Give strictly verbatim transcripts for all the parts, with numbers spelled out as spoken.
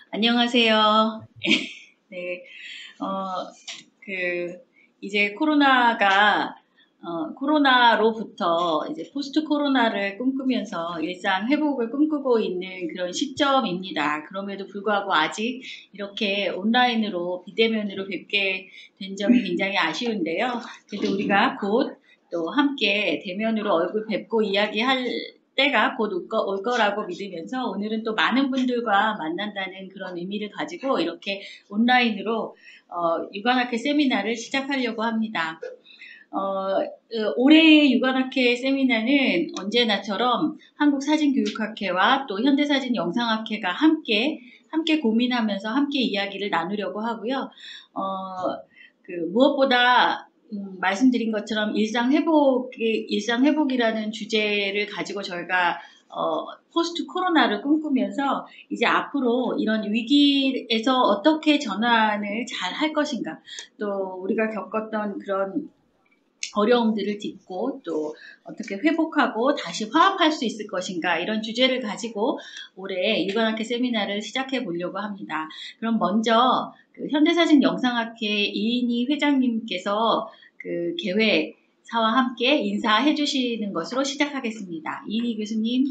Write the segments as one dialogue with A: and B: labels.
A: 안녕하세요. 네, 어, 그, 이제 코로나가, 어, 코로나로부터 이제 포스트 코로나를 꿈꾸면서 일상 회복을 꿈꾸고 있는 그런 시점입니다. 그럼에도 불구하고 아직 이렇게 온라인으로, 비대면으로 뵙게 된 점이 굉장히 아쉬운데요. 그래도 우리가 곧 또 함께 대면으로 얼굴 뵙고 이야기할 때가 곧 올 거, 올 거라고 믿으면서 오늘은 또 많은 분들과 만난다는 그런 의미를 가지고 이렇게 온라인으로 어, 육아학회 세미나를 시작하려고 합니다. 어, 올해의 육아학회 세미나는 언제나처럼 한국사진교육학회와 또 현대사진영상학회가 함께 함께 고민하면서 함께 이야기를 나누려고 하고요. 어, 그 무엇보다 음, 말씀드린 것처럼 일상회복, 일상회복이라는 주제를 가지고 저희가 어, 포스트 코로나를 꿈꾸면서 이제 앞으로 이런 위기에서 어떻게 전환을 잘 할 것인가, 또 우리가 겪었던 그런 어려움들을 딛고 또 어떻게 회복하고 다시 화합할 수 있을 것인가, 이런 주제를 가지고 올해 육아학회 세미나를 시작해 보려고 합니다. 그럼 먼저 그 현대사진 영상학회 이인희 회장님께서 그 계획사와 함께 인사해 주시는 것으로 시작하겠습니다. 이인희 교수님.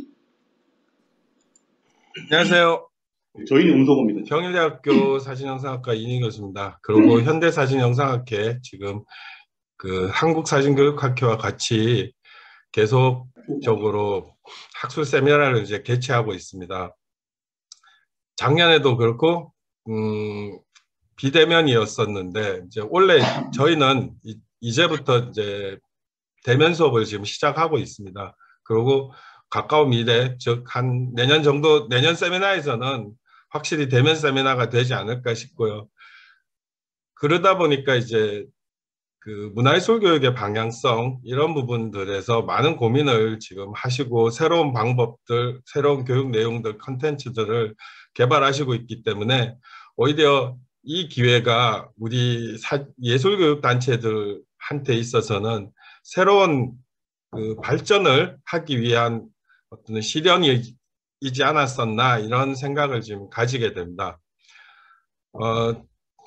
B: 안녕하세요.
C: 저희는 음소거입니다.
B: 경일대학교 사진영상학과 이인희 교수입니다. 그리고 현대사진영상학회 지금 그 한국사진교육학회와 같이 계속적으로 학술 세미나를 이제 개최하고 있습니다. 작년에도 그렇고 음, 비대면이었었는데 이제 원래 저희는 이, 이제부터 이제 대면 수업을 지금 시작하고 있습니다. 그리고 가까운 미래, 즉 한 내년 정도, 내년 세미나에서는 확실히 대면 세미나가 되지 않을까 싶고요. 그러다 보니까 이제 그 문화예술 교육의 방향성, 이런 부분들에서 많은 고민을 지금 하시고 새로운 방법들, 새로운 교육 내용들, 컨텐츠들을 개발하시고 있기 때문에 오히려 이 기회가 우리 예술교육 단체들한테 있어서는 새로운 그 발전을 하기 위한 어떤 시련이지 않았었나, 이런 생각을 지금 가지게 됩니다. 어,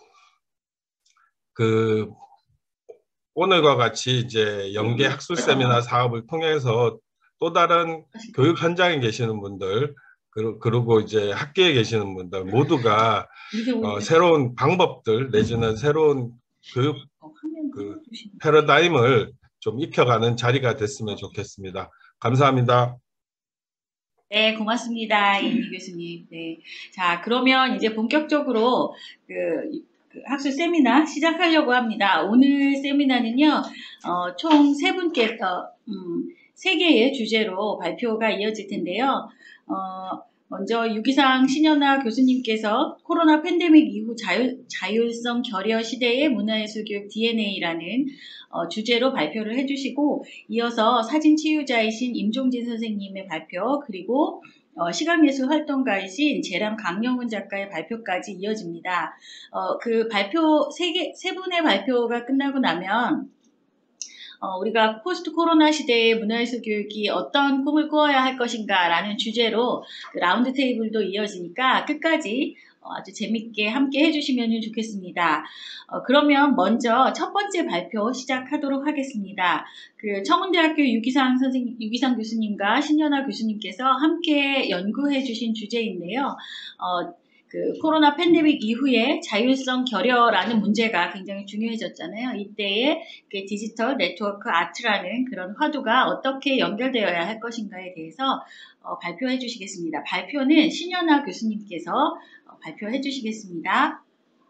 B: 그 오늘과 같이 이제 연계 학술 세미나 사업을 통해서 또 다른 교육 현장에 계시는 분들, 그리고 이제 학계에 계시는 분들 모두가 어, 새로운 방법들 내지는 새로운 교육 그 패러다임을 좀 익혀가는 자리가 됐으면 좋겠습니다. 감사합니다.
A: 네, 고맙습니다, 이인희 교수님. 네, 자, 그러면 이제 본격적으로 그, 그 학술 세미나 시작하려고 합니다. 오늘 세미나는요, 어, 총 세 분께서 음, 세 개의 주제로 발표가 이어질 텐데요. 어, 먼저 유기상 신현아 교수님께서 코로나 팬데믹 이후 자율, 자율성 결여 시대의 문화예술교육 디엔에이라는 어, 주제로 발표를 해주시고, 이어서 사진치유자이신 임종진 선생님의 발표, 그리고 어, 시각예술 활동가이신 제람 강영훈 작가의 발표까지 이어집니다. 어, 그 발표 세 개, 세 분의 발표가 끝나고 나면 어, 우리가 포스트 코로나 시대의 문화예술 교육이 어떤 꿈을 꾸어야 할 것인가 라는 주제로 그 라운드 테이블도 이어지니까 끝까지 어, 아주 재밌게 함께 해주시면 좋겠습니다. 어, 그러면 먼저 첫 번째 발표 시작하도록 하겠습니다. 그 청운대학교 유기상 선생님, 유기상 교수님과 신연아 교수님께서 함께 연구해 주신 주제인데요. 어, 그 코로나 팬데믹 이후에 자율성 결여라는 문제가 굉장히 중요해졌잖아요. 이때에 그 디지털 네트워크 아트라는 그런 화두가 어떻게 연결되어야 할 것인가에 대해서 어, 발표해 주시겠습니다. 발표는 신연아 교수님께서 어, 발표해 주시겠습니다.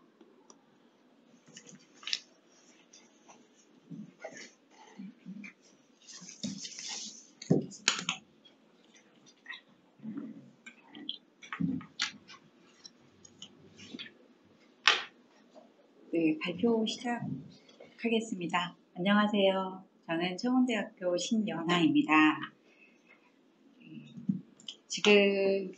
A: 네, 발표 시작하겠습니다. 안녕하세요. 저는 청운대학교 신연아입니다. 지금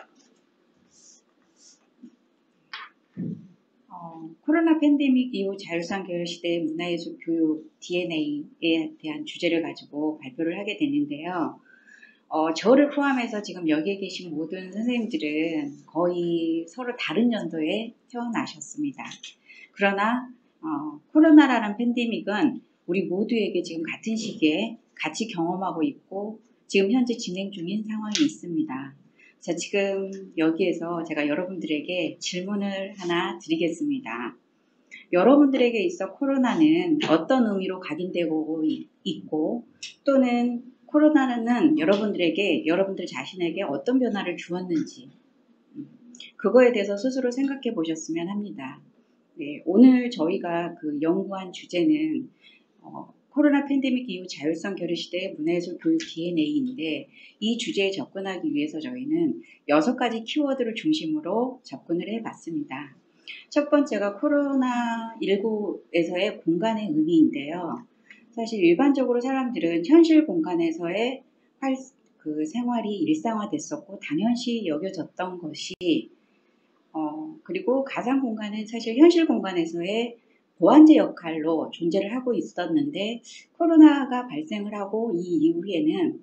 A: 어, 코로나 팬데믹 이후 자율성 결여 시대의 문화예술 교육 디엔에이에 대한 주제를 가지고 발표를 하게 되는데요.
C: 어, 저를 포함해서 지금 여기에 계신 모든 선생님들은 거의 서로 다른 연도에 태어나셨습니다. 그러나 어, 코로나라는 팬데믹은 우리 모두에게 지금 같은 시기에 같이 경험하고 있고 지금 현재 진행 중인 상황이 있습니다. 자, 지금 여기에서 제가 여러분들에게 질문을 하나 드리겠습니다. 여러분들에게 있어 코로나는 어떤 의미로 각인되고 있고 또는 코로나는 여러분들에게 여러분들 자신에게 어떤 변화를 주었는지 그거에 대해서 스스로 생각해 보셨으면 합니다. 네, 오늘 저희가 그 연구한 주제는 어, 코로나 팬데믹 이후 자율성 결여 시대의 문화예술 교육 디엔에이인데 이 주제에 접근하기 위해서 저희는 여섯 가지 키워드를 중심으로 접근을 해봤습니다. 첫 번째가 코로나 십구에서의 공간의 의미인데요. 사실 일반적으로 사람들은 현실 공간에서의 활, 그 생활이 일상화됐었고 당연시 여겨졌던 것이 어, 그리고 가상 공간은 사실 현실 공간에서의 보완제 역할로 존재를 하고 있었는데 코로나가 발생을 하고 이 이후에는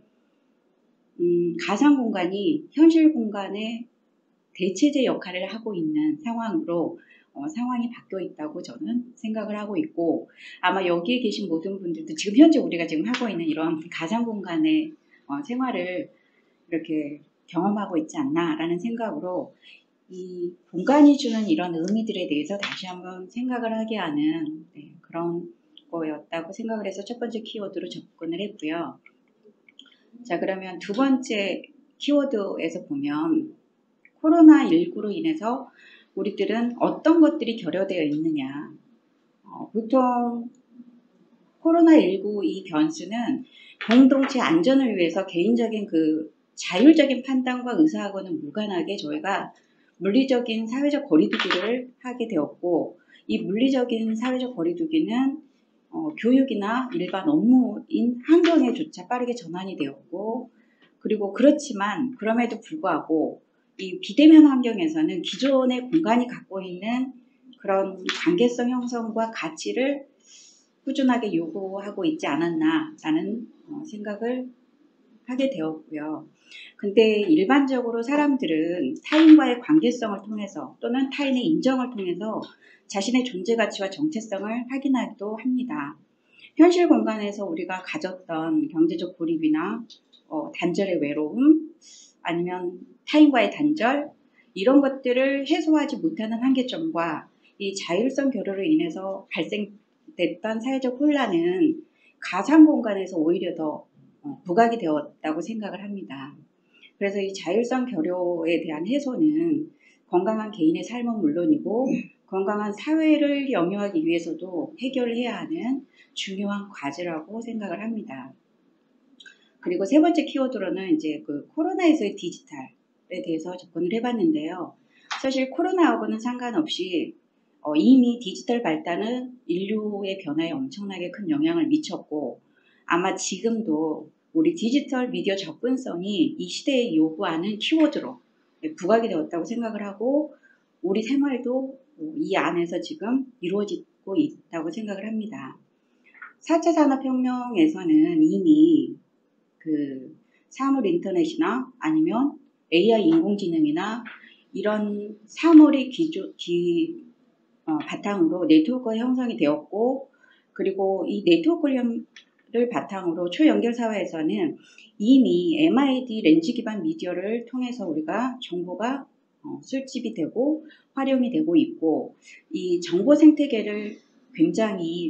C: 음, 가상 공간이 현실 공간의 대체제 역할을 하고 있는 상황으로 어, 상황이 바뀌어 있다고 저는 생각을 하고 있고 아마 여기에 계신 모든 분들도 지금 현재 우리가 지금 하고 있는 이런 가상 공간의 어, 생활을 이렇게 경험하고 있지 않나라는 생각으로 이 공간이 주는 이런 의미들에 대해서 다시 한번 생각을 하게 하는 네, 그런 거였다고 생각을 해서 첫 번째 키워드로 접근을 했고요. 자, 그러면 두 번째 키워드에서 보면 코로나 십구로 인해서 우리들은 어떤 것들이 결여되어 있느냐. 어, 보통 코로나 십구 이 변수는 공동체 안전을 위해서 개인적인 그 자율적인 판단과 의사하고는 무관하게 저희가 물리적인 사회적 거리두기를 하게 되었고 이 물리적인 사회적 거리두기는 어, 교육이나 일반 업무인 환경에조차 빠르게 전환이 되었고 그리고 그렇지만 그럼에도 불구하고 이 비대면 환경에서는 기존의 공간이 갖고 있는 그런 관계성 형성과 가치를 꾸준하게 요구하고 있지 않았나라는 어, 생각을 하게 되었고요. 근데 일반적으로 사람들은 타인과의 관계성을 통해서 또는 타인의 인정을 통해서 자신의 존재 가치와 정체성을 확인하기도 합니다. 현실 공간에서 우리가 가졌던 경제적 고립이나 어, 단절의 외로움 아니면 타인과의 단절 이런 것들을 해소하지 못하는 한계점과 이 자율성 결여로 인해서 발생됐던 사회적 혼란은 가상 공간에서 오히려 더 어, 부각이 되었다고 생각을 합니다. 그래서 이 자율성 결여에 대한 해소는 건강한 개인의 삶은 물론이고 건강한 사회를 영위하기 위해서도 해결해야 하는 중요한 과제라고 생각을 합니다. 그리고 세 번째 키워드로는 이제 그 코로나에서의 디지털에 대해서 접근을 해봤는데요. 사실 코로나하고는 상관없이 어, 이미 디지털 발달은 인류의 변화에 엄청나게 큰 영향을 미쳤고 아마 지금도 우리 디지털 미디어 접근성이 이 시대에 요구하는 키워드로 부각이 되었다고 생각을 하고 우리 생활도 이 안에서 지금 이루어지고 있다고 생각을 합니다. 사 차 산업혁명에서는 이미 그 사물 인터넷이나 아니면 에이아이 인공지능이나 이런 사물이 기조, 기, 어, 바탕으로 네트워크가 형성이 되었고 그리고 이 네트워크를 바탕으로 초연결 사회에서는 이미 엠아이디 렌즈 기반 미디어를 통해서 우리가 정보가 어, 수집이 되고 활용이 되고 있고 이 정보 생태계를 굉장히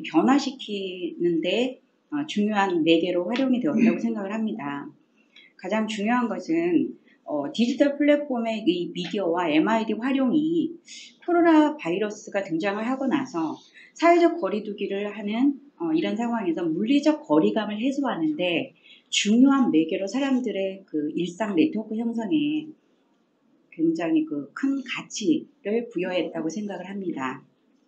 C: 변화시키는데 어, 중요한 매개로 활용이 되었다고 생각을 합니다. 가장 중요한 것은 어, 디지털 플랫폼의 이 미디어와 엠아이디 활용이 코로나 바이러스가 등장을 하고 나서 사회적 거리두기를 하는 어, 이런 상황에서 물리적 거리감을 해소하는데 중요한 매개로 사람들의 그 일상 네트워크 형성에 굉장히 그 큰 가치를 부여했다고 생각을 합니다.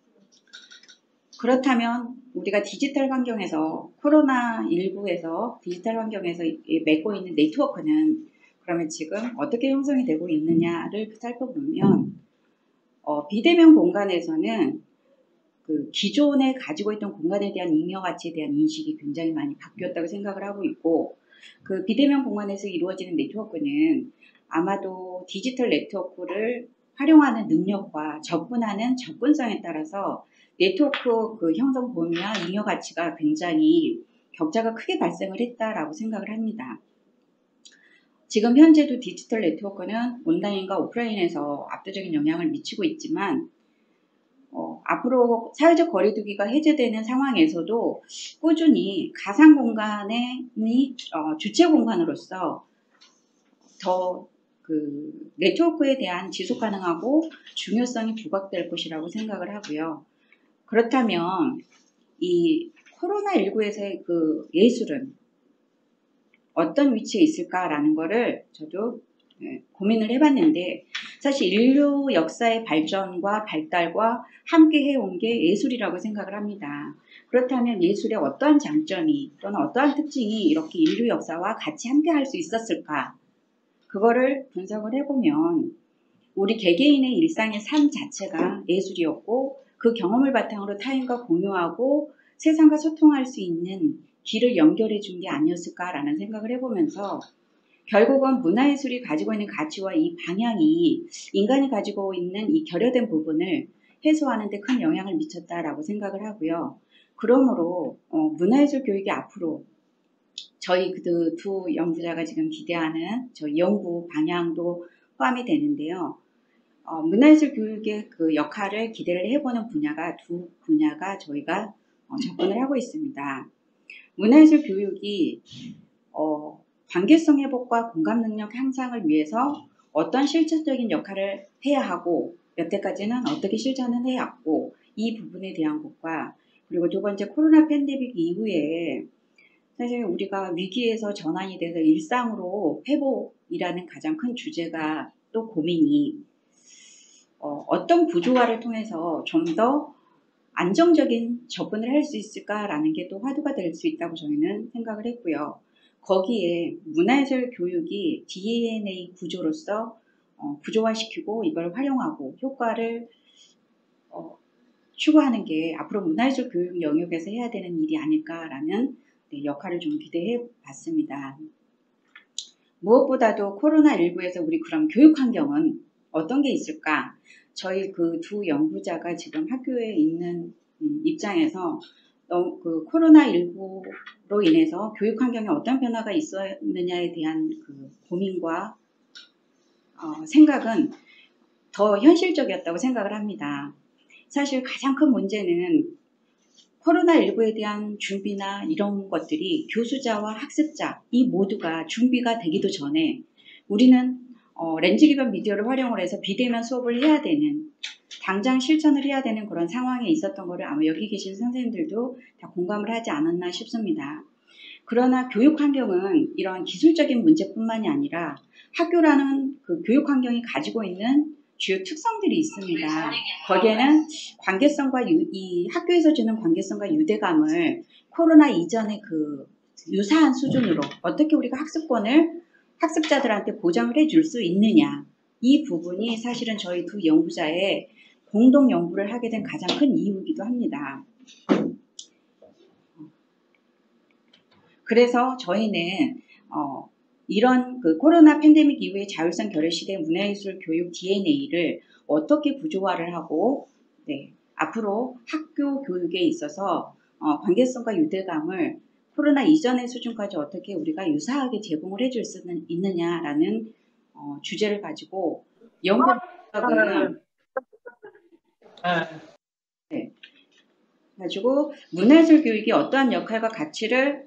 C: 그렇다면 우리가 디지털 환경에서 코로나 십구에서 디지털 환경에서 맺고 있는 네트워크는 그러면 지금 어떻게 형성이 되고 있느냐를 살펴보면 어, 비대면 공간에서는 그 기존에 가지고 있던 공간에 대한 잉여 가치에 대한 인식이 굉장히 많이 바뀌었다고 생각을 하고 있고 그 비대면 공간에서 이루어지는 네트워크는 아마도 디지털 네트워크를 활용하는 능력과 접근하는 접근성에 따라서 네트워크 그 형성 범위와 잉여 가치가 굉장히 격차가 크게 발생을 했다라고 생각을 합니다. 지금 현재도 디지털 네트워크는 온라인과 오프라인에서 압도적인 영향을 미치고 있지만 어, 앞으로 사회적 거리두기가 해제되는 상황에서도 꾸준히 가상 공간이 어, 주체 공간으로서 더 그 네트워크에 대한 지속 가능하고 중요성이 부각될 것이라고 생각을 하고요. 그렇다면 이 코로나십구에서의 그 예술은 어떤 위치에 있을까라는 거를 저도 고민을 해봤는데 사실 인류 역사의 발전과 발달과 함께 해온 게 예술이라고 생각을 합니다. 그렇다면 예술의 어떠한 장점이 또는 어떠한 특징이 이렇게 인류 역사와 같이 함께 할 수 있었을까? 그거를 분석을 해보면 우리 개개인의 일상의 삶 자체가 예술이었고 그 경험을 바탕으로 타인과 공유하고 세상과 소통할 수 있는 길을 연결해 준 게 아니었을까라는 생각을 해보면서 결국은 문화예술이 가지고 있는 가치와 이 방향이 인간이 가지고 있는 이 결여된 부분을 해소하는 데 큰 영향을 미쳤다라고 생각을 하고요. 그러므로 어, 문화예술 교육이 앞으로 저희 그 두 연구자가 지금 기대하는 저희 연구 방향도 포함이 되는데요. 어, 문화예술 교육의 그 역할을 기대를 해보는 분야가 두 분야가 저희가 어, 접근을 하고 있습니다. 문화예술 교육이 어, 관계성 회복과 공감 능력 향상을 위해서 어떤 실질적인 역할을 해야 하고 여태까지는 어떻게 실천을 해왔고 이 부분에 대한 것과 그리고 두 번째 코로나 팬데믹 이후에 사실 우리가 위기에서 전환이 돼서 일상으로 회복이라는 가장 큰 주제가 또 고민이 어, 어떤 구조화를 통해서 좀 더 안정적인 접근을 할 수 있을까라는 게 또 화두가 될 수 있다고 저희는 생각을 했고요. 거기에 문화예술 교육이 디엔에이 구조로서 어, 구조화시키고 이걸 활용하고 효과를 어, 추구하는 게 앞으로 문화예술 교육 영역에서 해야 되는 일이 아닐까라는 네, 역할을 좀 기대해 봤습니다. 무엇보다도 코로나십구에서 우리 그럼 교육 환경은 어떤 게 있을까? 저희 그 두 연구자가 지금 학교에 있는 음, 입장에서 어, 그 코로나십구로 인해서 교육 환경에 어떤 변화가 있었느냐에 대한 그 고민과 어, 생각은 더 현실적이었다고 생각을 합니다. 사실 가장 큰 문제는 코로나십구에 대한 준비나 이런 것들이 교수자와 학습자 이 모두가 준비가 되기도 전에 우리는 어, 렌즈 기반 미디어를 활용을 해서 비대면 수업을 해야 되는 당장 실천을 해야 되는 그런 상황에 있었던 거를 아마 여기 계신 선생님들도 다 공감을 하지 않았나 싶습니다. 그러나 교육 환경은 이런 기술적인 문제뿐만이 아니라 학교라는 그 교육 환경이 가지고 있는 주요 특성들이 있습니다. 거기에는 관계성과 유, 이 학교에서 주는 관계성과 유대감을 코로나 이전의 그 유사한 수준으로 어떻게 우리가 학습권을 학습자들한테 보장을 해줄 수 있느냐 이 부분이 사실은 저희 두 연구자의 공동 연구를 하게 된 가장 큰 이유이기도 합니다. 그래서 저희는 어, 이런 그 코로나 팬데믹 이후의 자율성 결여 시대 문화예술 교육 디엔에이를 어떻게 구조화를 하고 네, 앞으로 학교 교육에 있어서 어, 관계성과 유대감을 코로나 이전의 수준까지 어떻게 우리가 유사하게 제공을 해줄 수 있느냐라는 어, 주제를 가지고 연구 분석은 네, 가지고 문화예술 교육이 어떠한 역할과 가치를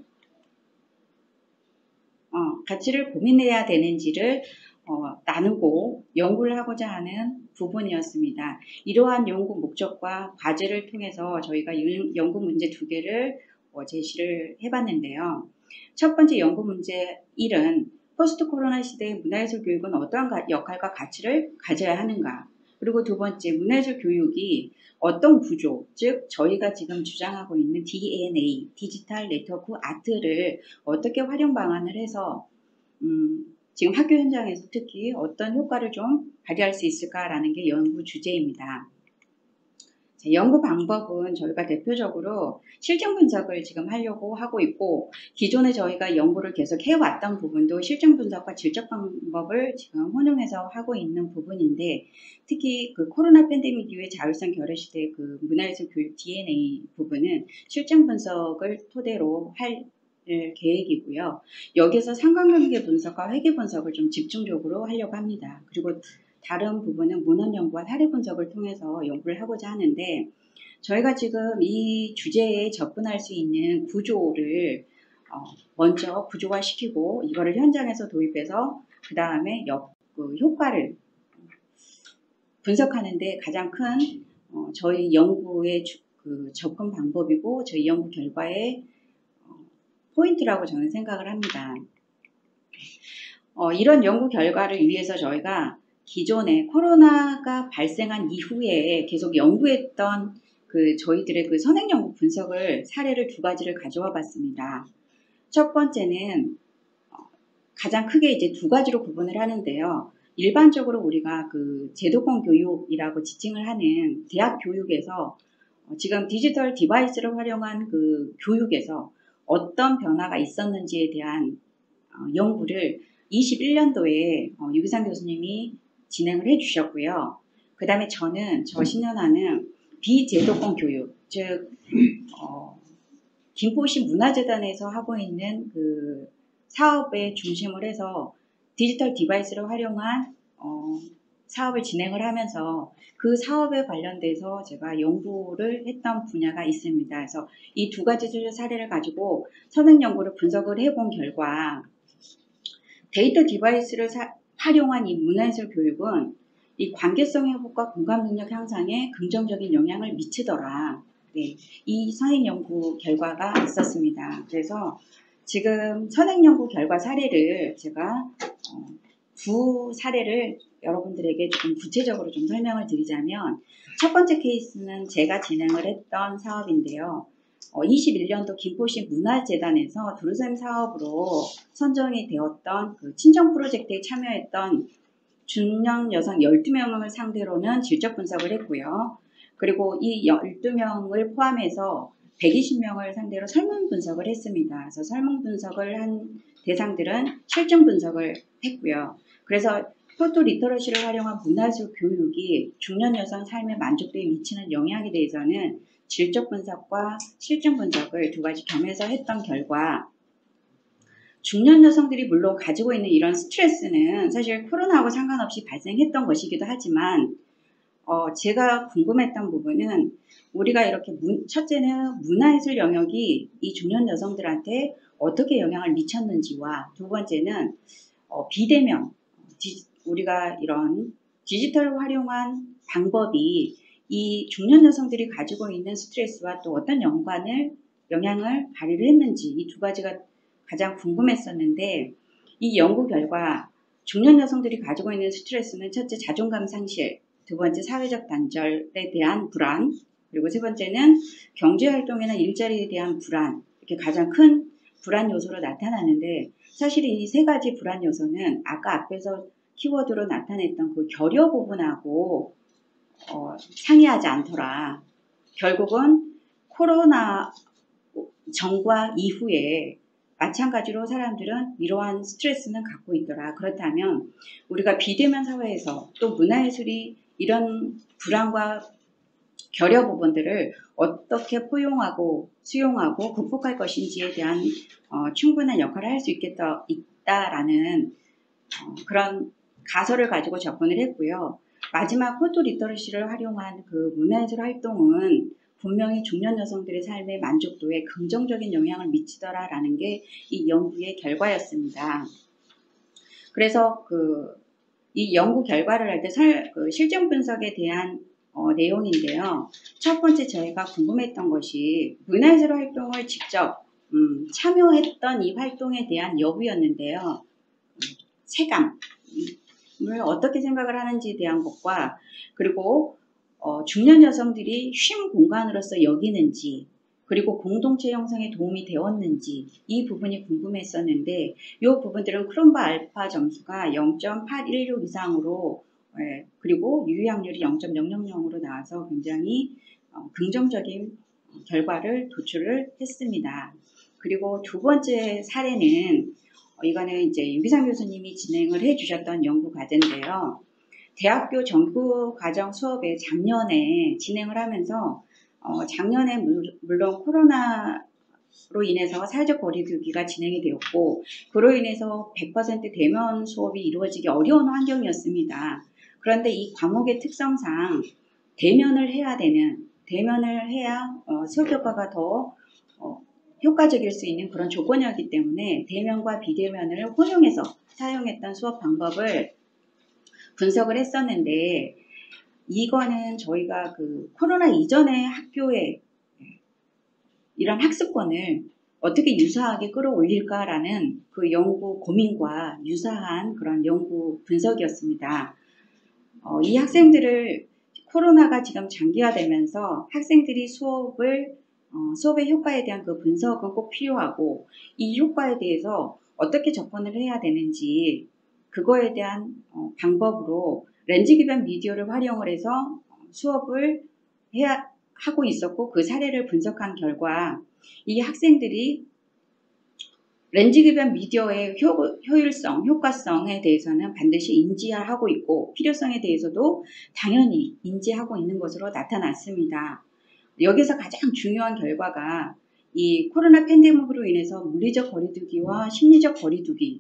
C: 어, 가치를 고민해야 되는지를 어, 나누고 연구를 하고자 하는 부분이었습니다. 이러한 연구 목적과 과제를 통해서 저희가 연구 문제 두 개를 어, 제시를 해봤는데요. 첫 번째 연구 문제 일은 포스트 코로나 시대의 문화예술 교육은 어떠한 가, 역할과 가치를 가져야 하는가? 그리고 두 번째 문화예술 교육이 어떤 구조, 즉 저희가 지금 주장하고 있는 디엔에이, 디지털 네트워크 아트를 어떻게 활용 방안을 해서 음, 지금 학교 현장에서 특히 어떤 효과를 좀 발휘할 수 있을까라는 게 연구 주제입니다. 연구 방법은 저희가 대표적으로 실증 분석을 지금 하려고 하고 있고, 기존에 저희가 연구를 계속 해왔던 부분도 실증 분석과 질적 방법을 지금 혼용해서 하고 있는 부분인데, 특히 그 코로나 팬데믹 이후의 자율성 결여 시대 그 문화예술 교육 디엔에이 부분은 실증 분석을 토대로 할 계획이고요. 여기서 상관관계 분석과 회계 분석을 좀 집중적으로 하려고 합니다. 그리고 다른 부분은 문헌 연구와 사례 분석을 통해서 연구를 하고자 하는데, 저희가 지금 이 주제에 접근할 수 있는 구조를 어, 먼저 구조화시키고 이거를 현장에서 도입해서 그 다음에 그 효과를 분석하는데 가장 큰 어, 저희 연구의 주, 그 접근 방법이고 저희 연구 결과의 어, 포인트라고 저는 생각을 합니다. 어, 이런 연구 결과를 위해서 저희가 기존에 코로나가 발생한 이후에 계속 연구했던 그 저희들의 그 선행 연구 분석을 사례를 두 가지를 가져와 봤습니다. 첫 번째는 어, 가장 크게 이제 두 가지로 구분을 하는데요. 일반적으로 우리가 그 제도권 교육이라고 지칭을 하는 대학 교육에서 어, 지금 디지털 디바이스를 활용한 그 교육에서 어떤 변화가 있었는지에 대한 어, 연구를 이십일 년도에 어, 유기상 교수님이 진행을 해주셨고요. 그 다음에 저는 저 십 년 하는 비제도권 교육, 즉 어, 김포시 문화재단에서 하고 있는 그 사업에 중심을 해서 디지털 디바이스를 활용한 어, 사업을 진행을 하면서 그 사업에 관련돼서 제가 연구를 했던 분야가 있습니다. 그래서 이 두 가지 사례를 가지고 선행 연구를 분석을 해본 결과 데이터 디바이스를 사, 활용한 이 문화예술 교육은 이 관계성 회복과 공감 능력 향상에 긍정적인 영향을 미치더라. 네, 이 선행 연구 결과가 있었습니다. 그래서 지금 선행 연구 결과 사례를 제가 어, 두 사례를 여러분들에게 조금 구체적으로 좀 설명을 드리자면, 첫 번째 케이스는 제가 진행을 했던 사업인데요. 어, 이십일 년도 김포시 문화재단에서 두루샘 사업으로 선정이 되었던 그 친정 프로젝트에 참여했던 중년 여성 열두 명을 상대로는 질적 분석을 했고요. 그리고 이 열두 명을 포함해서 백이십 명을 상대로 설문 분석을 했습니다. 그래서 설문 분석을 한 대상들은 실증 분석을 했고요. 그래서 포토 리터러시를 활용한 문화예술 교육이 중년 여성 삶의 만족도에 미치는 영향에 대해서는 질적 분석과 실증 분석을 두 가지 겸해서 했던 결과, 중년 여성들이 물론 가지고 있는 이런 스트레스는 사실 코로나하고 상관없이 발생했던 것이기도 하지만 어, 제가 궁금했던 부분은 우리가 이렇게 문, 첫째는 문화예술 영역이 이 중년 여성들한테 어떻게 영향을 미쳤는지와, 두 번째는 어, 비대면, 디, 우리가 이런 디지털 활용한 방법이 이 중년 여성들이 가지고 있는 스트레스와 또 어떤 연관을, 영향을 발휘를 했는지, 이 두 가지가 가장 궁금했었는데, 이 연구 결과 중년 여성들이 가지고 있는 스트레스는 첫째 자존감 상실, 두 번째 사회적 단절에 대한 불안, 그리고 세 번째는 경제활동이나 일자리에 대한 불안, 이렇게 가장 큰 불안 요소로 나타나는데, 사실 이 세 가지 불안 요소는 아까 앞에서 키워드로 나타냈던 그 결여 부분하고 어, 상이하지 않더라. 결국은 코로나 전과 이후에 마찬가지로 사람들은 이러한 스트레스는 갖고 있더라. 그렇다면 우리가 비대면 사회에서 또 문화예술이 이런 불안과 결여 부분들을 어떻게 포용하고 수용하고 극복할 것인지에 대한 어, 충분한 역할을 할 수 있겠다, 있다라는 어, 그런 가설을 가지고 접근을 했고요. 마지막 포토 리터러시를 활용한 그 문화예술 활동은 분명히 중년 여성들의 삶의 만족도에 긍정적인 영향을 미치더라라는 게 이 연구의 결과였습니다. 그래서 그 이 연구 결과를 할 때 그 실증 분석에 대한 어, 내용인데요. 첫 번째 저희가 궁금했던 것이 문화예술 활동을 직접 음, 참여했던 이 활동에 대한 여부였는데요. 체감을 어떻게 생각을 하는지에 대한 것과, 그리고 어, 중년 여성들이 쉼 공간으로서 여기는지, 그리고 공동체 형성에 도움이 되었는지, 이 부분이 궁금했었는데, 이 부분들은 크롬바 알파 점수가 영 점 팔일육 이상으로, 예, 그리고 유의확률이 영 점 영영영으로 나와서 굉장히 어, 긍정적인 결과를 도출을 했습니다. 그리고 두 번째 사례는 어, 이거는 이제 유기상 교수님이 진행을 해주셨던 연구 과제인데요. 대학교 전국 과정 수업에 작년에 진행을 하면서 어, 작년에 물, 물론 코로나로 인해서 사회적 거리두기가 진행이 되었고 그로 인해서 백 퍼센트 대면 수업이 이루어지기 어려운 환경이었습니다. 그런데 이 과목의 특성상 대면을 해야 되는 대면을 해야 어, 수업 효과가 더 어, 효과적일 수 있는 그런 조건이었기 때문에 대면과 비대면을 혼용해서 사용했던 수업 방법을 분석을 했었는데 이거는 저희가 그 코로나 이전의 학교에 이런 학습권을 어떻게 유사하게 끌어올릴까라는 그 연구 고민과 유사한 그런 연구 분석이었습니다. 어, 이 학생들을 코로나가 지금 장기화되면서 학생들이 수업을 어, 수업의 효과에 대한 그 분석은 꼭 필요하고 이 효과에 대해서 어떻게 접근을 해야 되는지 그거에 대한 어, 방법으로 렌즈 기반 미디어를 활용을 해서 수업을 해야 하고 있었고 그 사례를 분석한 결과 이 학생들이 렌즈 기반 미디어의 효, 효율성, 효과성에 대해서는 반드시 인지하고 있고 필요성에 대해서도 당연히 인지하고 있는 것으로 나타났습니다. 여기서 가장 중요한 결과가 이 코로나 팬데믹으로 인해서 물리적 거리두기와 심리적 거리두기는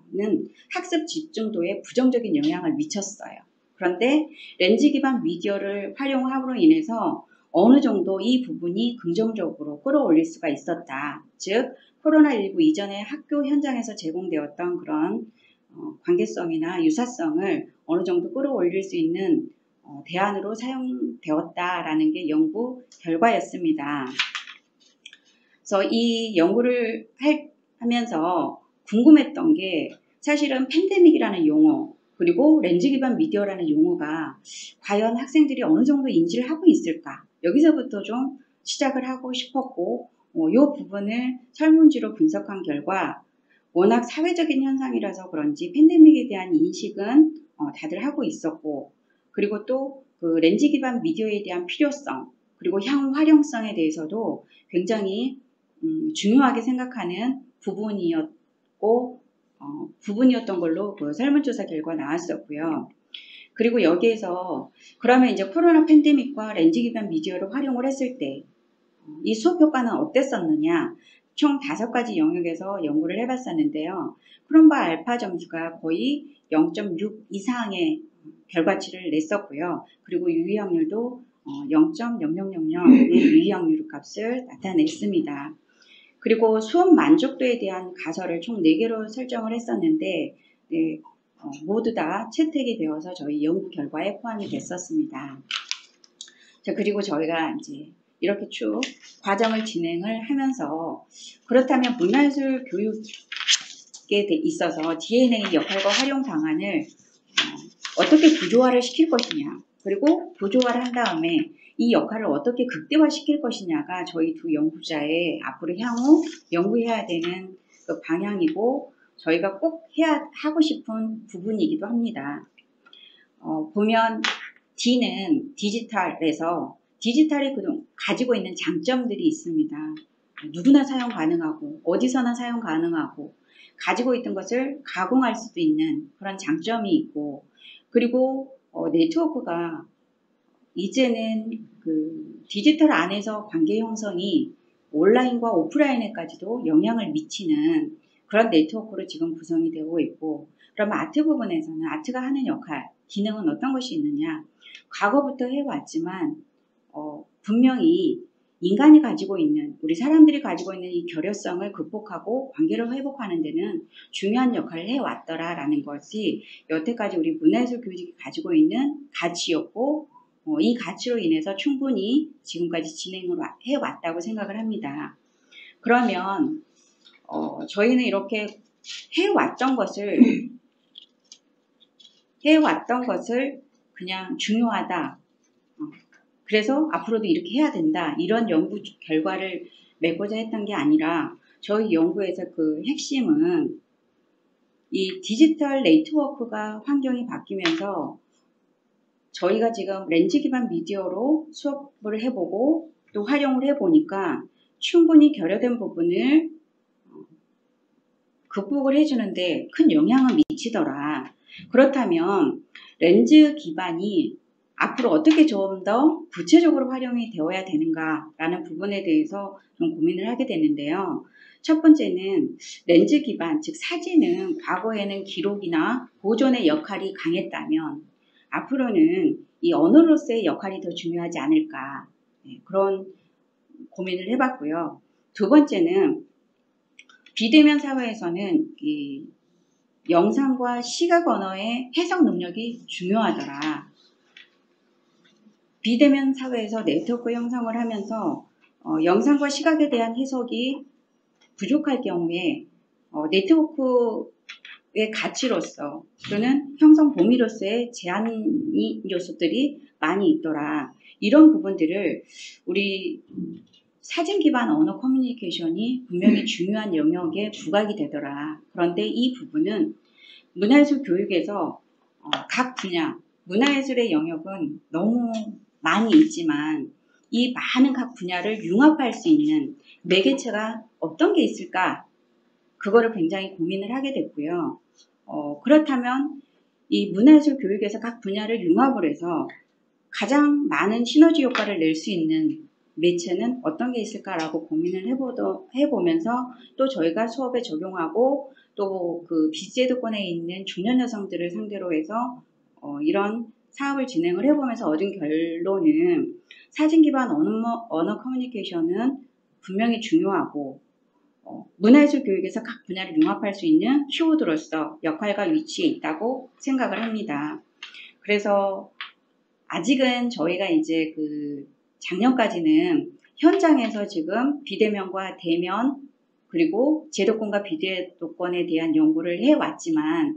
C: 학습 집중도에 부정적인 영향을 미쳤어요. 그런데 렌즈 기반 미디어를 활용함으로 인해서 어느 정도 이 부분이 긍정적으로 끌어올릴 수가 있었다. 즉 코로나십구 이전에 학교 현장에서 제공되었던 그런 어, 관계성이나 유사성을 어느 정도 끌어올릴 수 있는 어, 대안으로 사용되었다라는 게 연구 결과였습니다. 그래서 이 연구를 할, 하면서 궁금했던 게 사실은 팬데믹이라는 용어 그리고 렌즈 기반 미디어라는 용어가 과연 학생들이 어느 정도 인지를 하고 있을까? 여기서부터 좀 시작을 하고 싶었고 어, 이 부분을 설문지로 분석한 결과 워낙 사회적인 현상이라서 그런지 팬데믹에 대한 인식은 어, 다들 하고 있었고 그리고 또 그 렌즈 기반 미디어에 대한 필요성 그리고 향후 활용성에 대해서도 굉장히 음, 중요하게 생각하는 부분이었고 어, 부분이었던 걸로 그 설문조사 결과 나왔었고요. 그리고 여기에서 그러면 이제 코로나 팬데믹과 렌즈 기반 미디어를 활용을 했을 때 이 수업 효과는 어땠었느냐? 총 다섯 가지 영역에서 연구를 해봤었는데요. 크롬바 알파 점수가 거의 영 점 육 이상의 결과치를 냈었고요. 그리고 유의확률도 영 점 영영영영의 유의확률 값을 나타냈습니다. 그리고 수업 만족도에 대한 가설을 총 네 개로 설정을 했었는데 네, 어, 모두 다 채택이 되어서 저희 연구 결과에 포함이 됐었습니다. 자, 그리고 저희가 이제 이렇게 쭉 과정을 진행을 하면서 그렇다면 문화예술 교육에 있어서 디엔에이 역할과 활용 방안을 어, 어떻게 구조화를 시킬 것이냐 그리고 구조화를 한 다음에 이 역할을 어떻게 극대화시킬 것이냐가 저희 두 연구자의 앞으로 향후 연구해야 되는 그 방향이고 저희가 꼭 해야 하고 싶은 부분이기도 합니다. 어, 보면 D는 디지털에서 디지털이 그동 가지고 있는 장점들이 있습니다. 누구나 사용 가능하고 어디서나 사용 가능하고 가지고 있던 것을 가공할 수도 있는 그런 장점이 있고 그리고 어, 네트워크가 이제는 그 디지털 안에서 관계 형성이 온라인과 오프라인에까지도 영향을 미치는 그런 네트워크로 지금 구성이 되고 있고 그러면 아트 부분에서는 아트가 하는 역할, 기능은 어떤 것이 있느냐 과거부터 해왔지만 어, 분명히 인간이 가지고 있는 우리 사람들이 가지고 있는 이 결여성을 극복하고 관계를 회복하는 데는 중요한 역할을 해왔더라라는 것이 여태까지 우리 문화예술 교육이 가지고 있는 가치였고 어, 이 가치로 인해서 충분히 지금까지 진행을 해왔다고 생각을 합니다. 그러면 어, 저희는 이렇게 해왔던 것을 해왔던 것을 그냥 중요하다. 어, 그래서 앞으로도 이렇게 해야 된다. 이런 연구 결과를 맺고자 했던 게 아니라 저희 연구에서 그 핵심은 이 디지털 네트워크가 환경이 바뀌면서 저희가 지금 렌즈 기반 미디어로 수업을 해보고 또 활용을 해보니까 충분히 결여된 부분을 극복을 해주는데 큰 영향을 미치더라. 그렇다면 렌즈 기반이 앞으로 어떻게 좀 더 구체적으로 활용이 되어야 되는가라는 부분에 대해서 좀 고민을 하게 되는데요. 첫 번째는 렌즈 기반, 즉 사진은 과거에는 기록이나 보존의 역할이 강했다면 앞으로는 이 언어로서의 역할이 더 중요하지 않을까, 네, 그런 고민을 해봤고요. 두 번째는 비대면 사회에서는 이 영상과 시각 언어의 해석 능력이 중요하더라. 비대면 사회에서 네트워크 형성을 하면서 어, 영상과 시각에 대한 해석이 부족할 경우에 어, 네트워크의 가치로서 또는 형성 범위로서의 제한 요소들이 많이 있더라. 이런 부분들을 우리 사진 기반 언어 커뮤니케이션이 분명히 중요한 영역에 부각이 되더라. 그런데 이 부분은 문화예술 교육에서 어, 각 분야, 문화예술의 영역은 너무 많이 있지만 이 많은 각 분야를 융합할 수 있는 매개체가 어떤 게 있을까? 그거를 굉장히 고민을 하게 됐고요. 어, 그렇다면 이 문화예술 교육에서 각 분야를 융합을 해서 가장 많은 시너지 효과를 낼 수 있는 매체는 어떤 게 있을까라고 고민을 해보도, 해보면서 또 저희가 수업에 적용하고 또 그 비제도권에 있는 중년 여성들을 상대로 해서 어, 이런 사업을 진행을 해보면서 얻은 결론은 사진 기반 언어, 언어 커뮤니케이션은 분명히 중요하고 어, 문화예술 교육에서 각 분야를 융합할 수 있는 키워드로서 역할과 위치에 있다고 생각을 합니다. 그래서 아직은 저희가 이제 그 작년까지는 현장에서 지금 비대면과 대면 그리고 제도권과 비제도권에 대한 연구를 해왔지만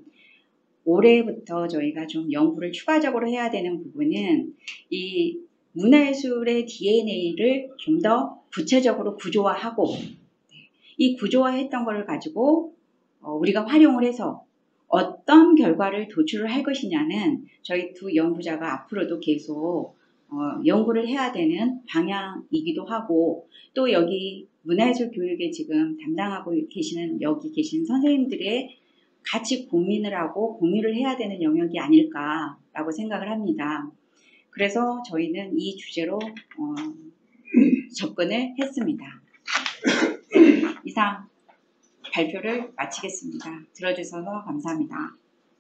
C: 올해부터 저희가 좀 연구를 추가적으로 해야 되는 부분은 이 문화예술의 디엔에이를 좀 더 구체적으로 구조화하고 이 구조화했던 것을 가지고 우리가 활용을 해서 어떤 결과를 도출을 할 것이냐는 저희 두 연구자가 앞으로도 계속 어, 연구를 해야 되는 방향이기도 하고 또 여기 문화예술 교육에 지금 담당하고 계시는 여기 계신 선생님들의 같이 고민을 하고 공유를 해야 되는 영역이 아닐까라고 생각을 합니다. 그래서 저희는 이 주제로 어, 접근을 했습니다. 이상 발표를 마치겠습니다. 들어주셔서 감사합니다.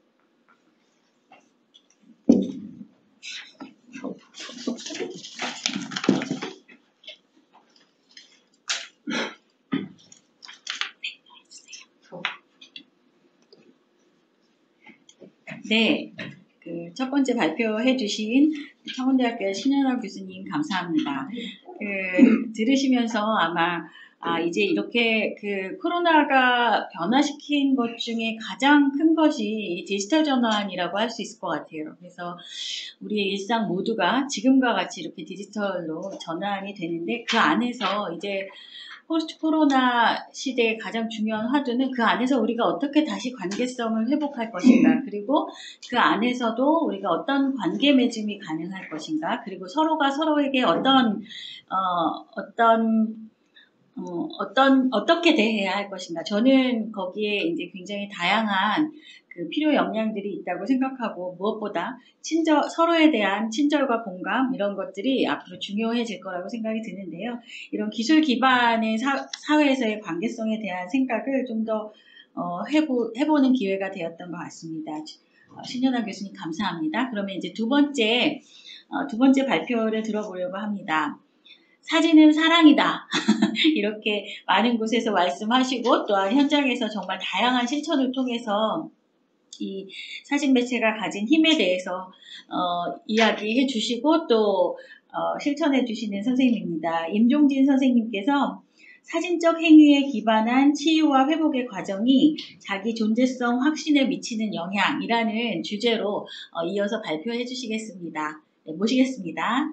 A: 네, 그 첫 번째 발표해 주신 청운대학교 신현아 교수님 감사합니다. 그 들으시면서 아마 아 이제 이렇게 그 코로나가 변화시킨 것 중에 가장 큰 것이 디지털 전환이라고 할 수 있을 것 같아요. 그래서 우리의 일상 모두가 지금과 같이 이렇게 디지털로 전환이 되는데 그 안에서 이제 포스트 코로나 시대의 가장 중요한 화두는 그 안에서 우리가 어떻게 다시 관계성을 회복할 것인가, 그리고 그 안에서도 우리가 어떤 관계 맺음이 가능할 것인가, 그리고 서로가 서로에게 어떤 어, 어떤 어, 어떤 어떻게 대해야 할 것인가. 저는 거기에 이제 굉장히 다양한 그 필요 역량들이 있다고 생각하고 무엇보다 친절 서로에 대한 친절과 공감 이런 것들이 앞으로 중요해질 거라고 생각이 드는데요. 이런 기술 기반의 사, 사회에서의 관계성에 대한 생각을 좀 더 어, 해보, 해보는 기회가 되었던 것 같습니다. 어, 신현아 교수님 감사합니다. 그러면 이제 두 번째 어, 두 번째 발표를 들어보려고 합니다. 사진은 사랑이다. 이렇게 많은 곳에서 말씀하시고 또한 현장에서 정말 다양한 실천을 통해서 이 사진 매체가 가진 힘에 대해서 어, 이야기해 주시고 또 어, 실천해 주시는 선생님입니다. 임종진 선생님께서 사진적 행위에 기반한 치유와 회복의 과정이 자기 존재성 확신에 미치는 영향이라는 주제로 어, 이어서 발표해 주시겠습니다. 네, 모시겠습니다.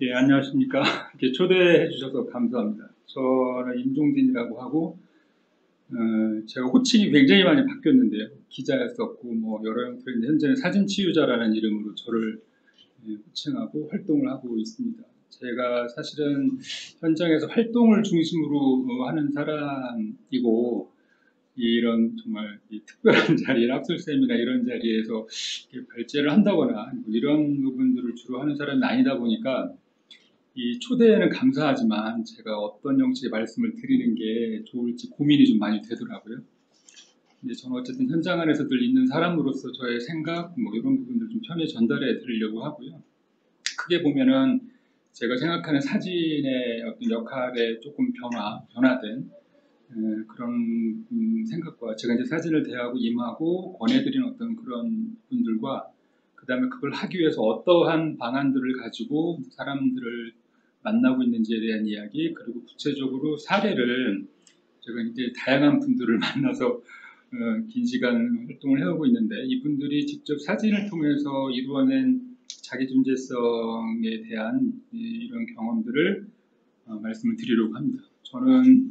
D: 예, 안녕하십니까. 이렇게 초대해 주셔서 감사합니다. 저는 임종진이라고 하고, 어, 제가 호칭이 굉장히 많이 바뀌었는데요. 기자였었고, 뭐, 여러 형태인데, 현재는 사진치유자라는 이름으로 저를 예, 호칭하고 활동을 하고 있습니다. 제가 사실은 현장에서 활동을 중심으로 하는 사람이고, 이런 정말 이 특별한 자리, 학술쌤이나 이런 자리에서 발제를 한다거나 이런 부분들을 주로 하는 사람이 아니다 보니까 이 초대에는 감사하지만 제가 어떤 형식의 말씀을 드리는 게 좋을지 고민이 좀 많이 되더라고요. 근데 저는 어쨌든 현장 안에서 늘 있는 사람으로서 저의 생각, 뭐 이런 부분들 좀 편히 전달해 드리려고 하고요. 크게 보면은 제가 생각하는 사진의 어떤 역할에 조금 변화, 변화된 에, 그런 음, 생각과 제가 이제 사진을 대하고 임하고 권해드리는 어떤 그런 분들과 그 다음에 그걸 하기 위해서 어떠한 방안들을 가지고 사람들을 만나고 있는지에 대한 이야기, 그리고 구체적으로 사례를 제가 이제 다양한 분들을 만나서 어, 긴 시간 활동을 해오고 있는데 이분들이 직접 사진을 통해서 이루어낸 자기 존재성에 대한 이, 이런 경험들을 어, 말씀을 드리려고 합니다. 저는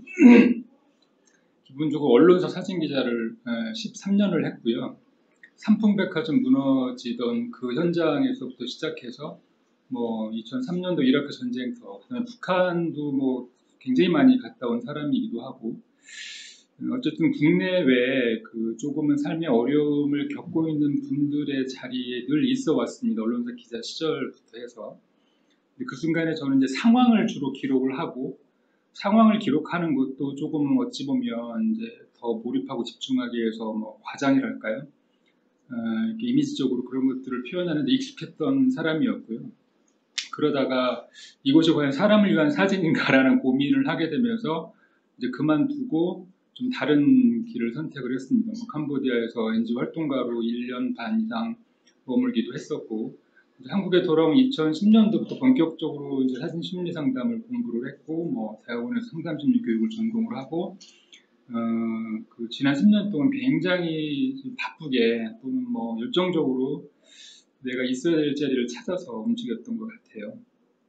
D: 기본적으로 언론사 사진 기자를 십삼 년을 했고요. 삼풍백화점 무너지던 그 현장에서부터 시작해서 뭐 이천삼 년도 이라크 전쟁터, 그다음에 북한도 뭐 굉장히 많이 갔다 온 사람이기도 하고 어쨌든 국내외 그 조금은 삶의 어려움을 겪고 있는 분들의 자리에 늘 있어 왔습니다. 언론사 기자 시절부터 해서 그 순간에 저는 이제 상황을 주로 기록을 하고 상황을 기록하는 것도 조금 어찌 보면 이제 더 몰입하고 집중하기 위해서 뭐 과장이랄까요? 어, 이렇게 이미지적으로 그런 것들을 표현하는데 익숙했던 사람이었고요. 그러다가 이것이 과연 사람을 위한 사진인가라는 고민을 하게 되면서 이제 그만두고 좀 다른 길을 선택을 했습니다. 뭐 캄보디아에서 엔지오 활동가로 일 년 반 이상 머물기도 했었고 한국에 돌아온 이천십 년도부터 본격적으로 이제 사진 심리 상담을 공부를 했고, 뭐 대학원에서 상담 심리 교육을 전공을 하고, 어, 그 지난 십 년 동안 굉장히 바쁘게 또는 뭐 열정적으로 내가 있어야 될 자리를 찾아서 움직였던 것 같아요.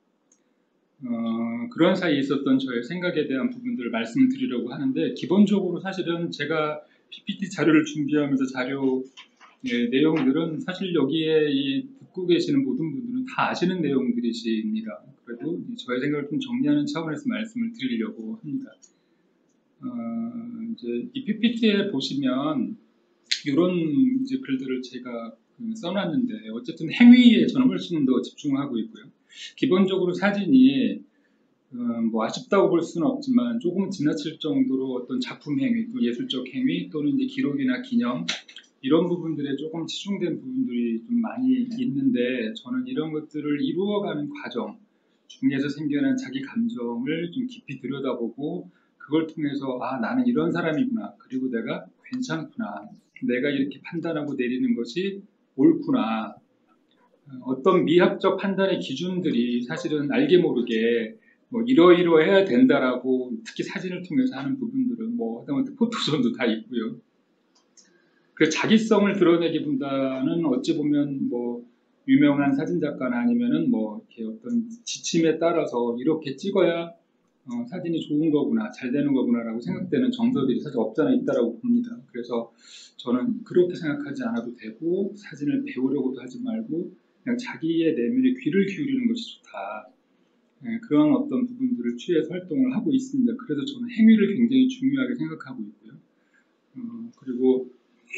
D: 어, 그런 사이에 있었던 저의 생각에 대한 부분들을 말씀을 드리려고 하는데, 기본적으로 사실은 제가 피피티 자료를 준비하면서 자료 예, 내용들은 사실 여기에 이 듣고 계시는 모든 분들은 다 아시는 내용들이십니다. 그래도 저의 생각을 좀 정리하는 차원에서 말씀을 드리려고 합니다. 어, 이제 이 피피티에 보시면 이런 이제 글들을 제가 써놨는데 어쨌든 행위에 저는 훨씬 더 집중하고 있고요. 기본적으로 사진이 어, 뭐 아쉽다고 볼 수는 없지만 조금 지나칠 정도로 어떤 작품 행위, 또 예술적 행위 또는 이제 기록이나 기념 이런 부분들에 조금 치중된 부분들이 좀 많이 있는데 저는 이런 것들을 이루어가는 과정 중에서 생겨난 자기 감정을 좀 깊이 들여다보고 그걸 통해서 아 나는 이런 사람이구나 그리고 내가 괜찮구나 내가 이렇게 판단하고 내리는 것이 옳구나 어떤 미학적 판단의 기준들이 사실은 알게 모르게 뭐 이러이러해야 된다라고 특히 사진을 통해서 하는 부분들은 뭐 하다못해 포토존도 다 있고요. 그 자기성을 드러내기보다는 어찌 보면 뭐 유명한 사진작가나 아니면은 뭐 이렇게 어떤 지침에 따라서 이렇게 찍어야 어, 사진이 좋은 거구나, 잘 되는 거구나라고 생각되는 정서들이 사실 없잖아 있다라고 봅니다. 그래서 저는 그렇게 생각하지 않아도 되고 사진을 배우려고도 하지 말고 그냥 자기의 내면에 귀를 기울이는 것이 좋다. 네, 그런 어떤 부분들을 취해서 활동을 하고 있습니다. 그래서 저는 행위를 굉장히 중요하게 생각하고 있고요. 어, 그리고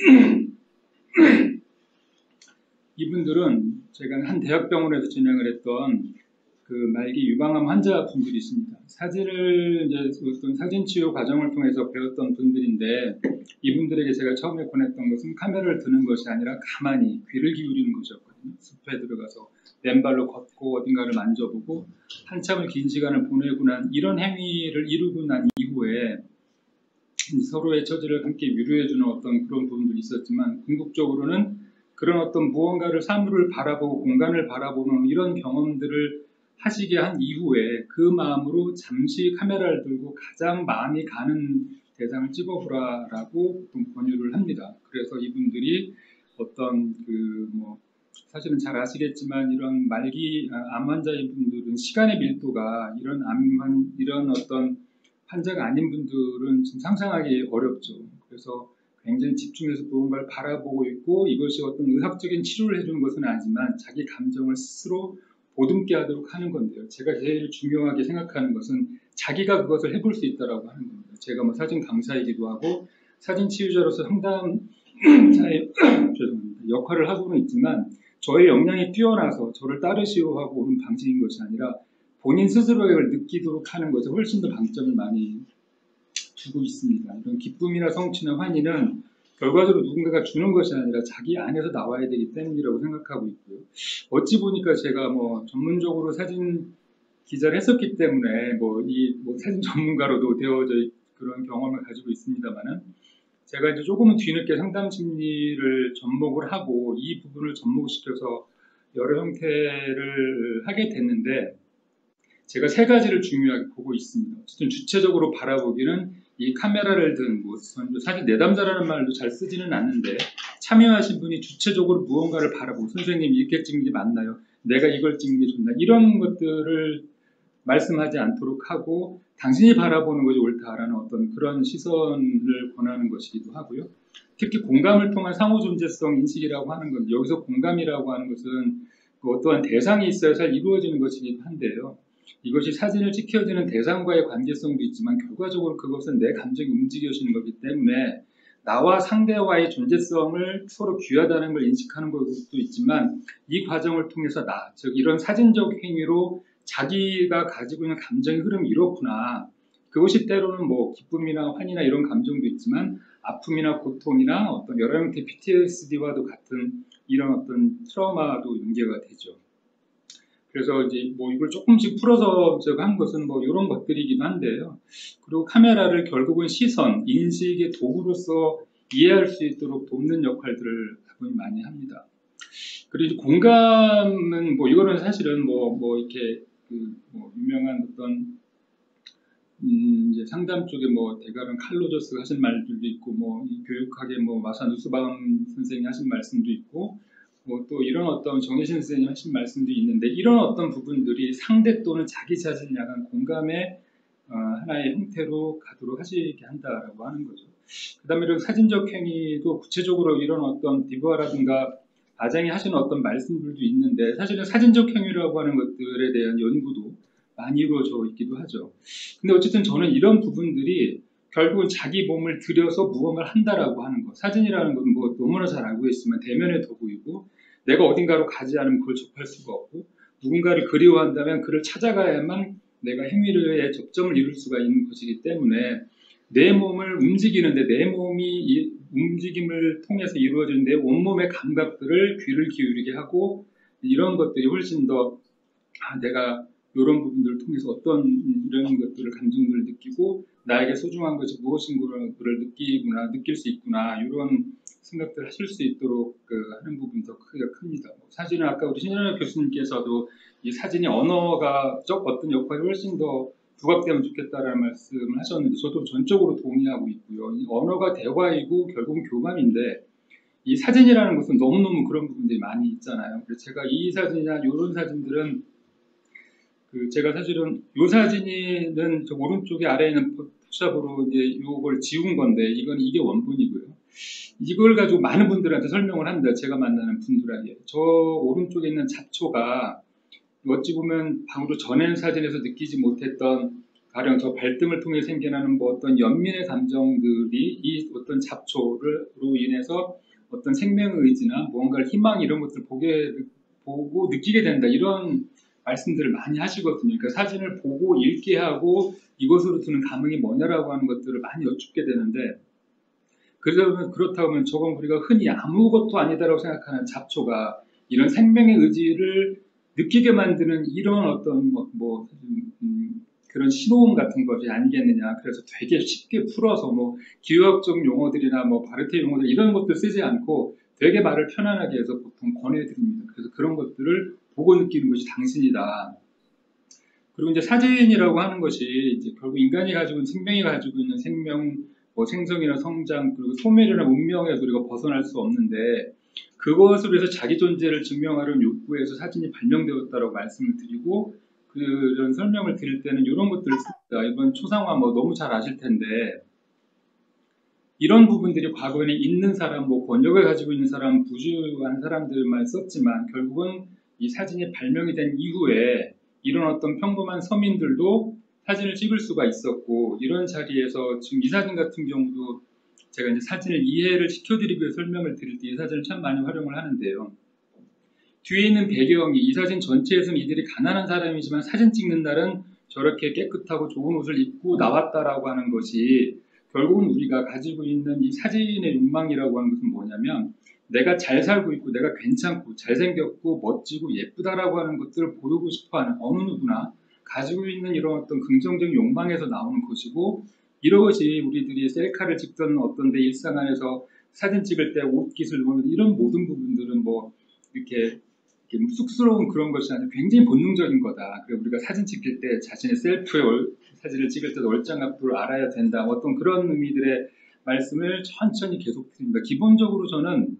D: 이분들은 제가 한 대학병원에서 진행을 했던 그 말기 유방암 환자분들이 있습니다. 사진을 이제 어떤 사진 치유 과정을 통해서 배웠던 분들인데 이분들에게 제가 처음에 권했던 것은 카메라를 드는 것이 아니라 가만히 귀를 기울이는 것이었거든요. 숲에 들어가서 맨발로 걷고 어딘가를 만져보고 한참을 긴 시간을 보내고 난 이런 행위를 이루고 난 이후에 서로의 처지를 함께 위로해주는 어떤 그런 부분들이 있었지만 궁극적으로는 그런 어떤 무언가를 사물을 바라보고 공간을 바라보는 이런 경험들을 하시게 한 이후에 그 마음으로 잠시 카메라를 들고 가장 마음이 가는 대상을 찍어보라라고 보통 권유를 합니다. 그래서 이분들이 어떤 그 뭐 사실은 잘 아시겠지만 이런 말기 암 환자인 분들은 시간의 밀도가 이런 암 이런 어떤 환자가 아닌 분들은 좀 상상하기 어렵죠. 그래서 굉장히 집중해서 무언가를 바라보고 있고 이것이 어떤 의학적인 치료를 해주는 것은 아니지만 자기 감정을 스스로 보듬게 하도록 하는 건데요. 제가 제일 중요하게 생각하는 것은 자기가 그것을 해볼 수 있다라고 하는 겁니다. 제가 뭐 사진 강사이기도 하고 사진 치유자로서 상담자의 죄송합니다. 역할을 하고는 있지만 저의 역량이 뛰어나서 저를 따르시오 하고 오는 방식인 것이 아니라 본인 스스로를 느끼도록 하는 것에 훨씬 더 방점을 많이 두고 있습니다. 이런 기쁨이나 성취나 환희는 결과적으로 누군가가 주는 것이 아니라 자기 안에서 나와야 되기 때문이라고 생각하고 있고요. 어찌 보니까 제가 뭐 전문적으로 사진 기자를 했었기 때문에 뭐 이 뭐 사진 전문가로도 되어져 그런 경험을 가지고 있습니다만은 제가 이제 조금은 뒤늦게 상담 심리를 접목을 하고 이 부분을 접목시켜서 여러 형태를 하게 됐는데 제가 세 가지를 중요하게 보고 있습니다. 어쨌든 주체적으로 바라보기는 이 카메라를 든 뭐 사실 내담자라는 말도 잘 쓰지는 않는데 참여하신 분이 주체적으로 무언가를 바라보고 선생님이 이렇게 찍는 게 맞나요? 내가 이걸 찍는 게 좋나? 이런 것들을 말씀하지 않도록 하고 당신이 바라보는 것이 옳다라는 어떤 그런 시선을 권하는 것이기도 하고요. 특히 공감을 통한 상호 존재성 인식이라고 하는 건 여기서 공감이라고 하는 것은 그 어떠한 대상이 있어야 잘 이루어지는 것이기도 한데요. 이것이 사진을 찍혀지는 대상과의 관계성도 있지만 결과적으로 그것은 내 감정이 움직여지는 거기 때문에 나와 상대와의 존재성을 서로 귀하다는 걸 인식하는 것도 있지만 이 과정을 통해서 나, 즉 이런 사진적 행위로 자기가 가지고 있는 감정의 흐름이 이렇구나. 그것이 때로는 뭐 기쁨이나 환희나 이런 감정도 있지만 아픔이나 고통이나 어떤 여러 형태의 피티에스디와도 같은 이런 어떤 트라우마도 연계가 되죠. 그래서 이제 뭐 이걸 조금씩 풀어서 제가 한 것은 뭐 이런 것들이기도 한데요. 그리고 카메라를 결국은 시선, 인식의 도구로서 이해할 수 있도록 돕는 역할들을 당연히 많이 합니다. 그리고 이제 공감은 뭐 이거는 사실은 뭐 뭐 이렇게 그 뭐 유명한 어떤 음 이제 상담 쪽에 뭐 대가른 칼로저스가 하신 말들도 있고 뭐 이 교육학의 뭐 마사 누스바움 선생님이 하신 말씀도 있고 뭐 또 이런 어떤 정혜신 선생님이 하신 말씀도 있는데 이런 어떤 부분들이 상대 또는 자기 자신을 향한 공감의 어, 하나의 형태로 가도록 하시게 한다라고 하는 거죠. 그 다음에 이런 사진적 행위도 구체적으로 이런 어떤 디부아라든가 아장이 하시는 어떤 말씀들도 있는데 사실은 사진적 행위라고 하는 것들에 대한 연구도 많이 이루어져 있기도 하죠. 근데 어쨌든 저는 이런 부분들이 결국은 자기 몸을 들여서 무언가를 한다라고 하는 것. 사진이라는 건 뭐 너무나 잘 알고 있지만 대면의 도구이고 내가 어딘가로 가지 않으면 그걸 접할 수가 없고 누군가를 그리워한다면 그를 찾아가야만 내가 행위의 접점을 이룰 수가 있는 것이기 때문에 내 몸을 움직이는데 내 몸이 이 움직임을 통해서 이루어지는 내 온몸의 감각들을 귀를 기울이게 하고 이런 것들이 훨씬 더 아, 내가 이런 부분들을 통해서 어떤 이런 것들을 감정들을 느끼고 나에게 소중한 것이 무엇인가를 느끼구나 느낄 수 있구나 이런 생각들을 하실 수 있도록 그 하는 부분이 더 크기가 큽니다. 사실은 아까 우리 신현엽 교수님께서도 이 사진이 언어가 적 어떤 역할이 훨씬 더 부각되면 좋겠다라는 말씀을 하셨는데 저도 전적으로 동의하고 있고요. 이 언어가 대화이고 결국은 교감인데 이 사진이라는 것은 너무너무 그런 부분들이 많이 있잖아요. 그래서 제가 이 사진이나 이런 사진들은 그 제가 사실은 이 사진은 저 오른쪽에 아래에 있는 포토샵으로 이제 이걸 지운 건데 이건 이게 원본이고요. 이걸 가지고 많은 분들한테 설명을 합니다. 제가 만나는 분들에게. 저 오른쪽에 있는 잡초가 어찌 보면 방으로 전에 사진에서 느끼지 못했던 가령 저 발등을 통해 생겨나는 뭐 어떤 연민의 감정들이 이 어떤 잡초로 인해서 어떤 생명의 의지나 무언가를 희망 이런 것들을 보게 보고 느끼게 된다 이런 말씀들을 많이 하시거든요. 그러니까 사진을 보고 읽게 하고 이것으로 드는 감흥이 뭐냐라고 하는 것들을 많이 여쭙게 되는데 그러다 그렇다고 하면 저건 우리가 흔히 아무것도 아니다라고 생각하는 잡초가 이런 생명의 의지를 느끼게 만드는 이런 어떤 뭐, 뭐 음, 그런 신호음 같은 것이 아니겠느냐. 그래서 되게 쉽게 풀어서 뭐 기후학적 용어들이나 뭐 바르테 용어들 이런 것들 쓰지 않고 되게 말을 편안하게 해서 보통 권해드립니다. 그래서 그런 것들을 보고 느끼는 것이 당신이다. 그리고 이제 사진이라고 하는 것이 이제 결국 인간이 가지고 있는 생명이 가지고 있는 생명, 뭐 생성이나 성장, 그리고 소멸이나 운명에서 우리가 벗어날 수 없는데 그것으로 해서 자기 존재를 증명하려는 욕구에서 사진이 발명되었다고 말씀을 드리고 그런 설명을 드릴 때는 이런 것들을 씁니다. 이번 초상화 뭐 너무 잘 아실 텐데 이런 부분들이 과거에는 있는 사람, 뭐 권력을 가지고 있는 사람, 부유한 사람들만 썼지만 결국은 이 사진이 발명이 된 이후에 이런 어떤 평범한 서민들도 사진을 찍을 수가 있었고 이런 자리에서 지금 이 사진 같은 경우도 제가 이제 사진을 이해를 시켜드리기 위해 설명을 드릴 때 이 사진을 참 많이 활용을 하는데요. 뒤에 있는 배경이 이 사진 전체에서는 이들이 가난한 사람이지만 사진 찍는 날은 저렇게 깨끗하고 좋은 옷을 입고 나왔다라고 하는 것이 결국은 우리가 가지고 있는 이 사진의 욕망이라고 하는 것은 뭐냐면 내가 잘 살고 있고 내가 괜찮고 잘생겼고 멋지고 예쁘다라고 하는 것들을 보이고 싶어하는 어느 누구나 가지고 있는 이런 어떤 긍정적인 욕망에서 나오는 것이고 이것이 우리들이 셀카를 찍던 어떤 데 일상 안에서 사진 찍을 때 옷 기술 보면 이런 모든 부분들은 뭐 이렇게, 이렇게 쑥스러운 그런 것이 아니라 굉장히 본능적인 거다. 그리고 우리가 사진 찍힐 때 자신의 셀프의 얼, 사진을 찍을 때도 얼짱각도를 알아야 된다. 어떤 그런 의미들의 말씀을 천천히 계속 드립니다. 기본적으로 저는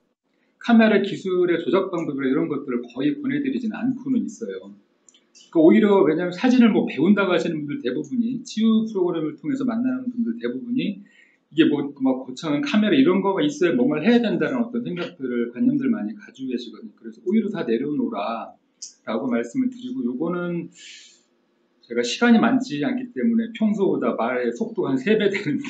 D: 카메라 기술의 조작 방법이나 이런 것들을 거의 보내드리지는 않고는 있어요. 그러니까 오히려 왜냐하면 사진을 뭐 배운다고 하시는 분들 대부분이 치유 프로그램을 통해서 만나는 분들 대부분이 이게 뭐 막 거창한 카메라 이런 거가 있어야 뭔가를 해야 된다는 어떤 생각들을 관념들 많이 가지고 계시거든요. 그래서 오히려 다 내려놓으라 라고 말씀을 드리고 요거는 제가 시간이 많지 않기 때문에 평소보다 말의 속도가 한 세 배 되는데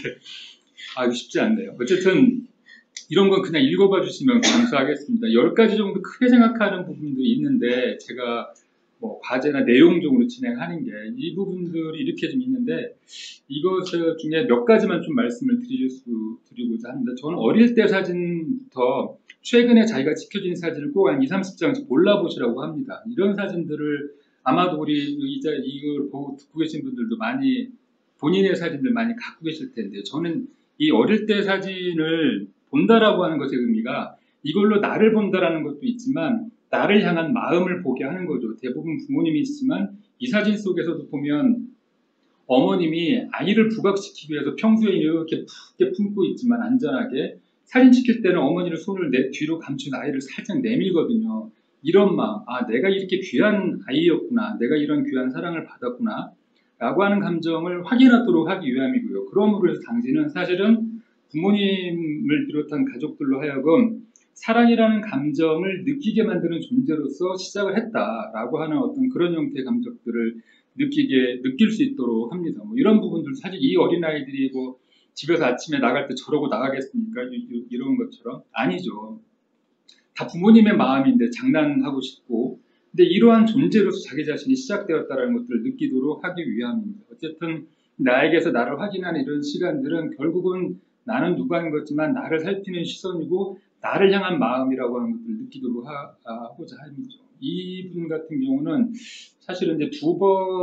D: 아 이거 쉽지 않네요. 어쨌든 이런 건 그냥 읽어봐 주시면 감사하겠습니다. 열 가지 정도 크게 생각하는 부분들이 있는데 제가 뭐 과제나 내용적으로 진행하는 게 이 부분들이 이렇게 좀 있는데 이것 중에 몇 가지만 좀 말씀을 드릴 수 드리고자 합니다. 저는 어릴 때 사진부터 최근에 자기가 찍혀진 사진을 꼭 한 이삼십 장씩 골라보시라고 합니다. 이런 사진들을 아마도 우리 이제 이걸 보고 듣고 계신 분들도 많이 본인의 사진들 많이 갖고 계실 텐데 저는 이 어릴 때 사진을 본다라고 하는 것의 의미가 이걸로 나를 본다라는 것도 있지만 나를 향한 마음을 보게 하는 거죠. 대부분 부모님이 있지만 이 사진 속에서도 보면 어머님이 아이를 부각시키기 위해서 평소에 이렇게 푹게 품고 있지만 안전하게 사진 찍힐 때는 어머니를 손을 내 뒤로 감춘 아이를 살짝 내밀거든요. 이런 마음, 아 내가 이렇게 귀한 아이였구나, 내가 이런 귀한 사랑을 받았구나 라고 하는 감정을 확인하도록 하기 위함이고요. 그러므로 해서 당신은 사실은 부모님을 비롯한 가족들로 하여금 사랑이라는 감정을 느끼게 만드는 존재로서 시작을 했다라고 하는 어떤 그런 형태의 감정들을 느끼게 느낄 수 있도록 합니다. 뭐 이런 부분들 사실 이 어린 아이들이 뭐 집에서 아침에 나갈 때 저러고 나가겠습니까? 이런 것처럼 아니죠. 다 부모님의 마음인데 장난하고 싶고, 근데 이러한 존재로서 자기 자신이 시작되었다라는 것들을 느끼도록 하기 위함입니다. 어쨌든 나에게서 나를 확인하는 이런 시간들은 결국은 나는 누구인 것지만 나를 살피는 시선이고 나를 향한 마음이라고 하는 것들을 느끼도록 하, 하고자 합니다. 이분 같은 경우는 사실은 이제 두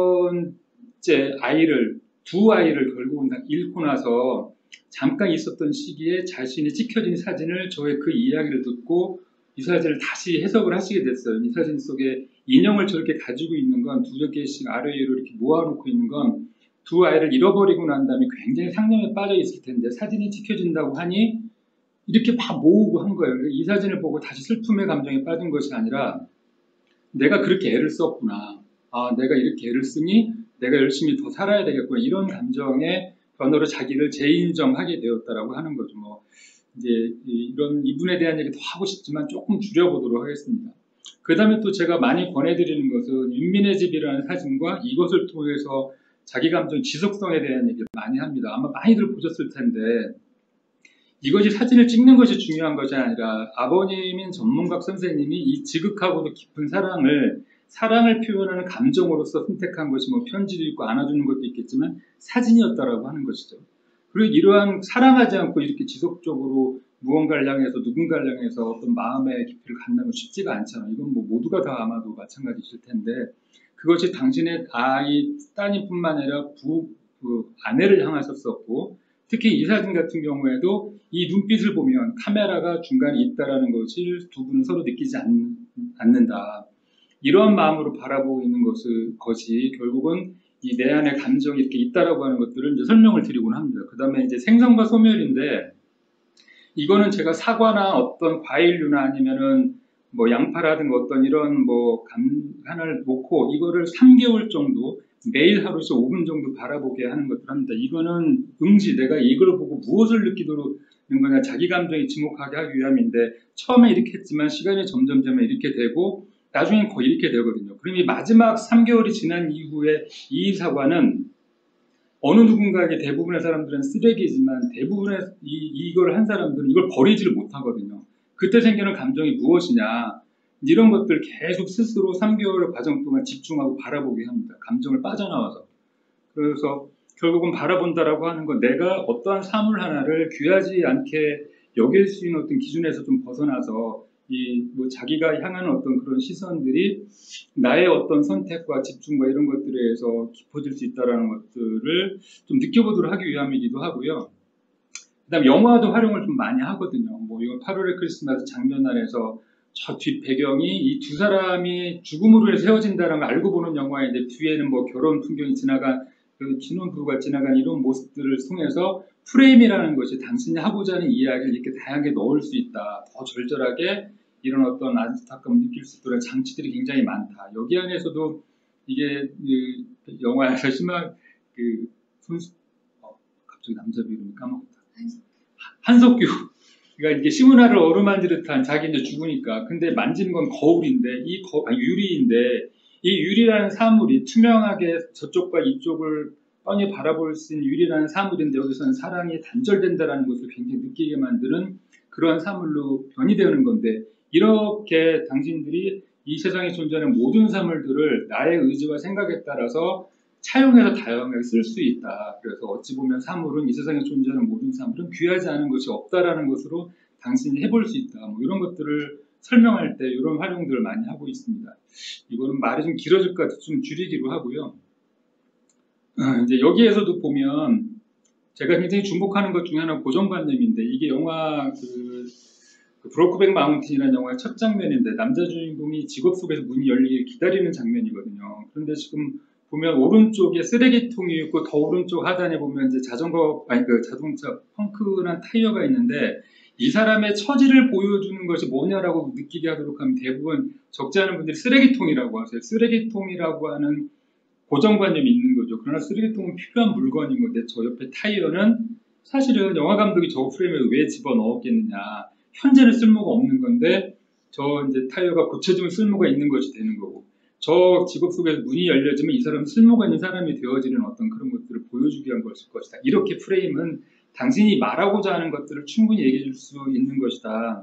D: 번째 아이를, 두 아이를 결국은 다 잃고 나서 잠깐 있었던 시기에 자신이 찍혀진 사진을 저의 그 이야기를 듣고 이 사진을 다시 해석을 하시게 됐어요. 이 사진 속에 인형을 저렇게 가지고 있는 건 두세 개씩 아래 위로 이렇게 모아놓고 있는 건 두 아이를 잃어버리고 난 다음에 굉장히 상념에 빠져 있을 텐데 사진이 찍혀진다고 하니 이렇게 막 모으고 한 거예요. 이 사진을 보고 다시 슬픔의 감정에 빠진 것이 아니라 내가 그렇게 애를 썼구나. 아, 내가 이렇게 애를 쓰니 내가 열심히 더 살아야 되겠구나. 이런 감정의 변화로 자기를 재인정하게 되었다라고 하는 거죠. 뭐 이제 이런 이분에 대한 얘기 더 하고 싶지만 조금 줄여보도록 하겠습니다. 그 다음에 또 제가 많이 권해드리는 것은 윤민의 집이라는 사진과 이것을 통해서 자기 감정 지속성에 대한 얘기를 많이 합니다. 아마 많이들 보셨을 텐데 이것이 사진을 찍는 것이 중요한 것이 아니라 아버님인 전문각 선생님이 이 지극하고도 깊은 사랑을 사랑을 표현하는 감정으로서 선택한 것이 뭐 편지도 있고 안아주는 것도 있겠지만 사진이었다라고 하는 것이죠. 그리고 이러한 사랑하지 않고 이렇게 지속적으로 무언가를 향해서 누군가를 향해서 어떤 마음의 깊이를 갖는 건 쉽지가 않잖아요. 이건 뭐 모두가 다 아마도 마찬가지실 텐데 그것이 당신의 아이 따님뿐만 아니라 부 그 아내를 향하셨었고 특히 이 사진 같은 경우에도 이 눈빛을 보면 카메라가 중간에 있다라는 것을 두 분은 서로 느끼지 않, 않는다. 이러한 마음으로 바라보고 있는 것을, 것이 결국은 이 내 안에 감정이 이렇게 있다라고 하는 것들을 이제 설명을 드리곤 합니다. 그 다음에 이제 생선과 소멸인데 이거는 제가 사과나 어떤 과일류나 아니면은 뭐 양파라든가 어떤 이런 뭐 감 하나를 놓고 이거를 삼 개월 정도 매일 하루에서 오 분 정도 바라보게 하는 것들 합니다. 이거는 응지, 내가 이걸 보고 무엇을 느끼도록 하는 거냐, 자기 감정에 지목하게 하기 위함인데, 처음에 이렇게 했지만 시간이 점점 점점 이렇게 되고 나중엔 거의 이렇게 되거든요. 그럼 이 마지막 삼 개월이 지난 이후에 이 사과는 어느 누군가에게 대부분의 사람들은 쓰레기지만 대부분의 이, 이걸 한 사람들은 이걸 버리지를 못하거든요. 그때 생기는 감정이 무엇이냐, 이런 것들 계속 스스로 삼 개월 과정 동안 집중하고 바라보게 합니다. 감정을 빠져나와서. 그래서 결국은 바라본다라고 하는 건 내가 어떠한 사물 하나를 귀하지 않게 여길 수 있는 어떤 기준에서 좀 벗어나서 이 뭐 자기가 향하는 어떤 그런 시선들이 나의 어떤 선택과 집중과 이런 것들에 의해서 깊어질 수 있다는 것들을 좀 느껴보도록 하기 위함이기도 하고요. 그 다음 영화도 활용을 좀 많이 하거든요. 뭐 이건 팔월의 크리스마스 장면란에서 저 뒷 배경이 이 두 사람이 죽음으로 해서 헤어진다는 걸 알고 보는 영화인데, 뒤에는 뭐 결혼 풍경이 지나간 그 신혼부부가 지나간 이런 모습들을 통해서 프레임이라는 것이 당신이 하고자 하는 이야기를 이렇게 다양하게 넣을 수 있다. 더 절절하게 이런 어떤 안타까움을 느낄 수 있도록 장치들이 굉장히 많다. 여기 안에서도 이게 그 영화에서 심한 그 손수, 어, 갑자기 남자 이름이 까먹었다. 한석규. 그러니까 이게 시문화를 어루만지듯한, 자기 이제 죽으니까. 근데 만지는 건 거울인데, 이 거, 아니, 유리인데, 이 유리라는 사물이 투명하게 저쪽과 이쪽을 뻔히 바라볼 수 있는 유리라는 사물인데, 여기서는 사랑이 단절된다는 것을 굉장히 느끼게 만드는 그러한 사물로 변이되는 건데, 이렇게 당신들이 이 세상에 존재하는 모든 사물들을 나의 의지와 생각에 따라서 차용해서 다양하게 쓸 수 있다. 그래서 어찌 보면 사물은, 이 세상에 존재하는 모든 사물은 귀하지 않은 것이 없다라는 것으로 당신이 해볼 수 있다. 뭐 이런 것들을 설명할 때 이런 활용들을 많이 하고 있습니다. 이거는 말이 좀 길어질 것 같아서 좀 줄이기로 하고요. 어, 이제 여기에서도 보면 제가 굉장히 주목하는 것 중에 하나는 고정관념인데, 이게 영화 그, 그 브로크백 마운틴이라는 영화의 첫 장면인데, 남자 주인공이 직업 속에서 문이 열리길 기다리는 장면이거든요. 그런데 지금 보면 오른쪽에 쓰레기통이 있고, 더 오른쪽 하단에 보면 이제 자전거, 아니 그 자동차 펑크난 타이어가 있는데, 이 사람의 처지를 보여주는 것이 뭐냐라고 느끼게 하도록 하면 대부분 적지 않은 분들이 쓰레기통이라고 하세요. 쓰레기통이라고 하는 고정관념이 있는 거죠. 그러나 쓰레기통은 필요한 물건인 건데, 저 옆에 타이어는 사실은 영화 감독이 저 프레임에 왜 집어넣었겠느냐. 현재는 쓸모가 없는 건데, 저 이제 타이어가 고쳐지면 쓸모가 있는 것이 되는 거고, 저 직업 속에서 문이 열려지면 이 사람은 쓸모가 있는 사람이 되어지는 어떤 그런 것들을 보여주기 위한 것일 것이다. 이렇게 프레임은 당신이 말하고자 하는 것들을 충분히 얘기해 줄 수 있는 것이다.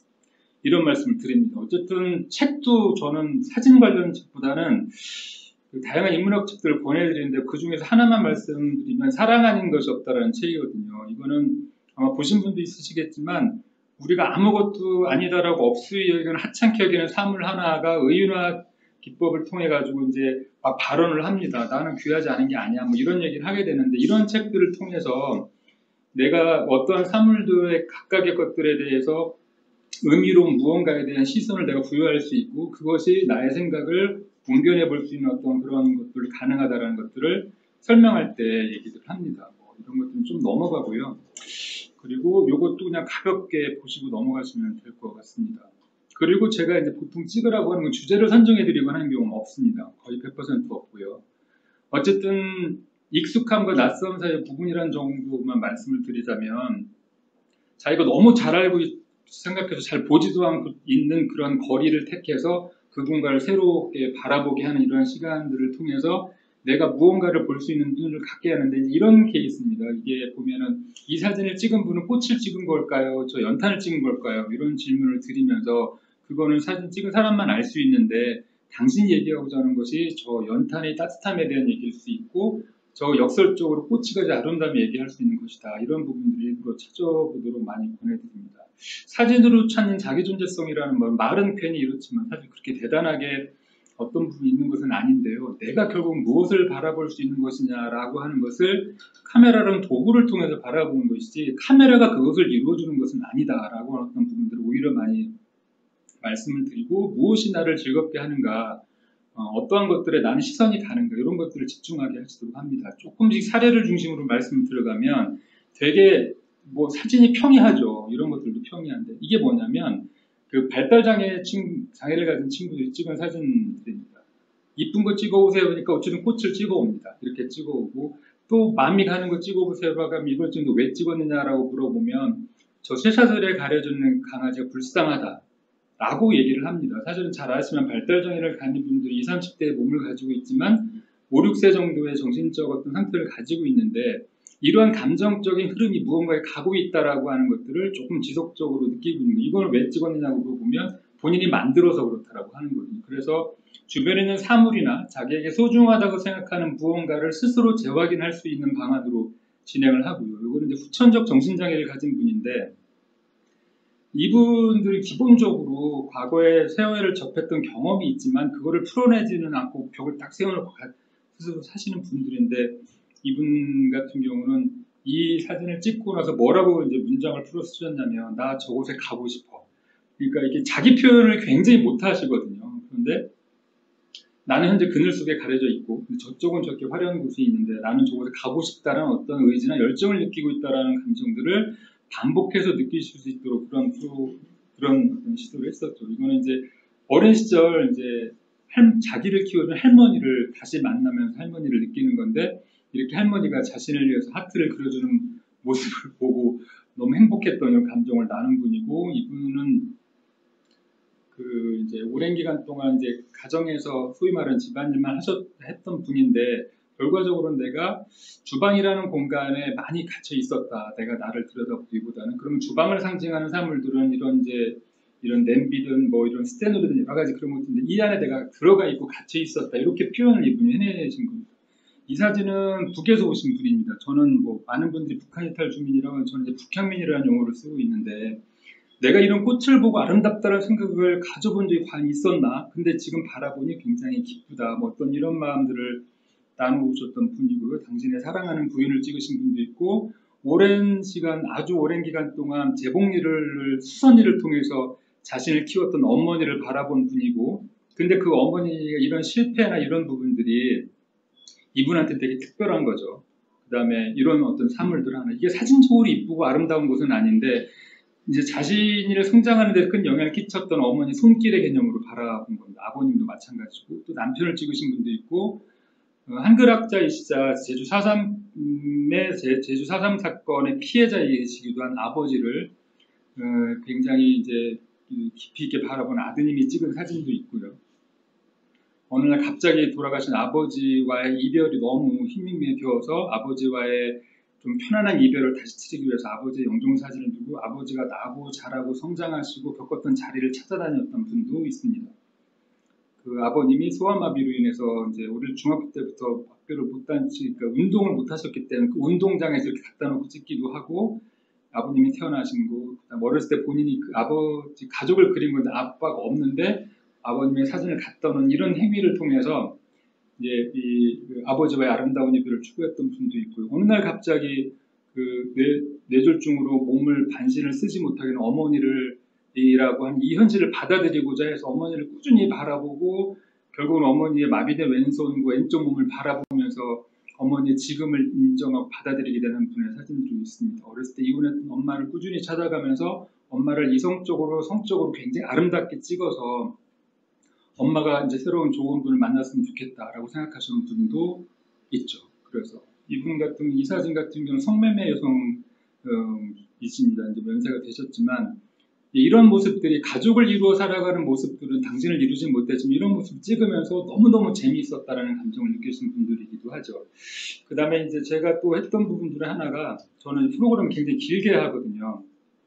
D: 이런 말씀을 드립니다. 어쨌든 책도 저는 사진 관련 책보다는 그 다양한 인문학 책들을 권해드리는데, 그 중에서 하나만 말씀드리면 사랑 아닌 것이 없다라는 책이거든요. 이거는 아마 보신 분도 있으시겠지만, 우리가 아무것도 아니다라고 업수히 여기는 하찮게 여기는 사물 하나가 의윤화 기법을 통해 가지고 이제 막 발언을 합니다. 나는 귀하지 않은 게 아니야. 뭐 이런 얘기를 하게 되는데, 이런 책들을 통해서 내가 어떠한 사물들의 각각의 것들에 대해서 의미로운 무언가에 대한 시선을 내가 부여할 수 있고, 그것이 나의 생각을 옮겨내 볼 수 있는 어떤 그런 것들이 가능하다라는 것들을 설명할 때 얘기를 합니다. 뭐 이런 것들은 좀 넘어가고요. 그리고 이것도 그냥 가볍게 보시고 넘어가시면 될 것 같습니다. 그리고 제가 이제 보통 찍으라고 하는 건 주제를 선정해드리거나 하는 경우는 없습니다. 거의 백 퍼센트 없고요. 어쨌든 익숙함과 낯선 사이의 부분이라는 정도만 말씀을 드리자면, 자기가 너무 잘 알고 생각해서 잘 보지도 않고 있는 그런 거리를 택해서 그분과를 새롭게 바라보게 하는 이러한 시간들을 통해서 내가 무언가를 볼 수 있는 눈을 갖게 하는데, 이런 케이스입니다. 이게 보면은 이 사진을 찍은 분은 꽃을 찍은 걸까요? 저 연탄을 찍은 걸까요? 이런 질문을 드리면서, 그거는 사진 찍은 사람만 알 수 있는데, 당신이 얘기하고자 하는 것이 저 연탄의 따뜻함에 대한 얘기일 수 있고, 저 역설적으로 꽃이 가지 아름다움을 얘기할 수 있는 것이다. 이런 부분들을 일부러 찾아보도록 많이 권해드립니다. 사진으로 찾는 자기존재성이라는 말, 말은 괜히 이렇지만 사실 그렇게 대단하게 어떤 부분이 있는 것은 아닌데요. 내가 결국 무엇을 바라볼 수 있는 것이냐라고 하는 것을 카메라라는 도구를 통해서 바라보는 것이지, 카메라가 그것을 이루어주는 것은 아니다라고 하는 어떤 부분들을 오히려 많이 말씀을 드리고, 무엇이 나를 즐겁게 하는가, 어, 어떠한 것들에 나는 시선이 가는가, 이런 것들을 집중하게 하시도록 합니다. 조금씩 사례를 중심으로 말씀을 들어가면 되게 뭐 사진이 평이하죠. 거 이런 것들도 평이한데 이게 뭐냐면 그 발달장애 친, 장애를 가진 친구들이 찍은 사진들입니다. 이쁜 거 찍어오세요 그러니까 어쨌든 꽃을 찍어옵니다. 이렇게 찍어오고 또 마음이 가는 거 찍어보세요 하면 이걸 지금 왜 찍었느냐라고 물어보면 저 쇠사슬에 가려주는 강아지가 불쌍하다 라고 얘기를 합니다. 사실은 잘 아시면 발달장애를 가진 분들이 이십, 삼십 대의 몸을 가지고 있지만 오, 육 세 정도의 정신적 어떤 상태를 가지고 있는데 이러한 감정적인 흐름이 무언가에 가고 있다라고 하는 것들을 조금 지속적으로 느끼고 있는 거예요. 이걸 왜 찍었느냐고 물어보면 본인이 만들어서 그렇다라고 하는 거거든요. 그래서 주변에 있는 사물이나 자기에게 소중하다고 생각하는 무언가를 스스로 재확인할 수 있는 방안으로 진행을 하고요. 이거는 이제 후천적 정신장애를 가진 분인데 이분들이 기본적으로 과거에 세월을 접했던 경험이 있지만 그거를 풀어내지는 않고 벽을 딱 세워놓고 스스로 사시는 분들인데 이분 같은 경우는 이 사진을 찍고 나서 뭐라고 이제 문장을 풀어 쓰셨냐면 나 저곳에 가고 싶어. 그러니까 이게 자기 표현을 굉장히 못 하시거든요. 그런데 나는 현재 그늘 속에 가려져 있고 저쪽은 저렇게 화려한 곳이 있는데 나는 저곳에 가고 싶다는 어떤 의지나 열정을 느끼고 있다는 감정들을 반복해서 느끼실 수 있도록 그런 프로, 그런 어떤 시도를 했었죠. 이거는 이제 어린 시절 이제 할, 자기를 키워준 할머니를 다시 만나면서 할머니를 느끼는 건데 이렇게 할머니가 자신을 위해서 하트를 그려주는 모습을 보고 너무 행복했던 이런 감정을 나눈 분이고 이분은 그 이제 오랜 기간 동안 이제 가정에서 소위 말하는 집안일만 하셨 했던 분인데 결과적으로 내가 주방이라는 공간에 많이 갇혀 있었다. 내가 나를 들여다보기보다는 그러면 주방을 상징하는 사물들은 이런 이제 이런 냄비든 뭐 이런 스탠드든 여러 가지 그런 것들인데 이 안에 내가 들어가 있고 갇혀 있었다. 이렇게 표현을 이분이 해내신 겁니다. 이 사진은 북에서 오신 분입니다. 저는 뭐 많은 분들이 북한 이탈 주민이라고 저는 이제 북향민이라는 용어를 쓰고 있는데 내가 이런 꽃을 보고 아름답다는 생각을 가져본 적이 과연 있었나? 근데 지금 바라보니 굉장히 기쁘다. 뭐 어떤 이런 마음들을 나누셨던 분이고요. 당신의 사랑하는 부인을 찍으신 분도 있고 오랜 시간, 아주 오랜 기간 동안 재봉일을 수선일을 통해서 자신을 키웠던 어머니를 바라본 분이고 근데 그 어머니가 이런 실패나 이런 부분들이 이분한테 되게 특별한 거죠. 그 다음에 이런 어떤 사물들 하나 이게 사진적으로 이쁘고 아름다운 것은 아닌데 이제 자신을 성장하는 데 큰 영향을 끼쳤던 어머니 손길의 개념으로 바라본 겁니다. 아버님도 마찬가지고 또 남편을 찍으신 분도 있고 어, 한글학자이시자 제주 사삼의 제주 사삼 사건의 피해자이시기도 한 아버지를 어, 굉장히 이제 깊이 있게 바라본 아드님이 찍은 사진도 있고요. 어느 날 갑자기 돌아가신 아버지와의 이별이 너무 힘이 겨워서 아버지와의 좀 편안한 이별을 다시 치르기 위해서 아버지의 영정사진을 두고 아버지가 나고 자라고 성장하시고 겪었던 자리를 찾아다녔던 분도 있습니다. 그 아버님이 소아마비로 인해서 이제 우리 중학교 때부터 학교를 못 다니시니까 그러니까 운동을 못 하셨기 때문에 그 운동장에서 이렇게 갖다 놓고 찍기도 하고 아버님이 태어나신 거, 그다음 어렸을 때 본인이 그 아버지 가족을 그린 건데 아빠가 없는데 아버님의 사진을 갖다 놓은 이런 행위를 통해서 이제 이 그 아버지와의 아름다운 이별을 추구했던 분도 있고요. 어느 날 갑자기 그 뇌, 뇌졸중으로 몸을 반신을 쓰지 못하게 하는 어머니를 이라고 한 이 현실을 받아들이고자 해서 어머니를 꾸준히 바라보고 결국은 어머니의 마비된 왼손과 왼쪽 몸을 바라보면서 어머니의 지금을 인정하고 받아들이게 되는 분의 사진들이 있습니다. 어렸을 때 이혼했던 엄마를 꾸준히 찾아가면서 엄마를 이성적으로 성적으로 굉장히 아름답게 찍어서 엄마가 이제 새로운 좋은 분을 만났으면 좋겠다라고 생각하시는 분도 있죠. 그래서 이분 같은 이 사진 같은 경우는 성매매 여성 음, 있습니다. 이제 면세가 되셨지만 이런 모습들이 가족을 이루어 살아가는 모습들은 당신을 이루지 못했지만 이런 모습을 찍으면서 너무너무 재미있었다라는 감정을 느끼시는 분들이기도 하죠. 그 다음에 이제 제가 또 했던 부분들의 하나가 저는 프로그램을 굉장히 길게 하거든요.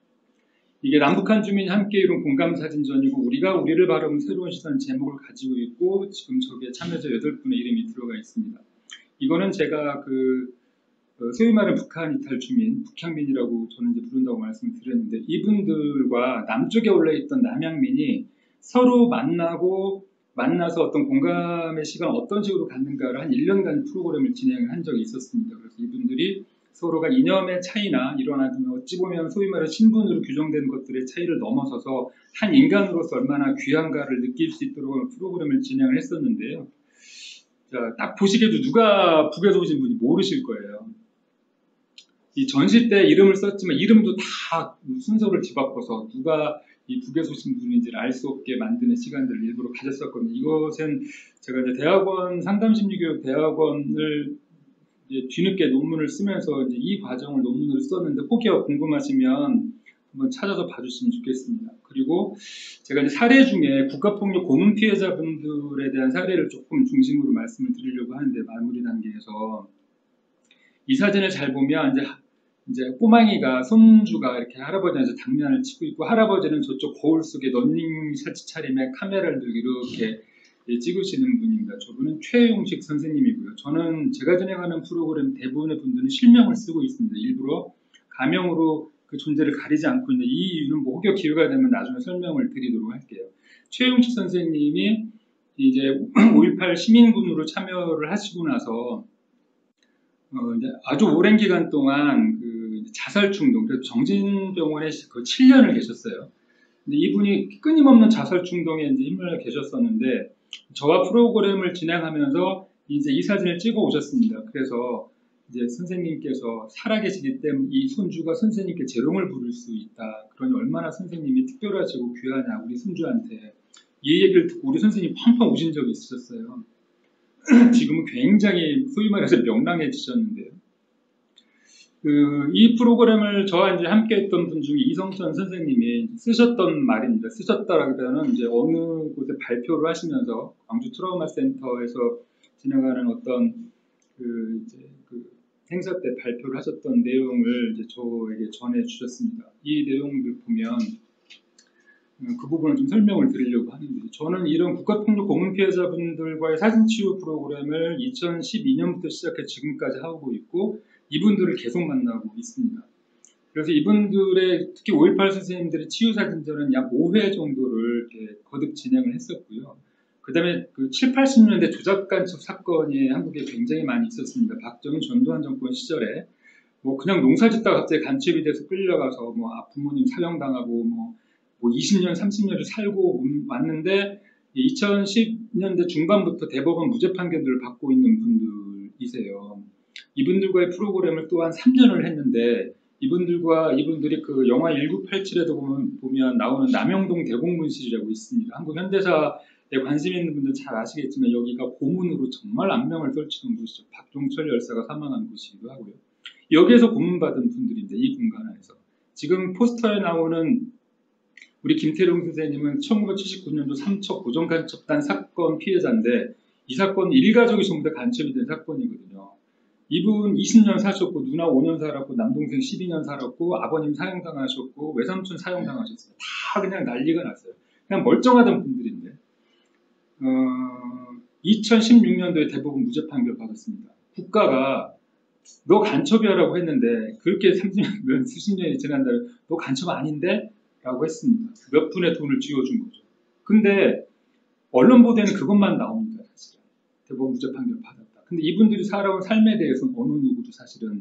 D: 이게 남북한 주민이 함께 이룬 공감사진전이고 우리가 우리를 바라보는 새로운 시선 제목을 가지고 있고 지금 저기에 참여자 여덟 분의 이름이 들어가 있습니다. 이거는 제가 그 소위 말하는 북한 이탈 주민, 북향민이라고 저는 이제 부른다고 말씀을 드렸는데 이분들과 남쪽에 올라있던 남향민이 서로 만나고 만나서 어떤 공감의 시간을 어떤 식으로 갖는가를 한 일 년간 프로그램을 진행한 적이 있었습니다. 그래서 이분들이 서로가 이념의 차이나 일어나는 어찌 보면 소위 말하는 신분으로 규정된 것들의 차이를 넘어서서 한 인간으로서 얼마나 귀한가를 느낄 수 있도록 프로그램을 진행을 했었는데요. 자, 딱 보시기에도 누가 북에서 오신 분이 모르실 거예요. 이 전시 때 이름을 썼지만 이름도 다 순서를 뒤바꿔서 누가 이 북에 오신 분인지를 알 수 없게 만드는 시간들을 일부러 가졌었거든요. 이것은 제가 이제 대학원 상담심리교육 대학원을 이제 뒤늦게 논문을 쓰면서 이제 이 과정을 논문으로 썼는데 혹여 궁금하시면 한번 찾아서 봐주시면 좋겠습니다. 그리고 제가 이제 사례 중에 국가폭력 고문 피해자분들에 대한 사례를 조금 중심으로 말씀을 드리려고 하는데 마무리 단계에서 이 사진을 잘 보면 이제 이제 꼬망이가 손주가 이렇게 할아버지한테 당면을 치고 있고 할아버지는 저쪽 거울 속에 런닝샷 차림에 카메라를 들고 이렇게 찍으시는 분입니다. 저분은 최용식 선생님이고요. 저는 제가 진행하는 프로그램 대부분의 분들은 실명을 쓰고 있습니다. 일부러 가명으로 그 존재를 가리지 않고 있는데 이 이유는 뭐 혹여 기회가 되면 나중에 설명을 드리도록 할게요. 최용식 선생님이 이제 오일팔 시민군으로 참여를 하시고 나서 어 이제 아주 오랜 기간 동안 그 자살 충동, 그래서 정진병원에 그 칠 년을 계셨어요. 근데 이분이 끊임없는 자살 충동에 이제 힘을 계셨었는데 저와 프로그램을 진행하면서 이제 이 사진을 찍어 오셨습니다. 그래서 이제 선생님께서 살아계시기 때문에 이 손주가 선생님께 재롱을 부릴 수 있다. 그러니 얼마나 선생님이 특별하시고 귀하냐 우리 손주한테 이 얘기를 듣고 우리 선생님이 펑펑 우신 적이 있으셨어요. 지금은 굉장히 소위 말해서 명랑해지셨는데요. 그, 이 프로그램을 저와 이제 함께 했던 분 중에 이성천 선생님이 쓰셨던 말입니다. 쓰셨다라기보다는 이제 어느 곳에 발표를 하시면서 광주 트라우마 센터에서 진행하는 어떤 그 이제 그 행사 때 발표를 하셨던 내용을 이제 저에게 전해 주셨습니다. 이 내용을 보면 그 부분을 좀 설명을 드리려고 하는데 저는 이런 국가폭력 고문 피해자분들과의 사진치유 프로그램을 이천십이 년부터 시작해 지금까지 하고 있고 이분들을 계속 만나고 있습니다. 그래서 이분들의 특히 오일팔 선생님들의 치유 사진전은 약 오 회 정도를 이렇게 거듭 진행을 했었고요. 그 다음에 그 칠, 팔십 년대 조작 간첩 사건이 한국에 굉장히 많이 있었습니다. 박정희 전두환 정권 시절에 뭐 그냥 농사 짓다가 갑자기 간첩이 돼서 끌려가서 뭐 부모님 사형당하고 뭐, 뭐 이십 년, 삼십 년을 살고 왔는데 이천십 년대 중반부터 대법원 무죄 판결들을 받고 있는 분들이세요. 이분들과의 프로그램을 또한 삼 년을 했는데 이분들과 이분들이 그 영화 천구백팔십칠에도 보면, 보면 나오는 남영동 대공분실이라고 있습니다. 한국 현대사에 관심 있는 분들 잘 아시겠지만 여기가 고문으로 정말 악명을 떨치던 곳이죠. 박종철 열사가 사망한 곳이기도 하고요. 여기에서 고문받은 분들인데 이 공간 안에서 지금 포스터에 나오는 우리 김태룡 선생님은 천구백칠십구 년도 삼척 고정간첩단 사건 피해자인데 이 사건은 일가족이 전부 다 간첩이 된 사건이거든요. 이분 이십 년 사셨고 누나 오 년 살았고 남동생 십이 년 살았고 아버님 사형당하셨고 외삼촌 사형당하셨어요. 다 그냥 난리가 났어요. 그냥 멀쩡하던 분들인데 어, 이천십육 년도에 대법원 무죄 판결 받았습니다. 국가가 너 간첩이야라고 했는데 그렇게 삼십 년, 수십 년이 지난 다음에 너 간첩 아닌데? 라고 했습니다. 몇 푼의 돈을 쥐어준 거죠. 근데 언론 보도에는 그것만 나옵니다. 사실은. 대법원 무죄 판결 받았다. 근데 이분들이 살아온 삶에 대해서는 어느 누구도 사실은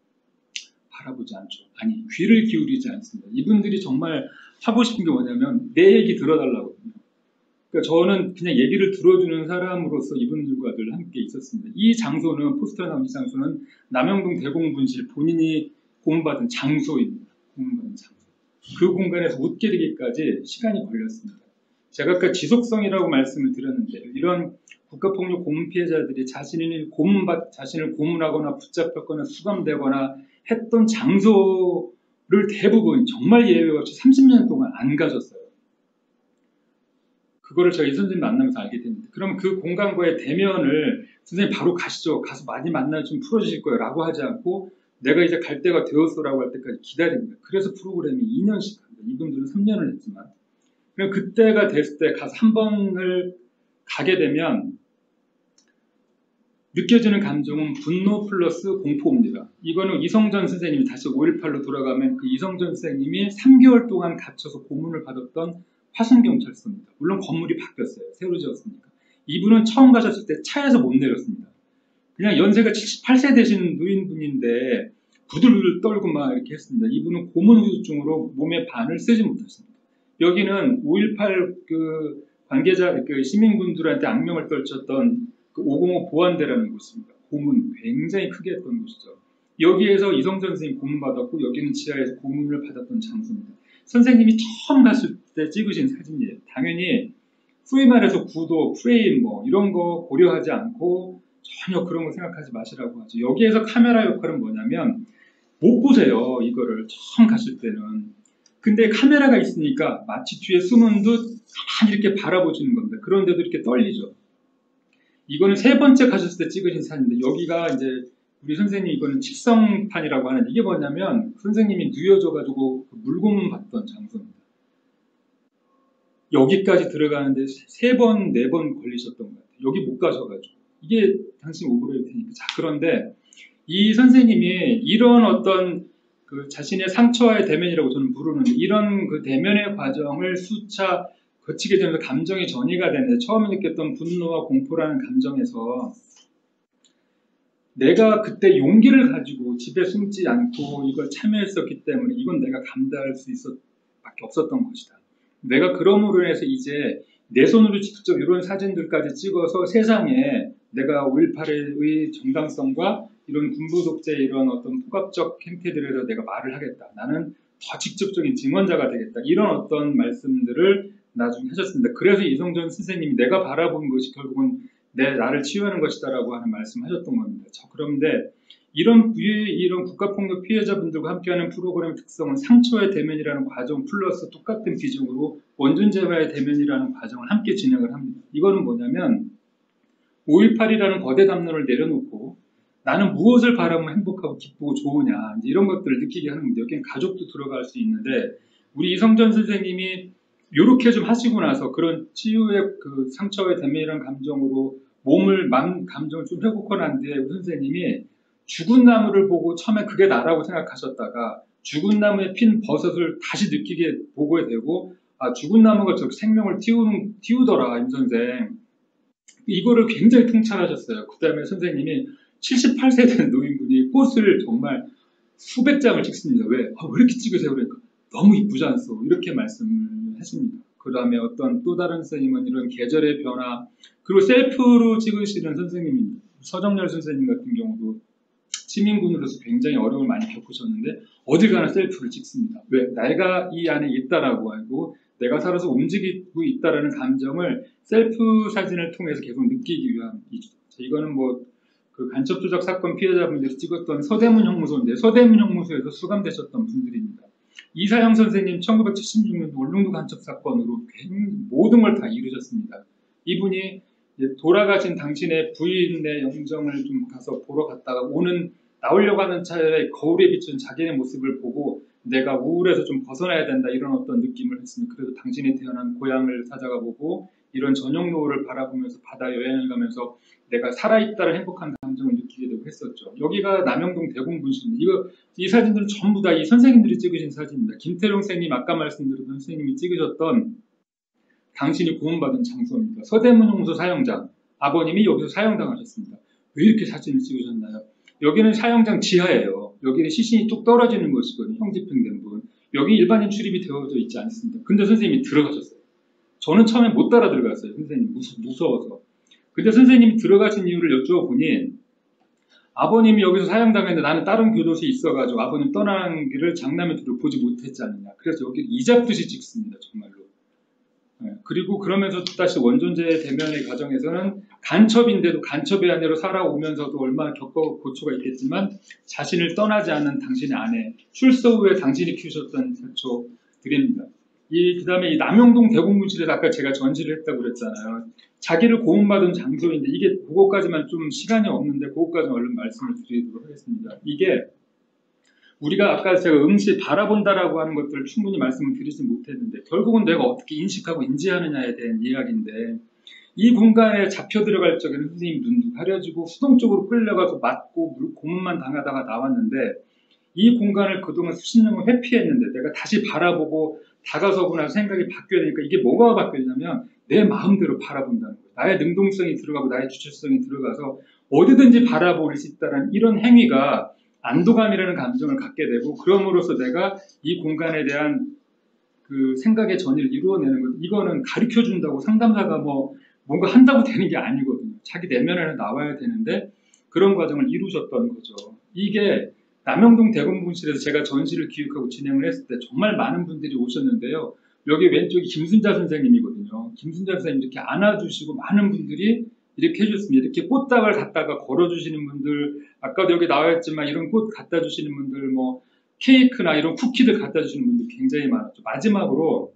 D: 바라보지 않죠. 아니, 귀를 기울이지 않습니다. 이분들이 정말 하고 싶은 게 뭐냐면 내 얘기 들어달라거든요. 그러니까 저는 그냥 얘기를 들어주는 사람으로서 이분들과 늘 함께 있었습니다. 이 장소는 포스터에 나온 이 장소는 남영동 대공분실 본인이 고문받은 장소입니다. 고문받은 장소. 그 공간에서 웃게 되기까지 시간이 걸렸습니다. 제가 아까 지속성이라고 말씀을 드렸는데 이런 국가폭력 고문 피해자들이 자신이 고문받, 자신을 고문하거나 붙잡혔거나 수감되거나 했던 장소를 대부분 정말 예외 없이 삼십 년 동안 안 가셨어요. 그거를 제가 이 선생님 만나면서 알게 됐는데 그럼 그 공간과의 대면을 선생님 바로 가시죠. 가서 많이 만나면 좀 풀어주실 거예요. 라고 하지 않고 내가 이제 갈 때가 되었어라고 할 때까지 기다립니다. 그래서 프로그램이 이 년씩 합니다. 이분들은 삼 년을 했지만 그럼 그때가 됐을 때 가서 한 번을 가게 되면 느껴지는 감정은 분노 플러스 공포입니다. 이거는 이성전 선생님이 다시 오일팔로 돌아가면 그 이성전 선생님이 삼 개월 동안 갇혀서 고문을 받았던 화순경찰서입니다. 물론 건물이 바뀌었어요. 새로 지었으니까. 이분은 처음 가셨을 때 차에서 못 내렸습니다. 그냥 연세가 칠십팔 세 되신 노인분인데 부들부들 떨고 막 이렇게 했습니다. 이분은 고문 후유증으로 몸의 반을 쓰지 못하십니다. 여기는 오일팔 그 관계자, 그 시민군들한테 악명을 떨쳤던 그 오공오 보안대라는 곳입니다. 고문 굉장히 크게 했던 곳이죠. 여기에서 이성전 선생님 고문받았고 여기는 지하에서 고문을 받았던 장소입니다. 선생님이 처음 갔을 때 찍으신 사진이에요. 당연히 소위 말해서 구도, 프레임 뭐 이런 거 고려하지 않고 전혀 그런 거 생각하지 마시라고 하죠. 여기에서 카메라 역할은 뭐냐면 못 보세요. 이거를 처음 갔을 때는. 근데 카메라가 있으니까 마치 뒤에 숨은 듯 가만히 이렇게 바라보시는 겁니다. 그런데도 이렇게 떨리죠. 이거는 세 번째 가셨을 때 찍으신 사진인데 여기가 이제 우리 선생님 이거는 직성판이라고 하는데 이게 뭐냐면 선생님이 누워져가지고 물고문 받던 장소입니다. 여기까지 들어가는데 세 번, 네 번 걸리셨던 것 같아요. 여기 못 가셔가지고. 이게 당신 오버레이트니까. 자, 그런데 이 선생님이 이런 어떤 그 자신의 상처와의 대면이라고 저는 부르는데 이런 그 대면의 과정을 수차 거치게 되면서 감정이 전이가 되는데 처음에 느꼈던 분노와 공포라는 감정에서 내가 그때 용기를 가지고 집에 숨지 않고 이걸 참여했었기 때문에 이건 내가 감당할 수 있었 밖에 없었던 것이다. 내가 그럼으로 인해서 이제 내 손으로 직접 이런 사진들까지 찍어서 세상에 내가 오일팔의 정당성과 이런 군부 독재의 이런 어떤 폭압적 행태들에 대해서 내가 말을 하겠다. 나는 더 직접적인 증언자가 되겠다. 이런 어떤 말씀들을 나중에 하셨습니다. 그래서 이성전 선생님이 내가 바라본 것이 결국은 내 나를 치유하는 것이다라고 하는 말씀하셨던 겁니다. 저 그런데 이런 이런 국가폭력 피해자분들과 함께하는 프로그램의 특성은 상처의 대면이라는 과정 플러스 똑같은 비중으로 원존재와의 대면이라는 과정을 함께 진행을 합니다. 이거는 뭐냐면 오일팔이라는 거대 담론을 내려놓고 나는 무엇을 바라면 행복하고 기쁘고 좋으냐 이런 것들을 느끼게 하는 겁니다. 여기는 가족도 들어갈 수 있는데 우리 이성전 선생님이 이렇게 좀 하시고 나서 그런 치유의 그 상처의 대면이라는 감정으로 몸을 마음 감정을 좀 회복하고 난 뒤에 우리 선생님이 죽은 나무를 보고 처음에 그게 나라고 생각하셨다가 죽은 나무에 핀 버섯을 다시 느끼게 보게 되고 아 죽은 나무가 저 생명을 띄우는, 띄우더라 임 선생. 이거를 굉장히 통찰하셨어요. 그 다음에 선생님이 칠십팔 세 된 노인분이 꽃을 정말 수백 장을 찍습니다. 왜? 아, 왜 이렇게 찍으세요? 그러니까 너무 이쁘지 않소? 이렇게 말씀을 했습니다. 그 다음에 어떤 또 다른 선생님은 이런 계절의 변화 그리고 셀프로 찍으시는 선생님입니다. 서정열 선생님 같은 경우도 시민군으로서 굉장히 어려움을 많이 겪으셨는데 어딜 가나 셀프를 찍습니다. 왜? 내가 이 안에 있다라고 알고 내가 살아서 움직이고 있다라는 감정을 셀프 사진을 통해서 계속 느끼기 위함이죠. 이거는 뭐 그 간첩 조작 사건 피해자분들이 찍었던 서대문 형무소인데 서대문 형무소에서 수감되셨던 분들입니다. 이사영 선생님 천구백칠십육 년도 울릉도 간첩 사건으로 모든 걸 다 이루셨습니다. 이분이 돌아가신 당신의 부인의 영정을 좀 가서 보러 갔다가 오는 나오려고 하는 차에 거울에 비춘 자기의 모습을 보고 내가 우울해서 좀 벗어나야 된다 이런 어떤 느낌을 했습니다. 그래도 당신이 태어난 고향을 찾아가 보고 이런 저녁 노을을 바라보면서 바다 여행을 가면서 내가 살아있다는 행복한 감정을 느끼게 되고 했었죠. 여기가 남영동 대공분실입니다. 이거 이 사진들은 전부 다 이 선생님들이 찍으신 사진입니다. 김태룡 선생님 아까 말씀드렸던 선생님이 찍으셨던 당신이 고문받은 장소입니다. 서대문 형무소 사형장 아버님이 여기서 사형당하셨습니다. 왜 이렇게 사진을 찍으셨나요? 여기는 사형장 지하예요. 여기는 시신이 뚝 떨어지는 것이거든요. 형집행된 분. 여기 일반인 출입이 되어져 있지 않습니다. 근데 선생님이 들어가셨어요. 저는 처음에 못 따라 들어갔어요. 선생님 무서, 무서워서. 근데 선생님이 들어가신 이유를 여쭤보니 아버님이 여기서 사형당했는데 나는 다른 교도소에 있어가지고 아버님 떠나는 길을 장남의들을 보지 못했지 않느냐. 그래서 여기 이잡듯이 찍습니다. 정말로. 네. 그리고 그러면서 다시 원존재 대면의 과정에서는 간첩인데도 간첩의 아내로 살아오면서도 얼마나 겪어 고초가 있겠지만 자신을 떠나지 않는 당신의 아내, 출소 후에 당신이 키우셨던 자초들입니다. 이 그다음에 이 남영동 대공분실에서 아까 제가 전시를 했다고 그랬잖아요. 자기를 고문받은 장소인데 이게 그거까지만 좀 시간이 없는데 그거까지 얼른 말씀을 드리도록 하겠습니다. 이게 우리가 아까 제가 응시 바라본다라고 하는 것들을 충분히 말씀을 드리지 못했는데 결국은 내가 어떻게 인식하고 인지하느냐에 대한 이야기인데 이 공간에 잡혀 들어갈 적에는 선생님이 눈도 가려지고 수동적으로 끌려가서 맞고 고문만 당하다가 나왔는데 이 공간을 그동안 수십 년을 회피했는데 내가 다시 바라보고 다가서고 나서 생각이 바뀌어야 되니까 이게 뭐가 바뀌었냐면 내 마음대로 바라본다는 거예요. 나의 능동성이 들어가고 나의 주체성이 들어가서 어디든지 바라볼 수 있다는 이런 행위가 안도감이라는 감정을 갖게 되고 그럼으로써 내가 이 공간에 대한 그 생각의 전이를 이루어내는 것 이거는 가르쳐준다고 상담사가 뭐 뭔가 한다고 되는 게 아니거든요. 자기 내면에는 나와야 되는데 그런 과정을 이루셨던 거죠. 이게 남영동 대공분실에서 제가 전시를 기획하고 진행을 했을 때 정말 많은 분들이 오셨는데요. 여기 왼쪽이 김순자 선생님이거든요. 김순자 선생님 이렇게 안아주시고 많은 분들이 이렇게 해주셨습니다. 이렇게 꽃다발 갖다가 걸어주시는 분들, 아까도 여기 나와있지만 이런 꽃 갖다 주시는 분들, 뭐 케이크나 이런 쿠키들 갖다 주시는 분들 굉장히 많았죠. 마지막으로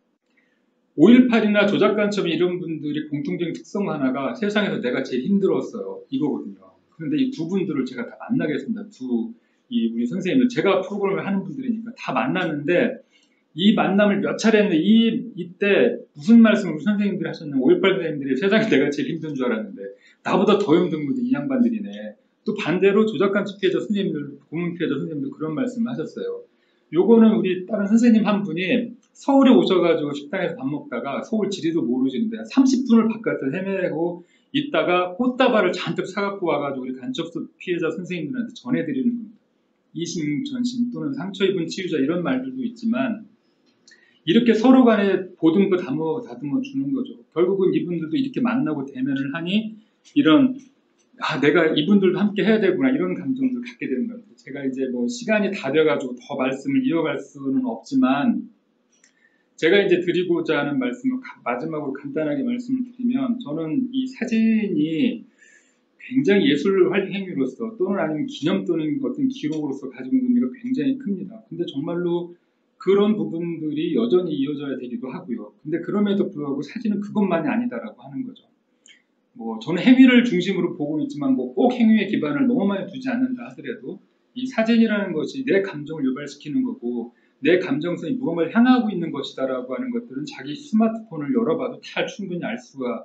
D: 오일팔이나 조작간첩이 이런 분들이 공통적인 특성 하나가 세상에서 내가 제일 힘들었어요. 이거거든요. 그런데 이 두 분들을 제가 다 만나겠습니다. 두, 이 우리 선생님들, 제가 프로그램을 하는 분들이니까 다 만났는데 이 만남을 몇 차례 했는데 이, 이때 무슨 말씀을 우리 선생님들이 하셨냐면 오일팔 선생님들이 세상에 내가 제일 힘든 줄 알았는데 나보다 더 힘든 분들이 이 양반들이네. 또 반대로 조작간첩 피해자 선생님들, 고문 피해자 선생님들 그런 말씀을 하셨어요. 요거는 우리 다른 선생님 한 분이 서울에 오셔가지고 식당에서 밥 먹다가 서울 지리도 모르시는데 삼십 분을 바깥을 헤매고 있다가 꽃다발을 잔뜩 사갖고 와가지고 우리 간첩 피해자 선생님들한테 전해드리는 겁니다. 이심전심 또는 상처 입은 치유자 이런 말들도 있지만 이렇게 서로 간에 보듬고 다듬어, 다듬어 주는 거죠. 결국은 이분들도 이렇게 만나고 대면을 하니 이런 아 내가 이분들도 함께 해야 되구나 이런 감정을 갖게 되는 것 같아요. 제가 이제 뭐 시간이 다 돼가지고 더 말씀을 이어갈 수는 없지만 제가 이제 드리고자 하는 말씀을 마지막으로 간단하게 말씀을 드리면 저는 이 사진이 굉장히 예술 행위로서 또는 아니면 기념 또는 어떤 기록으로서 가지고 있는 의미가 굉장히 큽니다. 근데 정말로 그런 부분들이 여전히 이어져야 되기도 하고요. 근데 그럼에도 불구하고 사진은 그것만이 아니다라고 하는 거죠. 뭐 저는 행위를 중심으로 보고 있지만 뭐 꼭 행위에 기반을 너무 많이 두지 않는다 하더라도 이 사진이라는 것이 내 감정을 유발시키는 거고 내 감정선이 무언가를 향하고 있는 것이다라고 하는 것들은 자기 스마트폰을 열어봐도 다 충분히 알 수가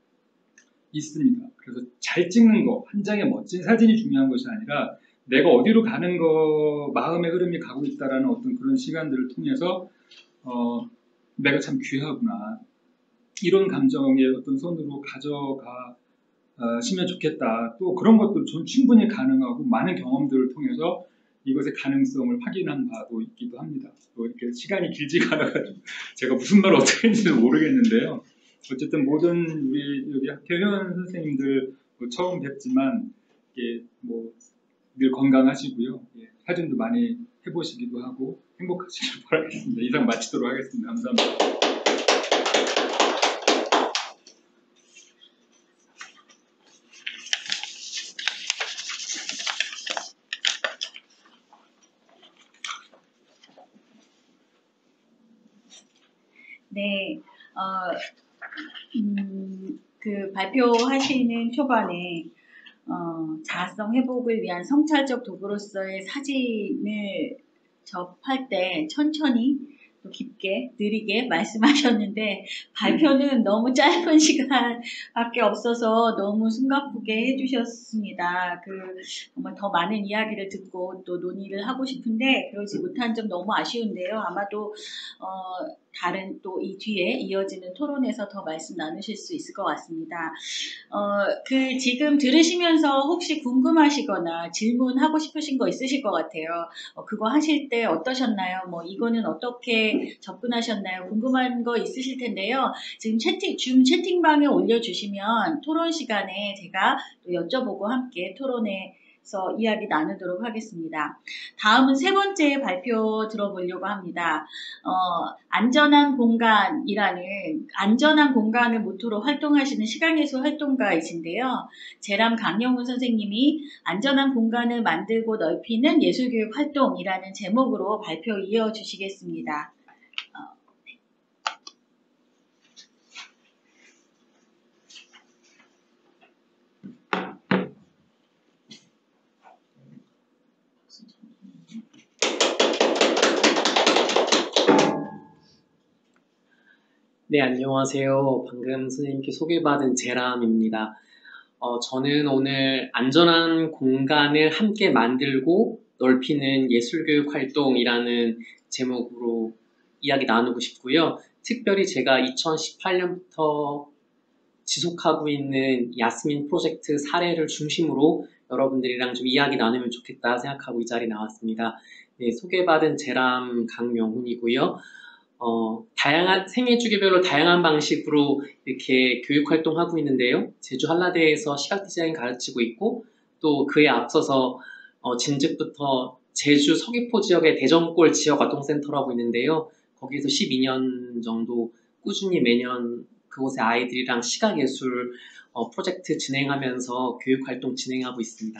D: 있습니다. 그래서 잘 찍는 거, 한 장의 멋진 사진이 중요한 것이 아니라 내가 어디로 가는 거, 마음의 흐름이 가고 있다라는 어떤 그런 시간들을 통해서 어, 내가 참 귀하구나. 이런 감정의 어떤 선으로 가져가 어, 시면 좋겠다. 또 그런 것도 전 충분히 가능하고 많은 경험들을 통해서 이것의 가능성을 확인한 바도 있기도 합니다. 또 이렇게 시간이 길지가 않아가지고 제가 무슨 말을 어떻게 했는지는 모르겠는데요. 어쨌든 모든 우리 여기 학교 회원 선생님들 뭐 처음 뵙지만 예, 뭐 늘 건강하시고요. 예, 사진도 많이 해보시기도 하고 행복하시길 바라겠습니다. 이상 마치도록 하겠습니다. 감사합니다.
A: 네, 어, 음, 그 발표하시는 초반에 어, 자아성 회복을 위한 성찰적 도구로서의 사진을 접할 때 천천히 또 깊게 느리게 말씀하셨는데 발표는 너무 짧은 시간밖에 없어서 너무 숨가쁘게 해주셨습니다. 그 정말 더 많은 이야기를 듣고 또 논의를 하고 싶은데 그러지 못한 점 너무 아쉬운데요. 아마도 어, 다른 또 이 뒤에 이어지는 토론에서 더 말씀 나누실 수 있을 것 같습니다. 어, 그 지금 들으시면서 혹시 궁금하시거나 질문하고 싶으신 거 있으실 것 같아요. 어, 그거 하실 때 어떠셨나요? 뭐 이거는 어떻게 접근하셨나요? 궁금한 거 있으실 텐데요. 지금 채팅, 줌 채팅방에 올려주시면 토론 시간에 제가 또 여쭤보고 함께 토론에 서 이야기 나누도록 하겠습니다. 다음은 세 번째 발표 들어보려고 합니다. 어, 안전한 공간이라는 안전한 공간을 모토로 활동하시는 시각예술 활동가이신데요. 제람 강영훈 선생님이 안전한 공간을 만들고 넓히는 예술교육 활동이라는 제목으로 발표 이어주시겠습니다. 어,
E: 네, 안녕하세요. 방금 선생님께 소개받은 제람입니다. 어, 저는 오늘 안전한 공간을 함께 만들고 넓히는 예술교육 활동이라는 제목으로 이야기 나누고 싶고요. 특별히 제가 이천십팔 년부터 지속하고 있는 야스민 프로젝트 사례를 중심으로 여러분들이랑 좀 이야기 나누면 좋겠다 생각하고 이 자리에 나왔습니다. 네, 소개받은 제람 강명훈이고요. 어, 다양한 생애 주기별로 다양한 방식으로 이렇게 교육 활동하고 있는데요. 제주 한라대에서 시각 디자인 가르치고 있고 또 그에 앞서서 어, 진즉부터 제주 서귀포 지역의 대전골 지역아동센터라고 있는데요. 거기에서 십이 년 정도 꾸준히 매년 그곳의 아이들이랑 시각예술 어, 프로젝트 진행하면서 교육활동 진행하고 있습니다.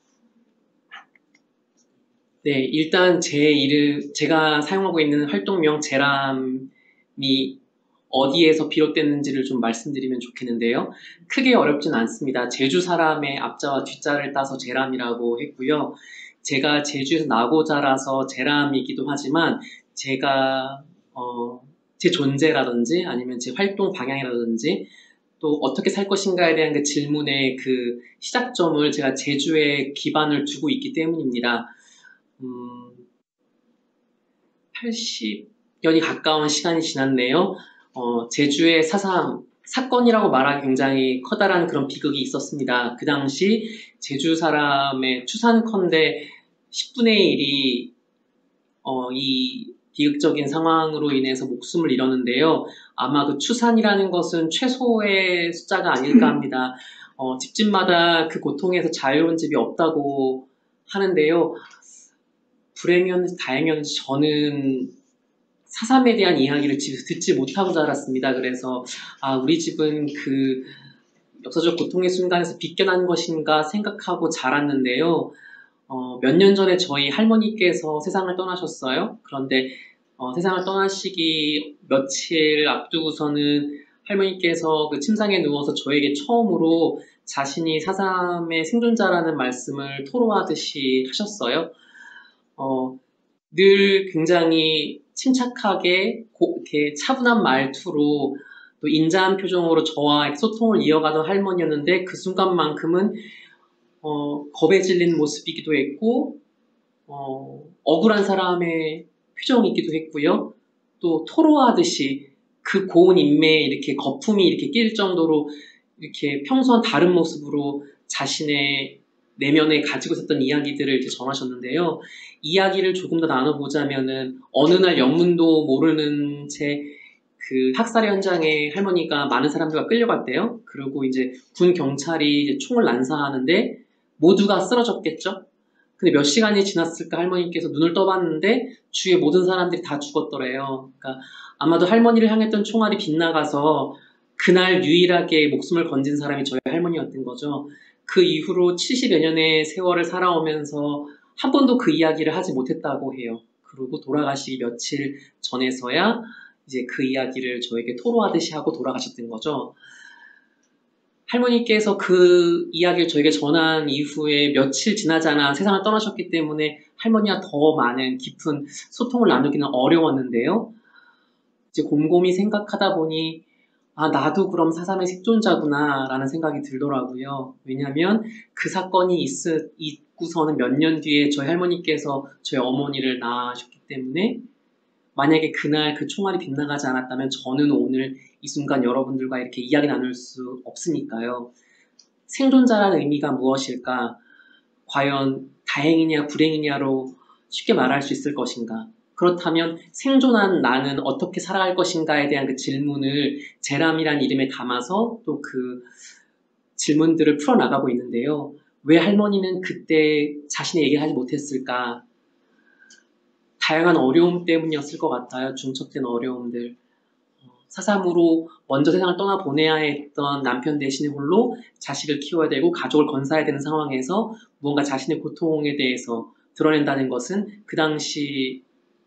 E: 네, 일단 제 이름, 제가 사용하고 있는 활동명 제람이 어디에서 비롯됐는지를 좀 말씀드리면 좋겠는데요. 크게 어렵진 않습니다. 제주 사람의 앞자와 뒷자를 따서 제람이라고 했고요. 제가 제주에서 나고 자라서 제람이기도 하지만 제가 어, 제 존재라든지 아니면 제 활동 방향이라든지 또 어떻게 살 것인가에 대한 그 질문의 그 시작점을 제가 제주에 기반을 두고 있기 때문입니다. 음, 팔십 년이 가까운 시간이 지났네요. 어, 제주의 사삼 사건이라고 말하기 굉장히 커다란 그런 비극이 있었습니다. 그 당시 제주 사람의 추산컨대 십분의 일이 어, 이 비극적인 상황으로 인해서 목숨을 잃었는데요. 아마 그 추산이라는 것은 최소의 숫자가 아닐까 합니다. 어, 집집마다 그 고통에서 자유로운 집이 없다고 하는데요. 불행이었는지 다행이었는지 저는 사삼에 대한 이야기를 집에서 듣지 못하고 자랐습니다. 그래서 아, 우리 집은 그 역사적 고통의 순간에서 비껴난 것인가 생각하고 자랐는데요. 어, 몇 년 전에 저희 할머니께서 세상을 떠나셨어요. 그런데 어, 세상을 떠나시기 며칠 앞두고서는 할머니께서 그 침상에 누워서 저에게 처음으로 자신이 사삼의 생존자라는 말씀을 토로하듯이 하셨어요. 어, 늘 굉장히 침착하게 고, 이렇게 차분한 말투로 또 인자한 표정으로 저와 소통을 이어가던 할머니였는데 그 순간만큼은 어, 겁에 질린 모습이기도 했고 어, 억울한 사람의 표정이기도 했고요. 또 토로하듯이 그 고운 인매에 이렇게 거품이 이렇게 낄 정도로 이렇게 평소와 다른 모습으로 자신의 내면에 가지고 있었던 이야기들을 이렇게 전하셨는데요. 이야기를 조금 더 나눠보자면은 어느 날 영문도 모르는 채 그 학살 현장에 할머니가 많은 사람들과 끌려갔대요. 그리고 이제 군 경찰이 이제 총을 난사하는데 모두가 쓰러졌겠죠. 근데 몇 시간이 지났을까 할머니께서 눈을 떠봤는데 주위에 모든 사람들이 다 죽었더래요. 그러니까 아마도 할머니를 향했던 총알이 빗나가서 그날 유일하게 목숨을 건진 사람이 저희 할머니였던 거죠. 그 이후로 칠십여 년의 세월을 살아오면서 한 번도 그 이야기를 하지 못했다고 해요. 그리고 돌아가시기 며칠 전에서야 이제 그 이야기를 저에게 토로하듯이 하고 돌아가셨던 거죠. 할머니께서 그 이야기를 저에게 전한 이후에 며칠 지나지 않아 세상을 떠나셨기 때문에 할머니와 더 많은 깊은 소통을 나누기는 어려웠는데요. 이제 곰곰이 생각하다 보니 아, 나도 그럼 사삼의 생존자구나 라는 생각이 들더라고요. 왜냐하면 그 사건이 있, 있고서는 몇 년 뒤에 저희 할머니께서 저희 어머니를 낳으셨기 때문에 만약에 그날 그 총알이 빗나가지 않았다면 저는 오늘 이 순간 여러분들과 이렇게 이야기 나눌 수 없으니까요. 생존자라는 의미가 무엇일까? 과연 다행이냐 불행이냐로 쉽게 말할 수 있을 것인가? 그렇다면 생존한 나는 어떻게 살아갈 것인가에 대한 그 질문을 제람이라는 이름에 담아서 또 그 질문들을 풀어나가고 있는데요. 왜 할머니는 그때 자신의 얘기를 하지 못했을까? 다양한 어려움 때문이었을 것 같아요. 중첩된 어려움들. 사삼으로 먼저 세상을 떠나보내야 했던 남편 대신에 홀로 자식을 키워야 되고 가족을 건사해야 되는 상황에서 무언가 자신의 고통에 대해서 드러낸다는 것은 그 당시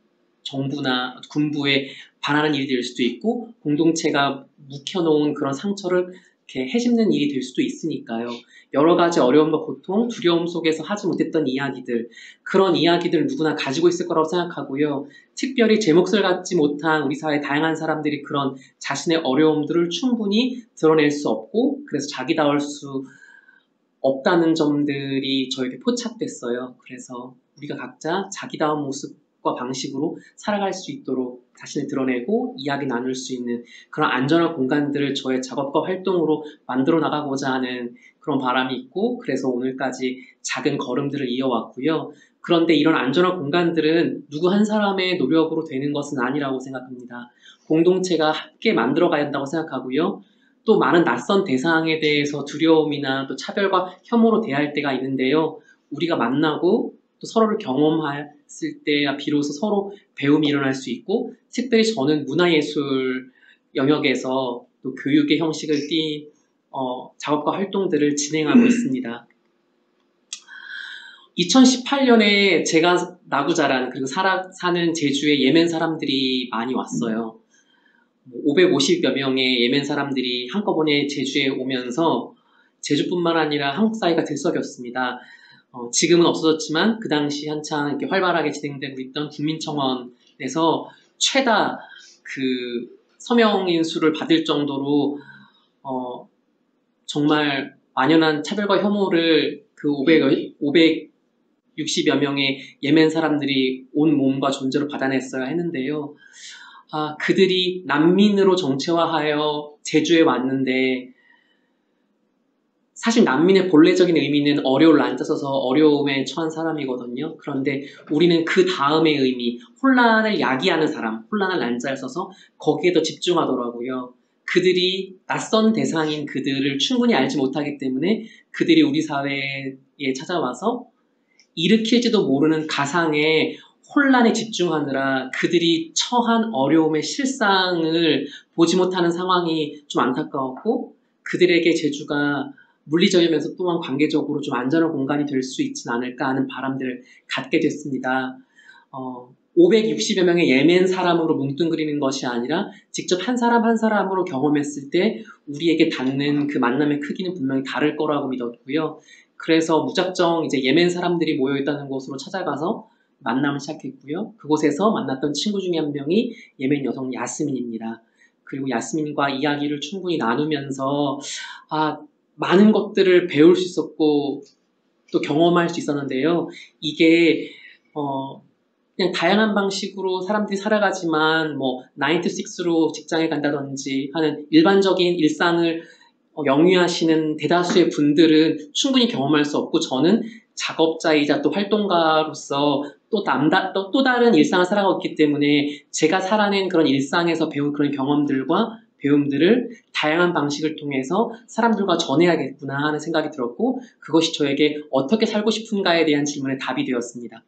E: 정부나 군부에 반하는 일이 될 수도 있고 공동체가 묵혀놓은 그런 상처를 이렇게 헤집는 일이 될 수도 있으니까요. 여러 가지 어려움과 고통, 두려움 속에서 하지 못했던 이야기들, 그런 이야기들을 누구나 가지고 있을 거라고 생각하고요. 특별히 제 몫을 갖지 못한 우리 사회의 다양한 사람들이 그런 자신의 어려움들을 충분히 드러낼 수 없고 그래서 자기다울 수 없다는 점들이 저에게 포착됐어요. 그래서 우리가 각자 자기다운 모습과 방식으로 살아갈 수 있도록 자신을 드러내고 이야기 나눌 수 있는 그런 안전한 공간들을 저의 작업과 활동으로 만들어 나가고자 하는 그런 바람이 있고 그래서 오늘까지 작은 걸음들을 이어왔고요. 그런데 이런 안전한 공간들은 누구 한 사람의 노력으로 되는 것은 아니라고 생각합니다. 공동체가 함께 만들어 가야 한다고 생각하고요. 또 많은 낯선 대상에 대해서 두려움이나 또 차별과 혐오로 대할 때가 있는데요. 우리가 만나고 또 서로를 경험했을 때 비로소 서로 배움이 일어날 수 있고, 특별히 저는 문화예술 영역에서 또 교육의 형식을 띈 어, 작업과 활동들을 진행하고 있습니다. 이천십팔 년에 제가 나고 자란 그리고 살아, 사는 제주에 예멘 사람들이 많이 왔어요. 오백오십여 명의 예멘 사람들이 한꺼번에 제주에 오면서 제주뿐만 아니라 한국 사회가 들썩였습니다. 어, 지금은 없어졌지만 그 당시 한창 이렇게 활발하게 진행되고 있던 국민청원에서 최다 그 서명인 수를 받을 정도로 어, 정말 만연한 차별과 혐오를 그 오백육십여 명의 예멘 사람들이 온 몸과 존재로 받아냈어야 했는데요. 아, 그들이 난민으로 정체화하여 제주에 왔는데, 사실 난민의 본래적인 의미는 어려울 난자 써서 어려움에 처한 사람이거든요. 그런데 우리는 그 다음의 의미, 혼란을 야기하는 사람, 혼란을 난자를 써서 거기에 더 집중하더라고요. 그들이 낯선 대상인 그들을 충분히 알지 못하기 때문에 그들이 우리 사회에 찾아와서 일으킬지도 모르는 가상의 혼란에 집중하느라 그들이 처한 어려움의 실상을 보지 못하는 상황이 좀 안타까웠고, 그들에게 제주가 물리적이면서 또한 관계적으로 좀 안전한 공간이 될 수 있진 않을까 하는 바람들을 갖게 됐습니다. 어, 오백육십여 명의 예멘 사람으로 뭉뚱그리는 것이 아니라 직접 한 사람 한 사람으로 경험했을 때 우리에게 닿는 그 만남의 크기는 분명히 다를 거라고 믿었고요. 그래서 무작정 이제 예멘 사람들이 모여있다는 곳으로 찾아가서 만남을 시작했고요. 그곳에서 만났던 친구 중에 한 명이 예멘 여성 야스민입니다. 그리고 야스민과 이야기를 충분히 나누면서 아, 많은 것들을 배울 수 있었고 또 경험할 수 있었는데요. 이게 어, 그냥 다양한 방식으로 사람들이 살아가지만 뭐 나인 to 식스로 직장에 간다든지 하는 일반적인 일상을 어, 영위하시는 대다수의 분들은 충분히 경험할 수 없고, 저는 작업자이자 또 활동가로서 또, 남다, 또, 또 다른 일상을 살아가고 있기 때문에 제가 살아낸 그런 일상에서 배운 그런 경험들과 배움들을 다양한 방식을 통해서 사람들과 전해야겠구나 하는 생각이 들었고, 그것이 저에게 어떻게 살고 싶은가에 대한 질문에 답이 되었습니다.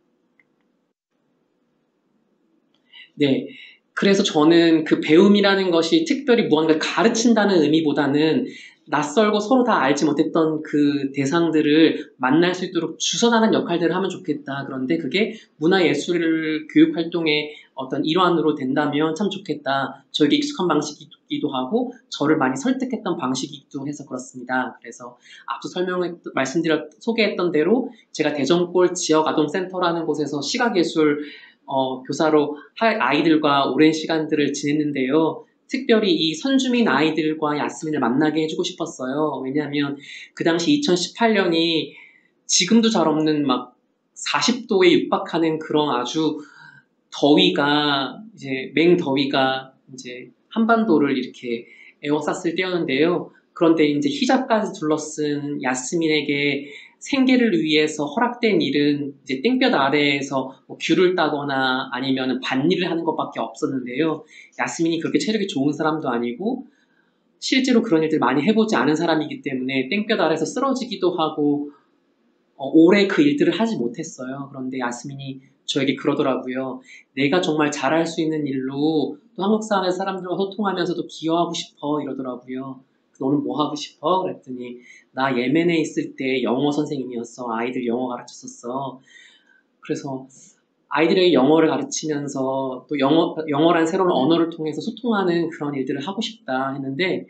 E: 네. 그래서 저는 그 배움이라는 것이 특별히 무언가를 가르친다는 의미보다는 낯설고 서로 다 알지 못했던 그 대상들을 만날 수 있도록 주선하는 역할들을 하면 좋겠다. 그런데 그게 문화예술 교육활동의 어떤 일환으로 된다면 참 좋겠다. 저에게 익숙한 방식이기도 하고 저를 많이 설득했던 방식이기도 해서 그렇습니다. 그래서 앞서 설명을 말씀드렸 소개했던 대로 제가 대전골 지역아동센터라는 곳에서 시각예술 어, 교사로 아이들과 오랜 시간들을 지냈는데요. 특별히 이 선주민 아이들과 야스민을 만나게 해주고 싶었어요. 왜냐하면 그 당시 이천십팔 년이 지금도 잘 없는 막 사십 도에 육박하는 그런 아주 더위가 이제 맹더위가 이제 한반도를 이렇게 에워쌌을 때였는데요. 그런데 이제 히잡까지 둘러쓴 야스민에게 생계를 위해서 허락된 일은 이제 땡볕 아래에서 뭐 귤을 따거나 아니면 밭일을 하는 것밖에 없었는데요. 야스민이 그렇게 체력이 좋은 사람도 아니고 실제로 그런 일들 많이 해보지 않은 사람이기 때문에 땡볕 아래에서 쓰러지기도 하고 어, 오래 그 일들을 하지 못했어요. 그런데 야스민이 저에게 그러더라고요. 내가 정말 잘할 수 있는 일로 또 한국 사회 사람들과 소통하면서도 기여하고 싶어 이러더라고요. 너는 뭐 하고 싶어? 그랬더니 나 예멘에 있을 때 영어 선생님이었어. 아이들 영어 가르쳤었어. 그래서 아이들에게 영어를 가르치면서 또 영어, 영어란 새로운 언어를 통해서 소통하는 그런 일들을 하고 싶다 했는데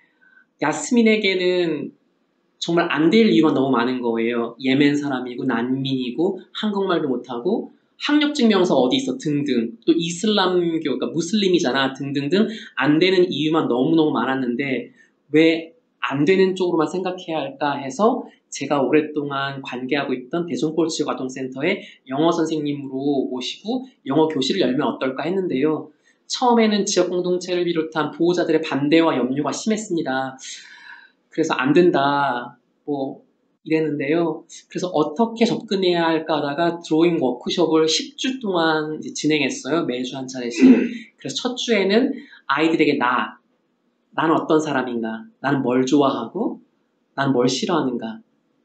E: 야스민에게는 정말 안 될 이유가 너무 많은 거예요. 예멘 사람이고 난민이고 한국말도 못하고 학력증명서 어디 있어 등등 또 이슬람교 그러니까 무슬림이잖아 등등등 안 되는 이유만 너무너무 많았는데 왜 안 되는 쪽으로만 생각해야 할까 해서 제가 오랫동안 관계하고 있던 대전골 지역아동센터에 영어 선생님으로 모시고 영어 교실을 열면 어떨까 했는데요. 처음에는 지역 공동체를 비롯한 보호자들의 반대와 염려가 심했습니다. 그래서 안 된다 뭐 이랬는데요. 그래서 어떻게 접근해야 할까 하다가 드로잉 워크숍을 십 주 동안 이제 진행했어요. 매주 한 차례씩. 그래서 첫 주에는 아이들에게 나 나는 어떤 사람인가? 나는 뭘 좋아하고? 나는 뭘 싫어하는가?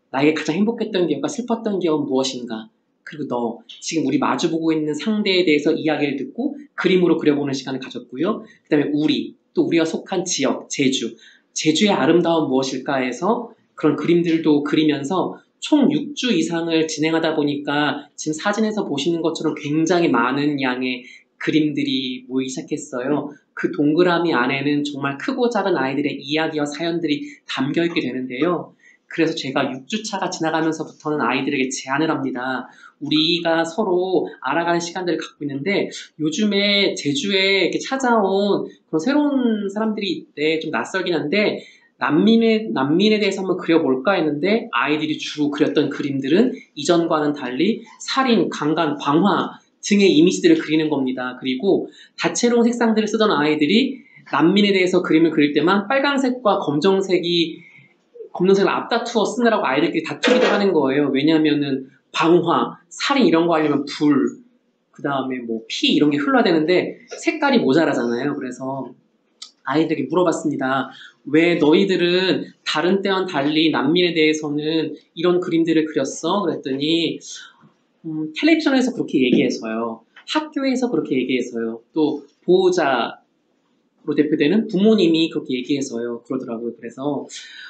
E: 나에게 가장 행복했던 기억과 슬펐던 기억은 무엇인가? 그리고 너, 지금 우리 마주보고 있는 상대에 대해서 이야기를 듣고 그림으로 그려보는 시간을 가졌고요. 그 다음에 우리, 또 우리가 속한 지역, 제주. 제주의 아름다움 무엇일까 해서 그런 그림들도 그리면서 총 육 주 이상을 진행하다 보니까 지금 사진에서 보시는 것처럼 굉장히 많은 양의 그림들이 모이기 시작했어요. 그 동그라미 안에는 정말 크고 작은 아이들의 이야기와 사연들이 담겨있게 되는데요. 그래서 제가 육 주차가 지나가면서부터는 아이들에게 제안을 합니다. 우리가 서로 알아가는 시간들을 갖고 있는데 요즘에 제주에 이렇게 찾아온 그런 새로운 사람들이 있대. 좀 낯설긴 한데 난민에, 난민에 대해서 한번 그려볼까 했는데 아이들이 주로 그렸던 그림들은 이전과는 달리 살인, 강간, 방화 등의 이미지들을 그리는 겁니다. 그리고 다채로운 색상들을 쓰던 아이들이 난민에 대해서 그림을 그릴 때만 빨간색과 검정색이 검정색을 앞다투어 쓰느라고 아이들끼리 다투기도 하는 거예요. 왜냐하면은 방화, 살인 이런 거 하려면 불, 그 다음에 뭐 피 이런 게 흘러야 되는데 색깔이 모자라잖아요. 그래서 아이들에게 물어봤습니다. 왜 너희들은 다른 때와는 달리 난민에 대해서는 이런 그림들을 그렸어? 그랬더니 음, 텔레비전에서 그렇게 얘기해서요. 학교에서 그렇게 얘기해서요. 또 보호자로 대표되는 부모님이 그렇게 얘기해서요. 그러더라고요. 그래서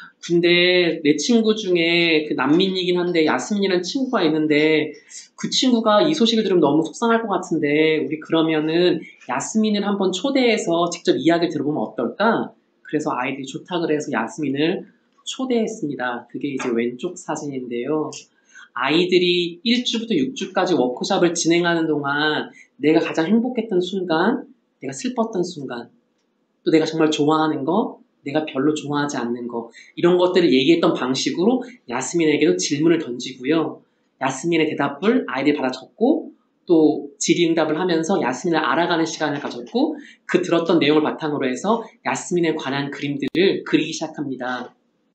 E: 근데 내 친구 중에 그 난민이긴 한데 야스민이라는 친구가 있는데 그 친구가 이 소식을 들으면 너무 속상할 것 같은데 우리 그러면은 야스민을 한번 초대해서 직접 이야기를 들어보면 어떨까? 그래서 아이들이 좋다 그래서 야스민을 초대했습니다. 그게 이제 왼쪽 사진인데요. 아이들이 일 주부터 육 주까지 워크숍을 진행하는 동안 내가 가장 행복했던 순간, 내가 슬펐던 순간, 또 내가 정말 좋아하는 거, 내가 별로 좋아하지 않는 거 이런 것들을 얘기했던 방식으로 야스민에게도 질문을 던지고요. 야스민의 대답을 아이들이 받아 적고 또 질의응답을 하면서 야스민을 알아가는 시간을 가졌고 그 들었던 내용을 바탕으로 해서 야스민에 관한 그림들을 그리기 시작합니다.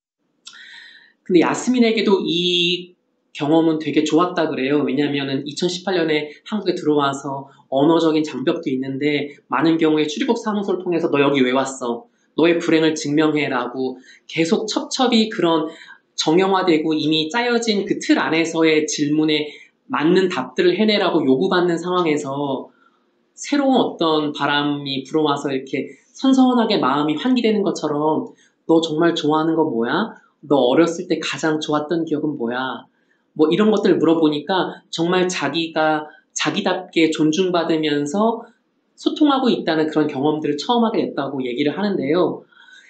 E: 근데 야스민에게도 이 경험은 되게 좋았다 그래요. 왜냐하면 이천십팔 년에 한국에 들어와서 언어적인 장벽도 있는데 많은 경우에 출입국 사무소를 통해서 너 여기 왜 왔어? 너의 불행을 증명해라고 계속 첩첩이 그런 정형화되고 이미 짜여진 그 틀 안에서의 질문에 맞는 답들을 해내라고 요구받는 상황에서 새로운 어떤 바람이 불어와서 이렇게 선선하게 마음이 환기되는 것처럼 너 정말 좋아하는 건 뭐야? 너 어렸을 때 가장 좋았던 기억은 뭐야? 뭐 이런 것들을 물어보니까 정말 자기가 자기답게 존중받으면서 소통하고 있다는 그런 경험들을 처음 하게 됐다고 얘기를 하는데요.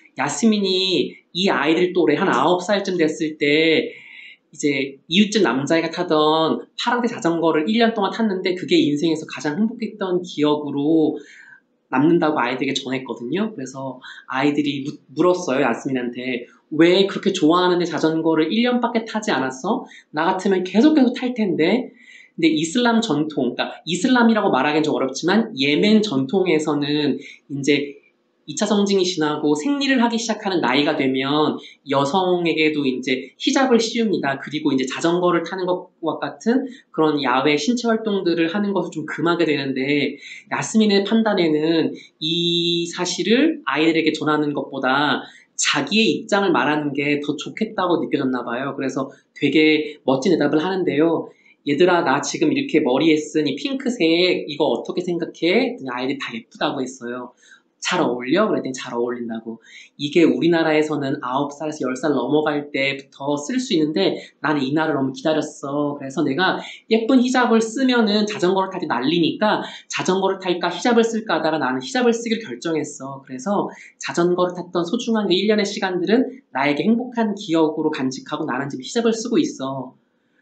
E: 야스민이 이 아이들 또래 한 아홉 살쯤 됐을 때 이제 이웃집 남자애가 타던 파란색 자전거를 일 년 동안 탔는데 그게 인생에서 가장 행복했던 기억으로 남는다고 아이들에게 전했거든요. 그래서 아이들이 묻, 물었어요. 야스민한테. 왜 그렇게 좋아하는데 자전거를 일 년밖에 타지 않았어? 나 같으면 계속 계속 탈 텐데. 근데 이슬람 전통, 그러니까 이슬람이라고 말하기는 좀 어렵지만 예멘 전통에서는 이제 이 차 성징이 지나고 생리를 하기 시작하는 나이가 되면 여성에게도 이제 히잡을 씌웁니다. 그리고 이제 자전거를 타는 것과 같은 그런 야외 신체 활동들을 하는 것을 좀 금하게 되는데 야스민의 판단에는 이 사실을 아이들에게 전하는 것보다 자기의 입장을 말하는 게 더 좋겠다고 느껴졌나 봐요. 그래서 되게 멋진 대답을 하는데요. 얘들아 나 지금 이렇게 머리에 쓴 이 핑크색 이거 어떻게 생각해? 아이들이 다 예쁘다고 했어요. 잘 어울려? 그랬더니 잘 어울린다고. 이게 우리나라에서는 아홉 살에서 열 살 넘어갈 때부터 쓸 수 있는데 나는 이 날을 너무 기다렸어. 그래서 내가 예쁜 히잡을 쓰면은 자전거를 탈 때 난리니까 자전거를 탈까 히잡을 쓸까 하다가 나는 히잡을 쓰기로 결정했어. 그래서 자전거를 탔던 소중한 그 일 년의 시간들은 나에게 행복한 기억으로 간직하고 나는 지금 히잡을 쓰고 있어.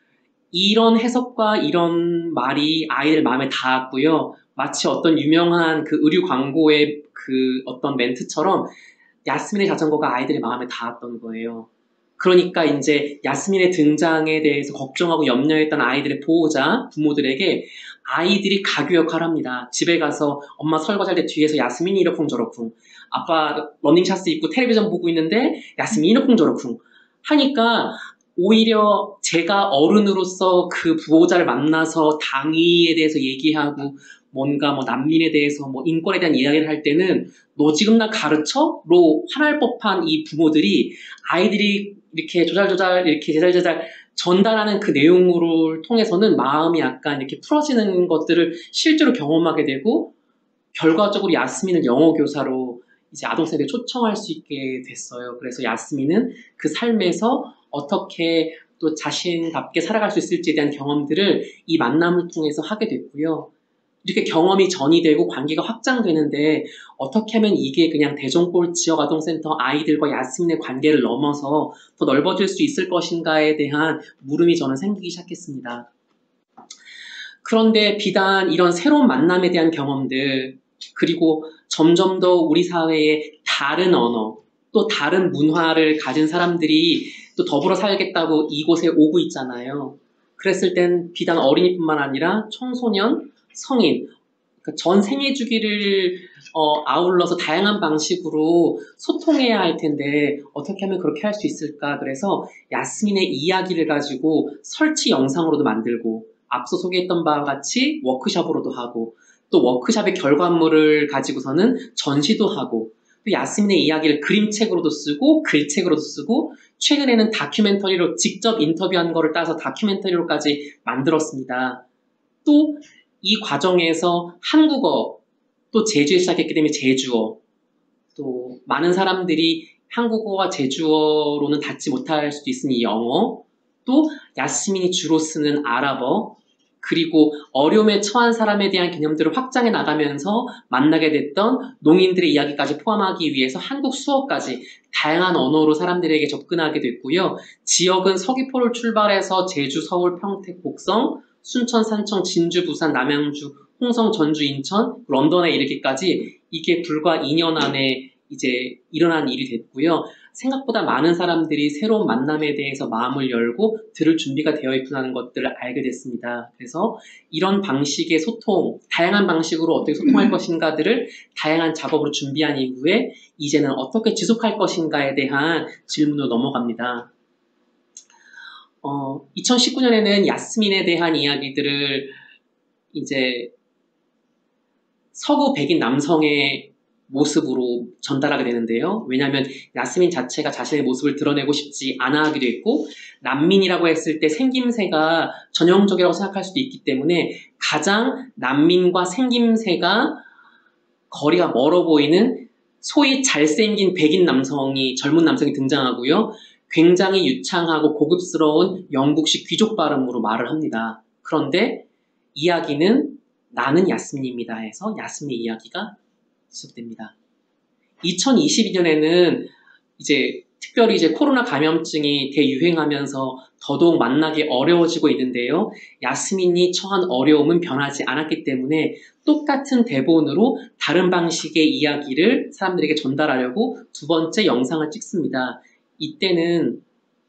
E: 이런 해석과 이런 말이 아이들 마음에 닿았고요. 마치 어떤 유명한 그 의류 광고의 그 어떤 멘트처럼 야스민의 자전거가 아이들의 마음에 닿았던 거예요. 그러니까 이제 야스민의 등장에 대해서 걱정하고 염려했던 아이들의 보호자, 부모들에게 아이들이 가교 역할을 합니다. 집에 가서 엄마 설거지할 때 뒤에서 야스민이 이러쿵 저러쿵, 아빠 러닝샷스 입고 텔레비전 보고 있는데 야스민이 이러쿵 저러쿵 하니까 오히려 제가 어른으로서 그 부호자를 만나서 당위에 대해서 얘기하고 뭔가 뭐 난민에 대해서 뭐 인권에 대한 이야기를 할 때는 너 지금 나 가르쳐? 로 화날 법한 이 부모들이 아이들이 이렇게 조잘조잘 이렇게 제잘제잘 전달하는 그 내용을 통해서는 마음이 약간 이렇게 풀어지는 것들을 실제로 경험하게 되고 결과적으로 야스민을 영어 교사로 이제 아동센터에 초청할 수 있게 됐어요. 그래서 야스민은 그 삶에서 어떻게 또 자신답게 살아갈 수 있을지에 대한 경험들을 이 만남을 통해서 하게 됐고요. 이렇게 경험이 전이되고 관계가 확장되는데 어떻게 하면 이게 그냥 대전골 지역아동센터 아이들과 야스민의 관계를 넘어서 더 넓어질 수 있을 것인가에 대한 물음이 저는 생기기 시작했습니다. 그런데 비단 이런 새로운 만남에 대한 경험들 그리고 점점 더 우리 사회에 다른 언어 또 다른 문화를 가진 사람들이 또 더불어 살겠다고 이곳에 오고 있잖아요. 그랬을 땐 비단 어린이뿐만 아니라 청소년, 성인, 그러니까 전 생애 주기를 어, 아울러서 다양한 방식으로 소통해야 할 텐데 어떻게 하면 그렇게 할 수 있을까? 그래서 야스민의 이야기를 가지고 설치 영상으로도 만들고 앞서 소개했던 바와 같이 워크숍으로도 하고 또 워크숍의 결과물을 가지고서는 전시도 하고 또 야스민의 이야기를 그림책으로도 쓰고 글책으로도 쓰고 최근에는 다큐멘터리로 직접 인터뷰한 거를 따서 다큐멘터리로까지 만들었습니다. 또 이 과정에서 한국어, 또 제주에 시작했기 때문에 제주어, 또 많은 사람들이 한국어와 제주어로는 닿지 못할 수도 있으니 영어, 또 야스민이 주로 쓰는 아랍어, 그리고 어려움에 처한 사람에 대한 개념들을 확장해 나가면서 만나게 됐던 농인들의 이야기까지 포함하기 위해서 한국 수어까지 다양한 언어로 사람들에게 접근하게 됐고요. 지역은 서귀포를 출발해서 제주, 서울, 평택, 곡성, 순천, 산청, 진주, 부산, 남양주, 홍성, 전주, 인천, 런던에 이르기까지 이게 불과 이 년 안에 이제 일어난 일이 됐고요. 생각보다 많은 사람들이 새로운 만남에 대해서 마음을 열고 들을 준비가 되어 있구나는 것들을 알게 됐습니다. 그래서 이런 방식의 소통, 다양한 방식으로 어떻게 소통할 것인가들을 다양한 작업으로 준비한 이후에 이제는 어떻게 지속할 것인가에 대한 질문으로 넘어갑니다. 어, 이천십구 년에는 야스민에 대한 이야기들을 이제 서구 백인 남성의 모습으로 전달하게 되는데요. 왜냐하면 야스민 자체가 자신의 모습을 드러내고 싶지 않아 하기도 했고 난민이라고 했을 때 생김새가 전형적이라고 생각할 수도 있기 때문에 가장 난민과 생김새가 거리가 멀어 보이는 소위 잘생긴 백인 남성이 젊은 남성이 등장하고요. 굉장히 유창하고 고급스러운 영국식 귀족 발음으로 말을 합니다. 그런데 이야기는 나는 야스민입니다 해서 야스민의 이야기가 지속됩니다. 이천이십이 년에는 이제 특별히 이제 코로나 감염증이 대유행하면서 더더욱 만나기 어려워지고 있는데요. 야스민이 처한 어려움은 변하지 않았기 때문에 똑같은 대본으로 다른 방식의 이야기를 사람들에게 전달하려고 두 번째 영상을 찍습니다. 이때는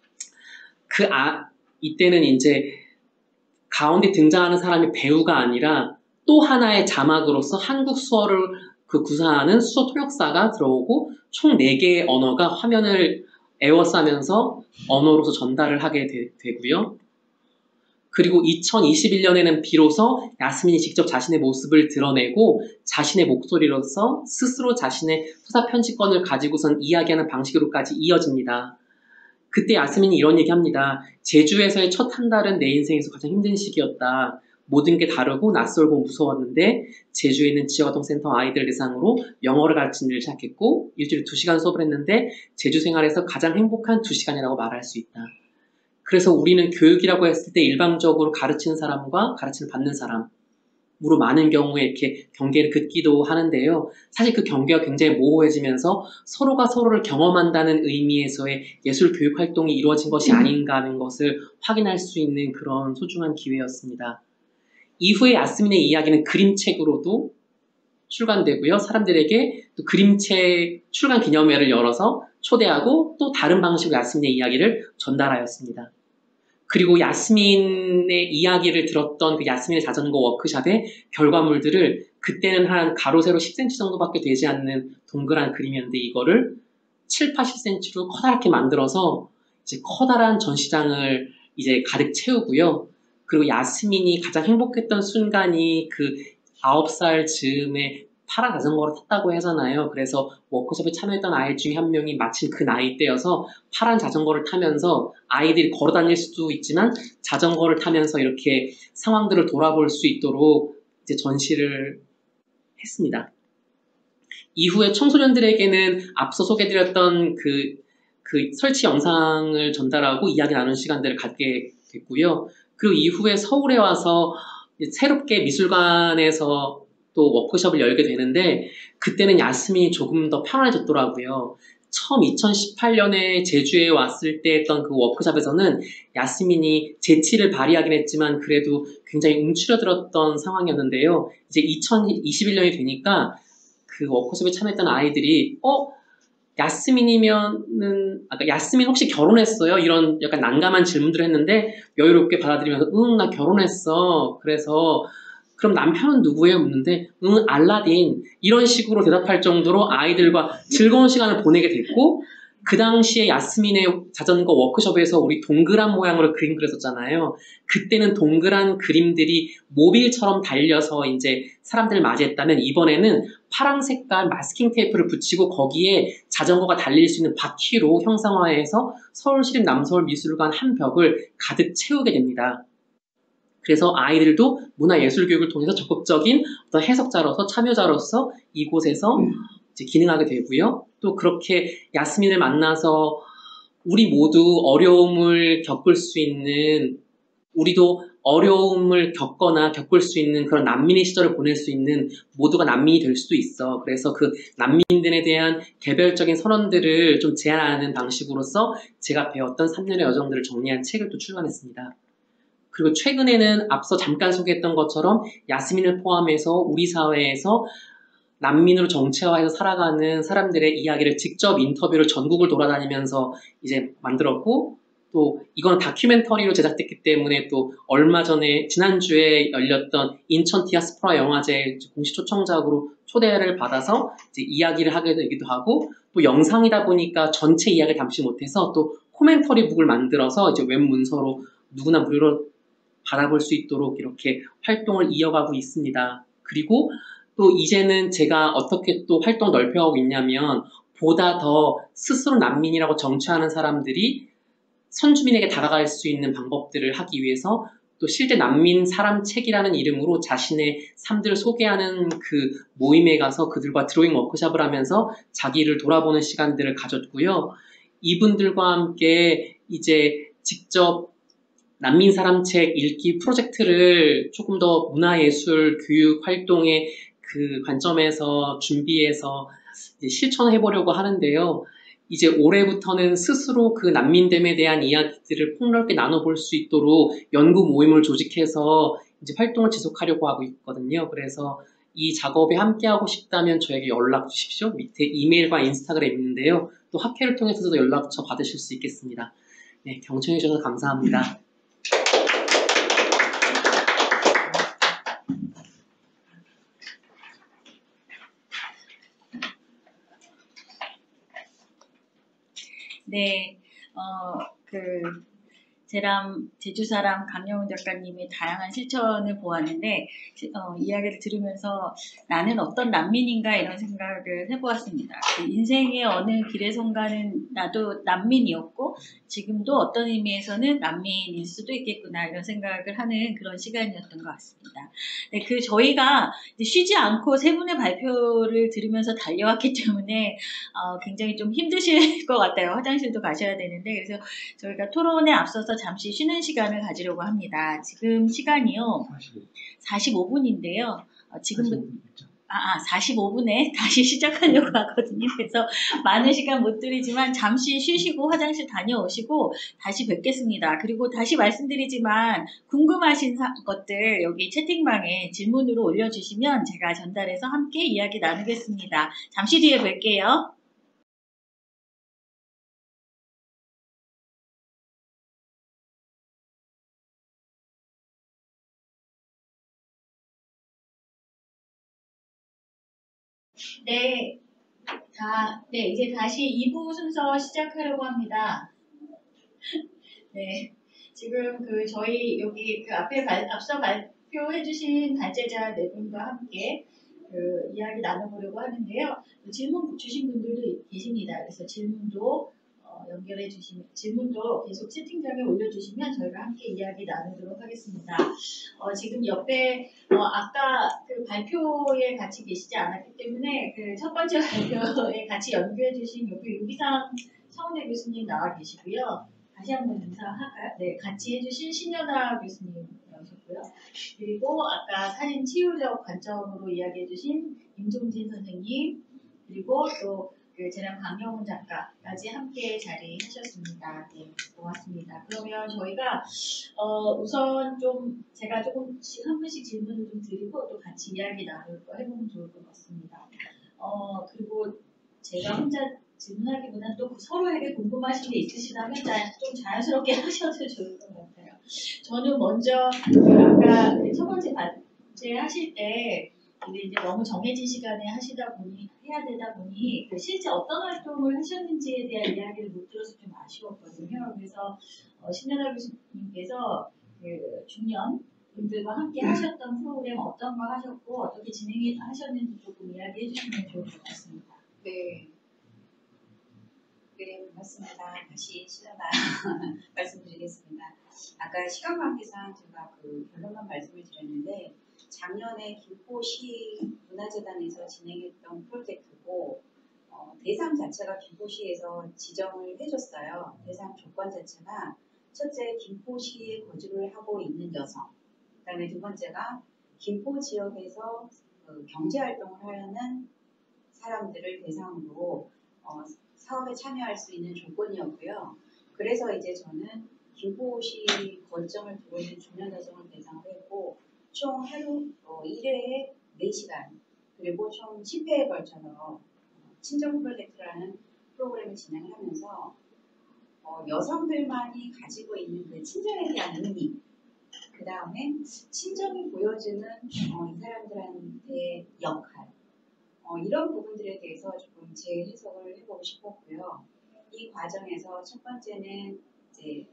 E: 그 아, 이때는 이제 가운데 등장하는 사람이 배우가 아니라 또 하나의 자막으로서 한국 수어를 그 구사하는 수어 통역사가 들어오고 총 네 개의 언어가 화면을 에워싸면서 언어로서 전달을 하게 되, 되고요. 그리고 이천이십일 년에는 비로소 야스민이 직접 자신의 모습을 드러내고 자신의 목소리로서 스스로 자신의 서사 편집권을 가지고선 이야기하는 방식으로까지 이어집니다. 그때 야스민이 이런 얘기합니다. 제주에서의 첫 한 달은 내 인생에서 가장 힘든 시기였다. 모든 게 다르고 낯설고 무서웠는데 제주에 있는 지역아동센터 아이들 대상으로 영어를 가르치는 일을 시작했고 일주일에 두 시간 수업을 했는데 제주 생활에서 가장 행복한 두 시간이라고 말할 수 있다. 그래서 우리는 교육이라고 했을 때 일방적으로 가르치는 사람과 가르침을 받는 사람으로 많은 경우에 이렇게 경계를 긋기도 하는데요. 사실 그 경계가 굉장히 모호해지면서 서로가 서로를 경험한다는 의미에서의 예술 교육 활동이 이루어진 것이 아닌가 하는 것을 확인할 수 있는 그런 소중한 기회였습니다. 이후에 야스민의 이야기는 그림책으로도 출간되고요. 사람들에게 또 그림책 출간 기념회를 열어서 초대하고 또 다른 방식으로 야스민의 이야기를 전달하였습니다. 그리고 야스민의 이야기를 들었던 그 야스민의 자전거 워크숍의 결과물들을 그때는 한 가로 세로 십 센티미터 정도밖에 되지 않는 동그란 그림이었는데 이거를 칠, 팔십 센티미터로 커다랗게 만들어서 이제 커다란 전시장을 이제 가득 채우고요. 그리고 야스민이 가장 행복했던 순간이 그 아홉 살 즈음에 파란 자전거를 탔다고 하잖아요. 그래서 워크숍에 참여했던 아이 중에 한 명이 마침 그 나이대여서 파란 자전거를 타면서 아이들이 걸어 다닐 수도 있지만 자전거를 타면서 이렇게 상황들을 돌아볼 수 있도록 이제 전시를 했습니다. 이후에 청소년들에게는 앞서 소개드렸던 그, 그 설치 영상을 전달하고 이야기 나누는 시간들을 갖게 됐고요. 그리고 이후에 서울에 와서 새롭게 미술관에서 또 워크숍을 열게 되는데 그때는 야스민이 조금 더 편안해졌더라고요. 처음 이천십팔 년에 제주에 왔을 때 했던 그 워크숍에서는 야스민이 재치를 발휘하긴 했지만 그래도 굉장히 움츠러들었던 상황이었는데요. 이제 이천이십일 년이 되니까 그 워크숍에 참여했던 아이들이 어? 야스민이면은 아까 야스민 혹시 결혼했어요? 이런 약간 난감한 질문들을 했는데 여유롭게 받아들이면서 응, 나 결혼했어. 그래서 그럼 남편은 누구예요? 묻는데 응, 알라딘. 이런 식으로 대답할 정도로 아이들과 즐거운 시간을 보내게 됐고 그 당시에 야스민의 자전거 워크숍에서 우리 동그란 모양으로 그림 그렸었잖아요. 그때는 동그란 그림들이 모빌처럼 달려서 이제 사람들을 맞이했다면 이번에는 파랑 색깔 마스킹 테이프를 붙이고 거기에 자전거가 달릴 수 있는 바퀴로 형상화해서 서울시립 남서울미술관 한 벽을 가득 채우게 됩니다. 그래서 아이들도 문화예술교육을 통해서 적극적인 어떤 해석자로서 참여자로서 이곳에서 이제 기능하게 되고요. 또 그렇게 야스민을 만나서 우리 모두 어려움을 겪을 수 있는 우리도 어려움을 겪거나 겪을 수 있는 그런 난민의 시절을 보낼 수 있는 모두가 난민이 될 수도 있어. 그래서 그 난민들에 대한 개별적인 선언들을 좀 제안하는 방식으로서 제가 배웠던 삼 년의 여정들을 정리한 책을 또 출간했습니다. 그리고 최근에는 앞서 잠깐 소개했던 것처럼 야스민을 포함해서 우리 사회에서 난민으로 정체화해서 살아가는 사람들의 이야기를 직접 인터뷰를 전국을 돌아다니면서 이제 만들었고 또 이건 다큐멘터리로 제작됐기 때문에 또 얼마 전에 지난주에 열렸던 인천 디아스포라 영화제 공식 초청작으로 초대를 받아서 이제 이야기를 하게 되기도 하고 또 영상이다 보니까 전체 이야기를 담지 못해서 또 코멘터리 북을 만들어서 이제 웹 문서로 누구나 무료로 받아볼 수 있도록 이렇게 활동을 이어가고 있습니다. 그리고 또 이제는 제가 어떻게 또 활동을 넓혀가고 있냐면 보다 더 스스로 난민이라고 정체하는 사람들이 선주민에게 다가갈 수 있는 방법들을 하기 위해서 또 실제 난민 사람 책이라는 이름으로 자신의 삶들을 소개하는 그 모임에 가서 그들과 드로잉 워크숍을 하면서 자기를 돌아보는 시간들을 가졌고요. 이분들과 함께 이제 직접 난민 사람 책 읽기 프로젝트를 조금 더 문화예술 교육 활동의 그 관점에서 준비해서 이제 실천해 보려고 하는데요. 이제 올해부터는 스스로 그 난민됨에 대한 이야기들을 폭넓게 나눠볼 수 있도록 연구 모임을 조직해서 이제 활동을 지속하려고 하고 있거든요. 그래서 이 작업에 함께하고 싶다면 저에게 연락 주십시오. 밑에 이메일과 인스타그램 있는데요. 또 학회를 통해서도 연락처 받으실 수 있겠습니다. 네, 경청해 주셔서 감사합니다.
A: 네, 어, 그, 제람, 제주사람 강영훈 작가님의 다양한 실천을 보았는데, 어, 이야기를 들으면서 나는 어떤 난민인가 이런 생각을 해보았습니다. 그 인생의 어느 길에선가는 나도 난민이었고, 지금도 어떤 의미에서는 난민일 수도 있겠구나 이런 생각을 하는 그런 시간이었던 것 같습니다. 네, 그 저희가 쉬지 않고 세 분의 발표를 들으면서 달려왔기 때문에 어, 굉장히 좀 힘드실 것 같아요. 화장실도 가셔야 되는데, 그래서 저희가 토론에 앞서서 잠시 쉬는 시간을 가지려고 합니다. 지금 시간이요. 사십오 분인데요. 어, 지금부터 아, 아, 사십오 분에 다시 시작하려고 하거든요. 그래서 많은 시간 못 드리지만 잠시 쉬시고 화장실 다녀오시고 다시 뵙겠습니다. 그리고 다시 말씀드리지만 궁금하신 사, 것들 여기 채팅방에 질문으로 올려주시면 제가 전달해서 함께 이야기 나누겠습니다. 잠시 뒤에 뵐게요. 네, 다, 네, 이제 다시 이 부 순서 시작하려고 합니다. 네, 지금 그 저희 여기 그 앞에 발, 앞서 발표해주신 발제자 네 분과 함께 그 이야기 나눠보려고 하는데요. 질문 주신 분들도 계십니다. 그래서 질문도 어, 연결해 주시면 질문도 계속 채팅창에 올려주시면 저희가 함께 이야기 나누도록 하겠습니다. 어, 지금 옆에 어, 아까 그 발표에 같이 계시지 않았기 때문에 그 첫 번째 발표에 같이 연구해 주신 옆에 유기상 서울대 교수님 나와 계시고요. 다시 한번 인사할까요? 네, 같이 해주신 신여다 교수님 나오셨고요. 그리고 아까 사진 치유적 관점으로 이야기해주신 임종진 선생님, 그리고 또 그 재량 강영훈 작가까지 함께 자리하셨습니다. 네, 고맙습니다. 그러면 저희가 어, 우선 좀 제가 조금씩 한 분씩 질문을 좀 드리고 또 같이 이야기 나눌 거 해보면 좋을 것 같습니다. 어, 그리고 제가 혼자 질문하기보다는 또 서로에게 궁금하신 게 있으시다면 좀 자연스럽게 하셔도 좋을 것 같아요. 저는 먼저 그 아까 첫 번째 반제 하실 때 이제 너무 정해진 시간에 하시다 보니 해야 되다 보니 그 실제 어떤 활동을 하셨는지에 대한 이야기를 못 들어서 좀 아쉬웠거든요. 그래서 어, 신여다 교수님께서 그 중년 분들과 함께 하셨던 프로그램 어떤 거 하셨고 어떻게 진행하셨는지 조금 이야기해 주시면 좋을 것 같습니다.
C: 네. 네, 고맙습니다. 다시 신여다 말씀드리겠습니다. 아까 시간 관계상 제가 그 결론만 말씀을 드렸는데 작년에 김포시 문화재단에서 진행했던 프로젝트고 어, 대상 자체가 김포시에서 지정을 해줬어요. 대상 조건 자체가 첫째 김포시에 거주를 하고 있는 여성, 그 다음에 두 번째가 김포 지역에서 그 경제활동을 하려는 사람들을 대상으로 어, 사업에 참여할 수 있는 조건이었고요. 그래서 이제 저는 김포시 거점을 두고 있는 중년 여성을 대상으로 했고 총 하루 어, 일 회에 네 시간 그리고 총 십 회에 걸쳐서 친정 프로젝트라는 프로그램을 진행을 하면서 어, 여성들만이 가지고 있는 그 친정에 대한 의미 그 다음에 친정이 보여주는 어, 이 사람들한테의 역할 어, 이런 부분들에 대해서 조금 재해석을 해보고 싶었고요. 이 과정에서 첫 번째는 이제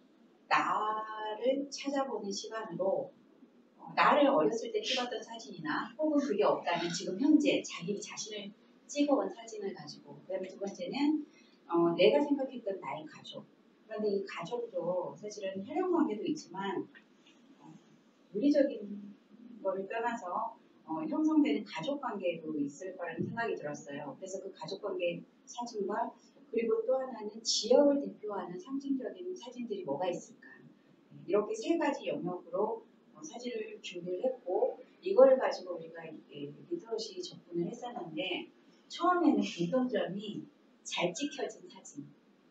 C: 나를 찾아보는 시간으로 어, 나를 어렸을 때 찍었던 사진이나 혹은 그게 없다면 지금 현재 자기 자신을 찍어온 사진을 가지고 그 다음에 두 번째는 어, 내가 생각했던 나의 가족 그런데 이 가족도 사실은 혈연 관계도 있지만 어, 물리적인 거를 떠나서 어, 형성되는 가족관계도 있을 거라는 생각이 들었어요. 그래서 그 가족관계 사진과 그리고 또 하나는 지역을 대표하는 상징적인 사진들이 뭐가 있을까. 이렇게 세 가지 영역으로 어, 사진을 준비를 했고 이걸 가지고 우리가 예, 리터러시 접근을 했었는데 처음에는 공통점이 잘 찍혀진 사진,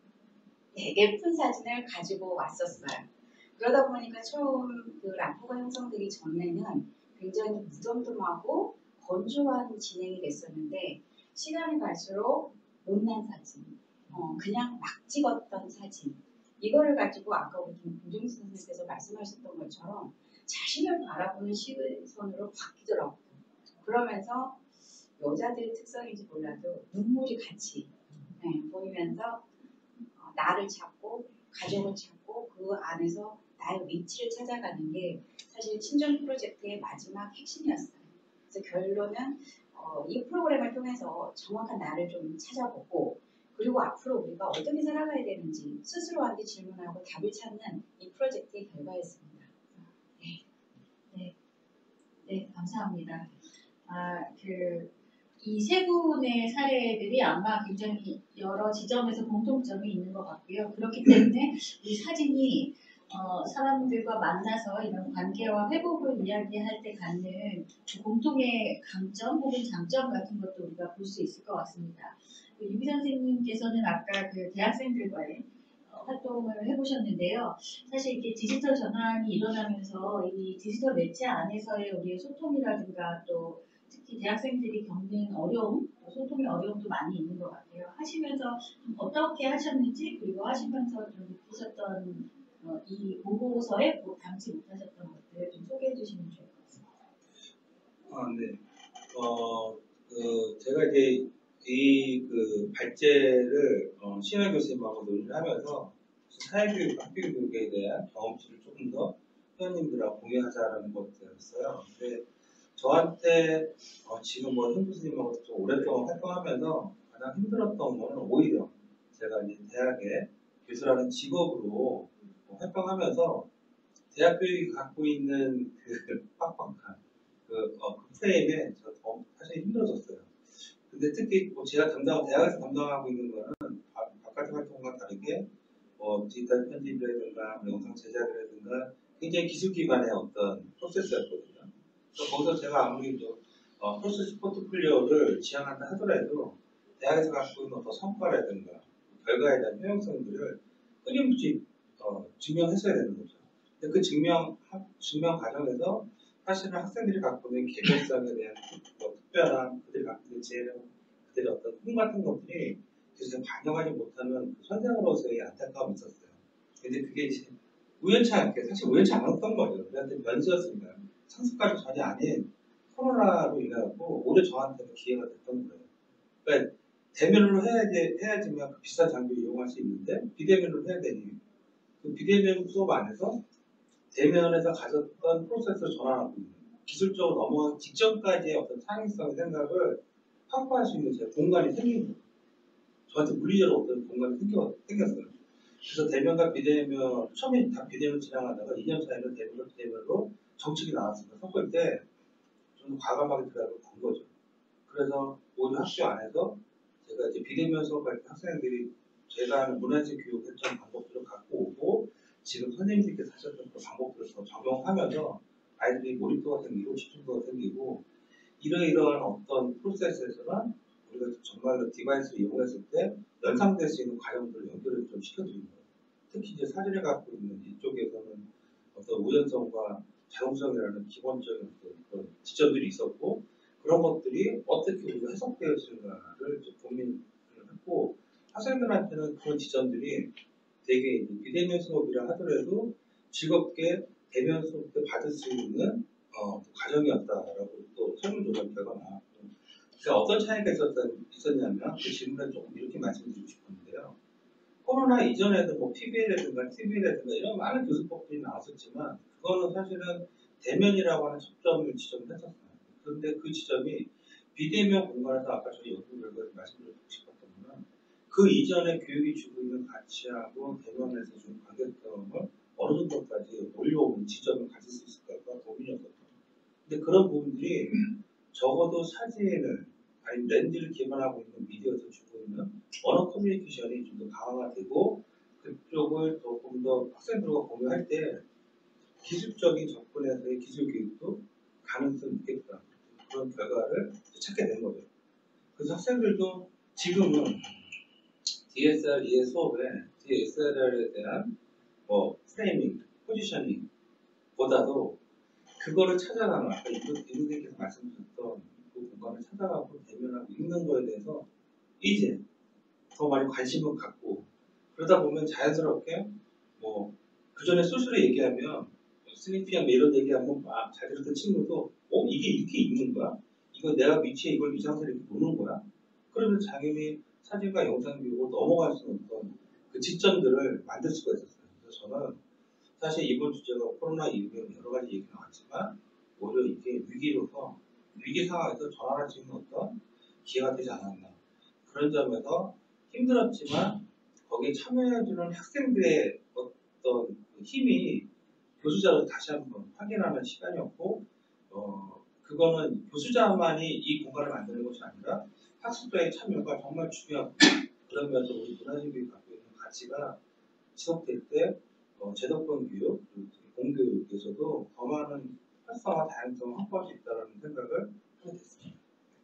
C: 네, 예쁜 사진을 가지고 왔었어요. 그러다 보니까 처음 그 람프가 형성되기 전에는 굉장히 무덤덤하고 건조한 진행이 됐었는데 시간이 갈수록 못난 사진, 어, 그냥 막 찍었던 사진 이거를 가지고 아까 우리 김종수 선생님께서 말씀하셨던 것처럼 자신을 바라보는 시선으로 바뀌더라고요. 그러면서 여자들의 특성인지 몰라도 눈물이 같이 네, 보이면서 어, 나를 찾고 가족을 찾고 그 안에서 나의 위치를 찾아가는 게 사실 친정 프로젝트의 마지막 핵심이었어요. 그래서 결론은 어, 이 프로그램을 통해서 정확한 나를 좀 찾아보고 그리고 앞으로 우리가 어떻게 살아가야 되는지 스스로한테 질문하고 답을 찾는 이 프로젝트의 결과였습니다.
A: 네, 네, 네 감사합니다. 아, 그 이 세 분의 사례들이 아마 굉장히 여러 지점에서 공통점이 있는 것 같고요. 그렇기 때문에 이 사진이 어, 사람들과 만나서 이런 관계와 회복을 이야기할 때 갖는 그 공통의 강점 혹은 장점 같은 것도 우리가 볼 수 있을 것 같습니다. 그 유비 선생님께서는 아까 그 대학생들과의 어, 활동을 해보셨는데요. 사실 이렇게 디지털 전환이 일어나면서 이 디지털 매체 안에서의 우리의 소통이라든가 또 특히 대학생들이 겪는 어려움, 소통의 어려움도 많이 있는 것 같아요. 하시면서 좀 어떻게 하셨는지 그리고 하시면서 좀 느끼셨던 어, 이 보고서에 뭐 담지 못하셨던 것들 좀 소개해 주시면 좋을 것 같습니다.
F: 아, 네. 어, 그 제가 이제 이 그 발제를 어, 신현 교수님하고 논의를 하면서 사회교육, 학교교육에 대한 경험치를 조금 더 회원님들하고 공유하자라는 것들이었어요. 근데 저한테 어, 지금 뭐 현 교수님하고 좀 오랫동안 활동하면서 가장 힘들었던 거는 오히려 제가 이제 대학에 교수라는 직업으로 어, 활동하면서 대학교에 갖고 있는 그 빡빡한 그, 어, 그 프레임에 저 더 사실 힘들어졌어요. 근데 특히 뭐 제가 담당 대학에서 담당하고 있는 거는 바, 바깥의 활동과 다르게 뭐 디지털 편집이라든가 뭐 영상 제작이라든가 굉장히 기술 기반의 어떤 프로세스였거든요. 그래서 거기서 제가 아무리 뭐, 어, 프로세스 포트폴리오를 지향한다 하더라도 대학에서 갖고 있는 어떤 성과라든가 결과에 대한 효용성들을 끊임없이 어, 증명했어야 되는 거죠. 근데 그 증명 증명 과정에서 사실은 학생들이 갖고 있는 개별성에 대한 뭐 특별한 그들이 갖고 있는 재능, 그들의 어떤 꿈 같은 것들이 교수가 반영하지 못하는 그 선생으로서의 안타까움이 있었어요. 근데 그게 이제 우연치 않게, 사실 우연치 않았던 거죠. 우리한테 변수였습니다. 상습까지 전혀 아닌 코로나로 인해갖고 오히려 저한테는 기회가 됐던 거예요. 그러니까 대면으로 해야지, 해야지만 그 비싼 장비를 이용할 수 있는데 비대면으로 해야 되니 그 비대면 수업 안에서 대면에서 가졌던 프로세스를 전환하고 있는 기술적으로 넘어가기 직전까지의 어떤 창의성의 생각을 확보할 수 있는 제 공간이 생긴 거예요. 저한테 물리적으로 어떤 공간이 생겨, 생겼어요. 그래서 대면과 비대면, 처음에 다 비대면으로 진행하다가 이 년 차에는 대면과 비대면으로 정책이 나왔습니다. 섞을 때 좀 과감하게 들어가고 간 거죠. 그래서 오히려 학교 안에서 제가 이제 비대면 수업할 때 학생들이 제가 하는 문화재 교육 했던 방법들을 갖고 오고 지금 선생님들께서 하셨던 그 방법들을 더 적용하면서 아이들이 몰입도가 생기고 집중도가 생기고 이러이러한 어떤 프로세스에서는 우리가 정말 디바이스를 이용했을 때 연상될 수 있는 과정들을 연결을 좀 시켜드리는 거예요. 특히 이제 사진을 갖고 있는 이쪽에서는 어떤 우연성과 자동성이라는 기본적인 그런 지점들이 있었고 그런 것들이 어떻게 우리가 해석되어지는가를 좀 고민을 했고 학생들한테는 그런 지점들이 되게 비대면 수업이라 하더라도 즐겁게 대면 수업 때 받을 수 있는 어, 과정이었다라고 또 설문조사 결과가 나왔고 그러니까 어떤 차이가 있었던, 있었냐면 그 질문을 조금 이렇게 말씀드리고 싶었는데요. 코로나 이전에도 뭐 피비엘이라든가 티비라든가 이런 많은 교수법들이 나왔었지만 그거는 사실은 대면이라고 하는 접점을 지점을 했었어요. 그런데 그 지점이 비대면 공간에서 아까 저희 연구 결과를 말씀드리고 싶었던 거는 그 이전에 교육이 주고 있는 가치하고 대면에서 준 관계성을 어느 정도까지 올려오는 지점을 가질 수 있을까가 고민이었거든요. 근데 그런 부분들이 적어도 사진을 아니 렌즈를 기반하고 있는 미디어에서 주고 있는 언어 커뮤니케이션이 좀 더 강화가 되고 그쪽을 조금 더 학생들과 공유할 때 기술적인 접근에서의 기술 교육도 가능성이 있겠다. 그런 결과를 찾게 된 거죠. 그래서 학생들도 지금은 디에스알이의 수업에 디에스알알에 대한 뭐 프레이밍, 포지셔닝 보다도 그거를 찾아가는 아까 이분들께서 말씀하셨던 그 공간을 찾아가고 대면하고 읽는 거에 대해서 이제 더 많이 관심을 갖고 그러다 보면 자연스럽게 뭐 그 전에 수술을 얘기하면 슬리피한 메이로 얘기하면 막 잘 들었던 친구도 어 이게 이렇게 읽는 거야? 이거 내가 위치에 이걸 이상하게 이렇게 보는 거야? 그러면 당연히 사진과 영상 교육으로 넘어갈 수 없던 그 지점들을 만들 수가 있었어요. 그래서 저는 사실 이번 주제가 코로나 이후에 여러 가지 얘기 나왔지만 오히려 이게 위기로서 위기 상황에서 전환할 수 있는 어떤 기회가 되지 않았나 그런 점에서 힘들었지만 거기에 참여해주는 학생들의 어떤 힘이 교수자로 다시 한번 확인하는 시간이었고 어, 그거는 교수자만이 이 공간을 만드는 것이 아니라 학습자의 참여가 정말 중요하고 그러면서 우리 문화재교육이 갖고 있는 가치가 지속될 때 어, 제도권 교육, 공교육에서도 더 많은 활성화, 다양성을 확보할 수 있다는 생각을 하게 됐습니다.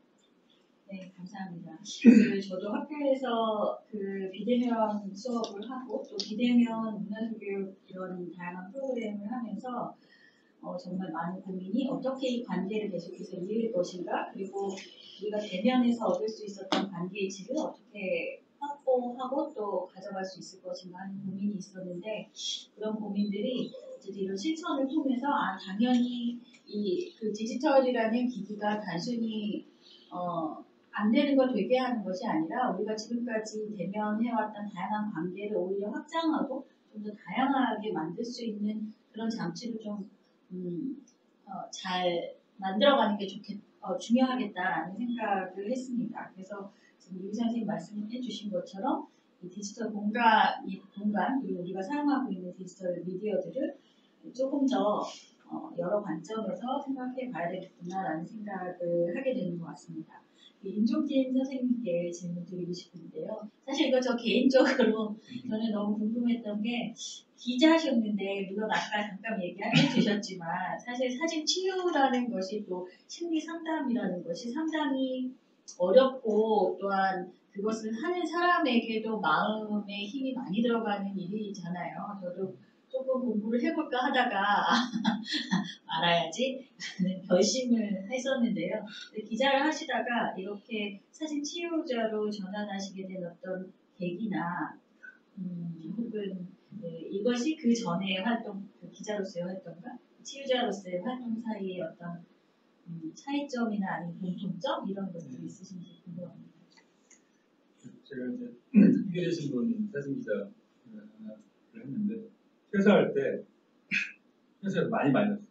A: 네, 감사합니다. 그 저도 학교에서 그 비대면 수업을 하고 또 비대면 문화교육 이런 다양한 프로그램을 하면서 어, 정말 많은 고민이 어떻게 이 관계를 계속해서 이을 것인가 그리고 우리가 대면에서 얻을 수 있었던 관계의 질을 어떻게 확보하고 또 가져갈 수 있을 것인가 하는 고민이 있었는데 그런 고민들이 이제 이런 실천을 통해서 아 당연히 이 그 디지털이라는 기기가 단순히 어, 안 되는 걸 되게 하는 것이 아니라 우리가 지금까지 대면해왔던 다양한 관계를 오히려 확장하고 좀 더 다양하게 만들 수 있는 그런 장치를 좀 음, 어, 잘 만들어가는 게 좋겠, 어, 중요하겠다라는 생각을 했습니다. 그래서 지금 유 선생님 말씀해 주신 것처럼 이 디지털 공간, 이 공간 그리고 우리가 사용하고 있는 디지털 미디어들을 조금 더 어, 여러 관점에서 생각해 봐야 되겠구나라는 생각을 하게 되는 것 같습니다. 임종진 선생님께 질문 드리고 싶은데요. 사실 이거 저 개인적으로 저는 너무 궁금했던 게 기자셨는데 물론 아까 잠깐 얘기해 주셨지만 사실 사진 치유라는 것이 또 심리 상담이라는 것이 상당히 어렵고 또한 그것을 하는 사람에게도 마음에 힘이 많이 들어가는 일이잖아요. 저도 조금 공부를 해볼까 하다가 알아야지 결심을 했었는데요. 기자를 하시다가 이렇게 사진 치유자로 전환하시게 된 어떤 계기나 음, 혹은 네, 이것이 그 전에 활동, 그 기자로서의 활동과 치유자로서의 활동 사이의 어떤 음, 차이점이나 아니면 공통점 이런 것들이 있으신지 궁금합니다.
D: 제가 이제 한겨레 신문 사진 기자를 했는데 퇴사할 때 회사에서 많이 말렸어요.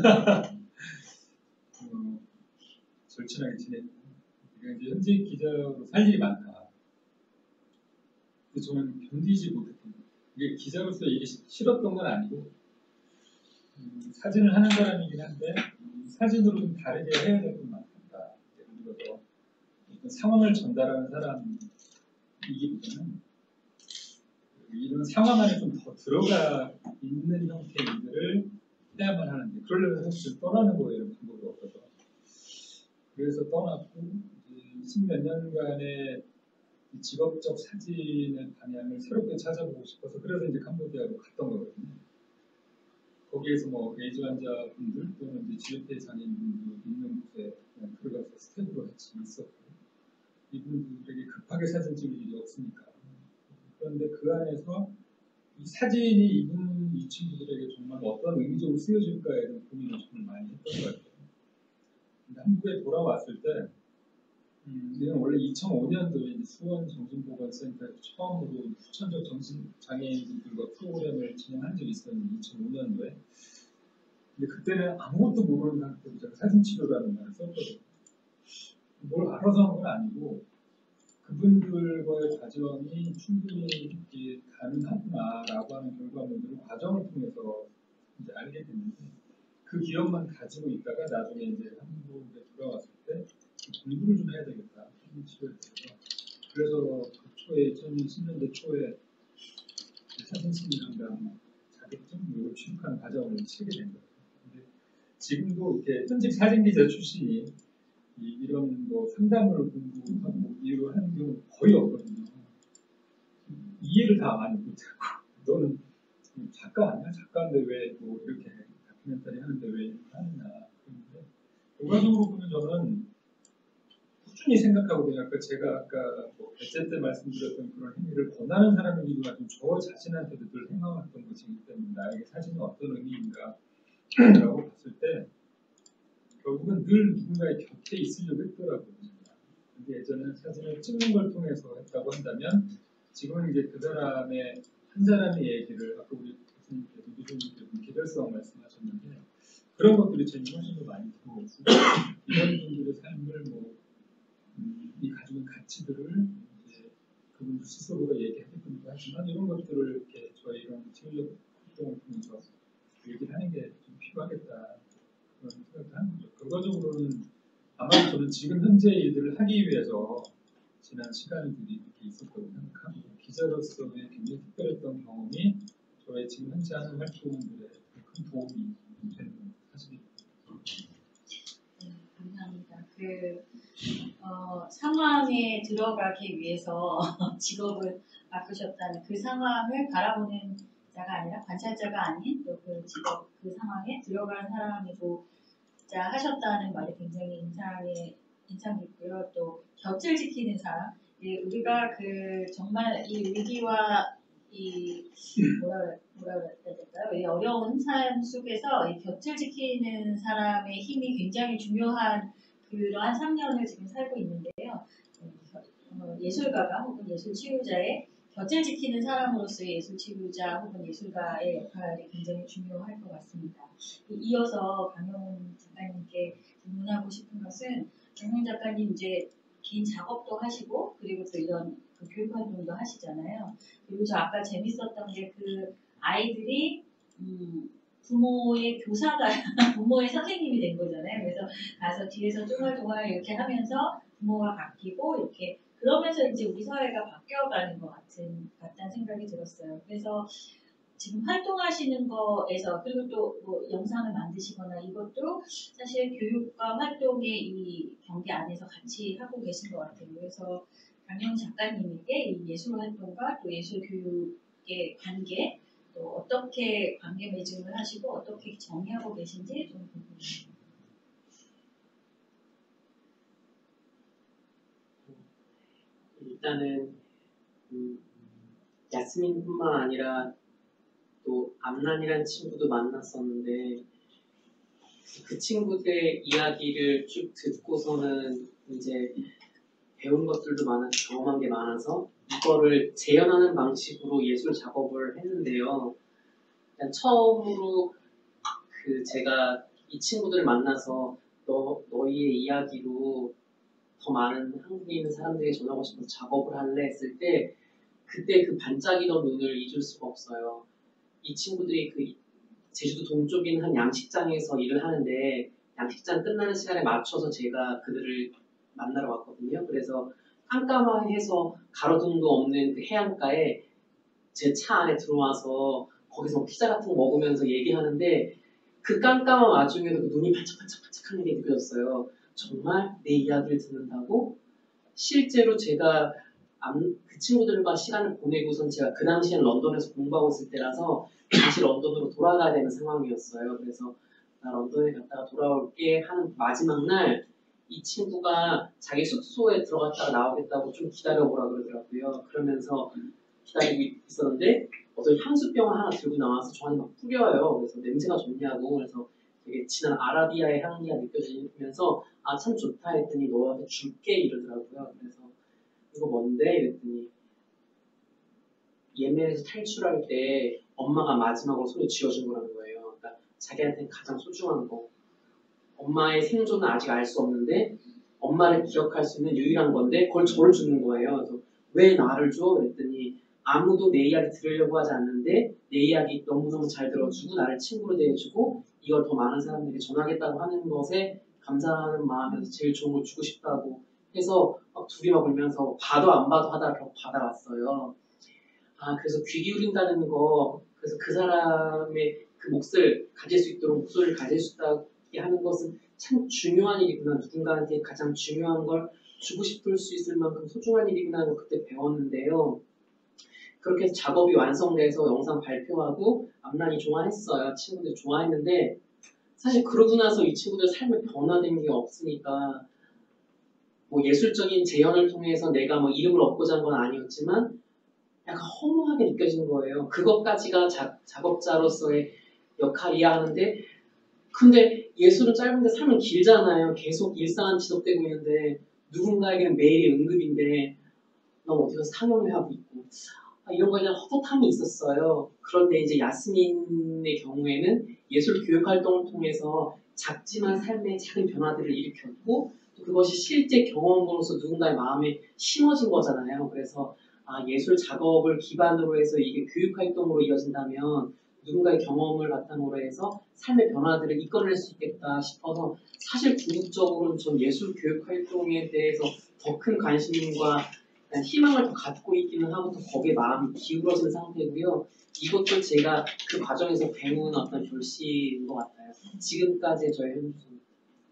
D: 어, 절친하게 지냈고 그러니까 이제 현직 기자로 살 일이 많다. 근데 저는 견디지 못했던 거예요. 이게 기자로서 이게 싫었던 건 아니고 음, 사진을 하는 사람이긴 한데 음, 사진으로 좀 다르게 해야 될 것 같다. 예를 들어서 어떤 상황을 전달하는 사람이기보다는 이런 상황 안에 좀 더 들어가 있는 형태의 일들을 해야만 하는데 그러려면 사실 떠나는 거예요. 방법이 없어서. 그래서 떠났고 십몇 년간의 직업적 사진의 방향을 새롭게 찾아보고 싶어서 그래서 이제 캄보디아로 갔던 거거든요. 거기에서 뭐 에이즈 환자분들 또는 이제 지오페이 장애인분들 있는 곳에 그냥 들어가서 스텝으로 같이 있었고 이분들에게 급하게 사진 찍을 일이 없으니까 그런데 그 안에서 이 사진이 이분 이 친구들에게 정말 어떤 의미적으로 쓰여질까에 대한 고민을 정말 많이 했던 것 같아요. 근데 한국에 돌아왔을 때 음, 이는 원래 이천오 년도에 수원 정신보건센터에서 처음으로 후천적 정신장애인들과 프로그램을 진행한 적이 있었는데 이천오 년도에 근데 그때는 아무것도 모르는 상태로 제가 사진치료라는 말을 썼거든요. 뭘 알아서 한 건 아니고 그분들과의 과정이 충분히 이렇게 가능하구나라고 하는 결과물들을 과정을 통해서 이제 알게 됐는데 그 기억만 가지고 있다가 나중에 이제 한국에 돌아왔을 때 공부를 좀 해야 되겠다. 치료에 대해서. 그래서 그 초에 이천십 년대 초에 사진심리 상담 자격증 이걸 취득하는 과정을 치게 된 거예요. 근데 지금도 이렇게 현직 사진 기자 출신이 이, 이런 뭐 상담을 공부하고 이해를 하는 경우 거의 없거든요. 이해를 다 많이 못하고 너는 작가 아니야? 작가인데 왜 뭐 이렇게 다큐멘터리 하는데 왜 이렇게 하느냐 그런데 결과적으로 보면 저는 꾸준히 생각하고 그냥 아까 제가 아까 뭐 배째 때 말씀드렸던 그런 행위를 권하는 사람이기도 하지만 저 자신한테도 늘 행해왔던 것이기 때문에 나에게 사진이 어떤 의미인가 라고 봤을 때 결국은 늘 누군가의 곁에 있으려고 했더라고요. 근데 예전에는 사진을 찍는 걸 통해서 했다고 한다면 지금은 이제 그 사람의 한 사람의 얘기를 아까 우리 교수님께서 교수님께서 기별성 말씀하셨는데 그런 것들이 저는 훨씬 더 많이 들어오고 이런 분들의 삶을 뭐 음, 이 가지고 있는 가치들을 이제 그분들 스스로가 얘기하기도 하지만 이런 것들을 이렇게 저희 이런 치료적 활동을 통해서 얘기를 하는 게 좀 필요하겠다 그런 생각을 하는 거죠. 결과적으로는 아마 저는 지금 현재 일들을 하기 위해서 지난 시간들이 이렇게 있었다고 생각하고 기자로서의 굉장히 특별했던 경험이 저의 지금 현재 하는 활동들에 큰 도움이 되는 사실입니다.
A: 네, 감사합니다. 그 어, 상황에 들어가기 위해서 직업을 바꾸셨다는 그 상황을 바라보는 자가 아니라 관찰자가 아닌 또 그 직업 그 상황에 들어간 사람이 보자 하셨다는 말이 굉장히 인상에 인상 깊고요. 또 곁을 지키는 사람, 예, 우리가 그 정말 이 위기와 이 뭐라 뭐라 그래야 될까요? 이 어려운 삶 속에서 이 곁을 지키는 사람의 힘이 굉장히 중요한 그러한 삼 년을 지금 살고 있는데요. 어, 예술가가 혹은 예술 치유자의 곁을 지키는 사람으로서의 예술 치유자 혹은 예술가의 역할이 굉장히 중요할 것 같습니다. 이어서 강영훈 작가님께 질문하고 싶은 것은 정영 작가님 이제 긴 작업도 하시고 그리고 또 이런 그 교육 활동도 하시잖아요. 그리고 저 아까 재밌었던 게 그 아이들이 음, 부모의 교사가 부모의 선생님이 된 거잖아요. 그래서 가서 뒤에서 쫑알쫑알 이렇게 하면서 부모가 바뀌고 이렇게 그러면서 이제 우리 사회가 바뀌어가는 것 같은 같다는 생각이 들었어요. 그래서 지금 활동하시는 거에서 그리고 또 뭐 영상을 만드시거나 이것도 사실 교육과 활동의 이 경계 안에서 같이 하고 계신 것 같아요. 그래서 강영 작가님에게 이 예술 활동과 또 예술 교육의 관계 또 어떻게 관계 매증을 하시고 어떻게 정의하고 계신지 좀 궁금해요.
E: 일단은 음, 야스민뿐만 아니라 또 암란이라는 친구도 만났었는데 그 친구들의 이야기를 쭉 듣고서는 이제 배운 것들도 많아서 경험한 게 많아서 이거를 재현하는 방식으로 예술 작업을 했는데요. 일단 처음으로 그 제가 이 친구들을 만나서 너, 너희의 이야기로 더 많은 한국에 있는 사람들에게 전하고 싶어서 작업을 할래 했을 때 그때 그 반짝이던 눈을 잊을 수가 없어요. 이 친구들이 그 제주도 동쪽에 있는 한 양식장에서 일을 하는데 양식장 끝나는 시간에 맞춰서 제가 그들을 만나러 왔거든요. 그래서 깜깜해서 가로등도 없는 그 해안가에 제 차 안에 들어와서 거기서 피자 같은 거 먹으면서 얘기하는데 그 깜깜한 와중에도 그 눈이 반짝반짝반짝하는 게 느껴졌어요. 정말 내 이야기를 듣는다고? 실제로 제가 그 친구들과 시간을 보내고선 제가 그 당시엔 런던에서 공부하고 있을 때라서 다시 런던으로 돌아가야 되는 상황이었어요. 그래서 나 런던에 갔다가 돌아올게 하는 마지막 날 이 친구가 자기 숙소에 들어갔다가 나오겠다고 좀 기다려보라 그러더라고요. 그러면서 기다리고 있었는데 어떤 향수병을 하나 들고 나와서 저한테 막 뿌려요. 그래서 냄새가 좋냐고. 그래서 되게 진한 아라비아의 향기가 느껴지면서 아 참 좋다 했더니 너한테 줄게 이러더라고요. 그래서 이거 뭔데? 이랬더니 예멘에서 탈출할 때 엄마가 마지막으로 손에 쥐어준 거라는 거예요. 그러니까 자기한테 가장 소중한 거. 엄마의 생존은 아직 알 수 없는데 엄마를 기억할 수 있는 유일한 건데 그걸 저를 주는 거예요. 그래서 왜 나를 줘? 그랬더니 아무도 내 이야기 들으려고 하지 않는데 내 이야기 너무너무 잘 들어주고 나를 친구로 대해주고 이걸 더 많은 사람들에게 전하겠다고 하는 것에 감사하는 마음에서 제일 좋은 걸 주고 싶다고 해서 막 둘이 막 울면서 봐도 안 봐도 하다가 결국 받아왔어요. 아 그래서 귀 기울인다는 거 그래서 그 사람의 그 몫을 가질 수 있도록 목소리를 가질 수 있게 하는 것은 참 중요한 일이구나. 누군가한테 가장 중요한 걸 주고 싶을 수 있을 만큼 소중한 일이구나 하고 그때 배웠는데요. 그렇게 해서 작업이 완성돼서 영상 발표하고 암란이 좋아했어요. 친구들 좋아했는데 사실 그러고 나서 이 친구들 삶에 변화된 게 없으니까 뭐 예술적인 재현을 통해서 내가 뭐 이름을 얻고자 한 건 아니었지만 약간 허무하게 느껴지는 거예요. 그것까지가 자, 작업자로서의 역할이야 하는데 근데 예술은 짧은데 삶은 길잖아요. 계속 일상은 지속되고 있는데 누군가에게는 매일이 응급인데 넌 어디 가서 상영을 하고 있고 아, 이런 거에 대한 헛헛함이 있었어요. 그런데 이제 야스민의 경우에는 예술 교육 활동을 통해서 작지만 삶의 작은 변화들을 일으켰고 또 그것이 실제 경험으로서 누군가의 마음에 심어진 거잖아요. 그래서 아, 예술 작업을 기반으로 해서 이게 교육 활동으로 이어진다면 누군가의 경험을 바탕으로 해서 삶의 변화들을 이끌어낼 수 있겠다 싶어서 사실 궁극적으로는 전 예술 교육 활동에 대해서 더 큰 관심과 희망을 더 갖고 있기는 하고 더 거기에 마음이 기울어지는 상태고요. 이것도 제가 그 과정에서 배운 어떤 결실인 것 같아요. 지금까지의 저의 현실.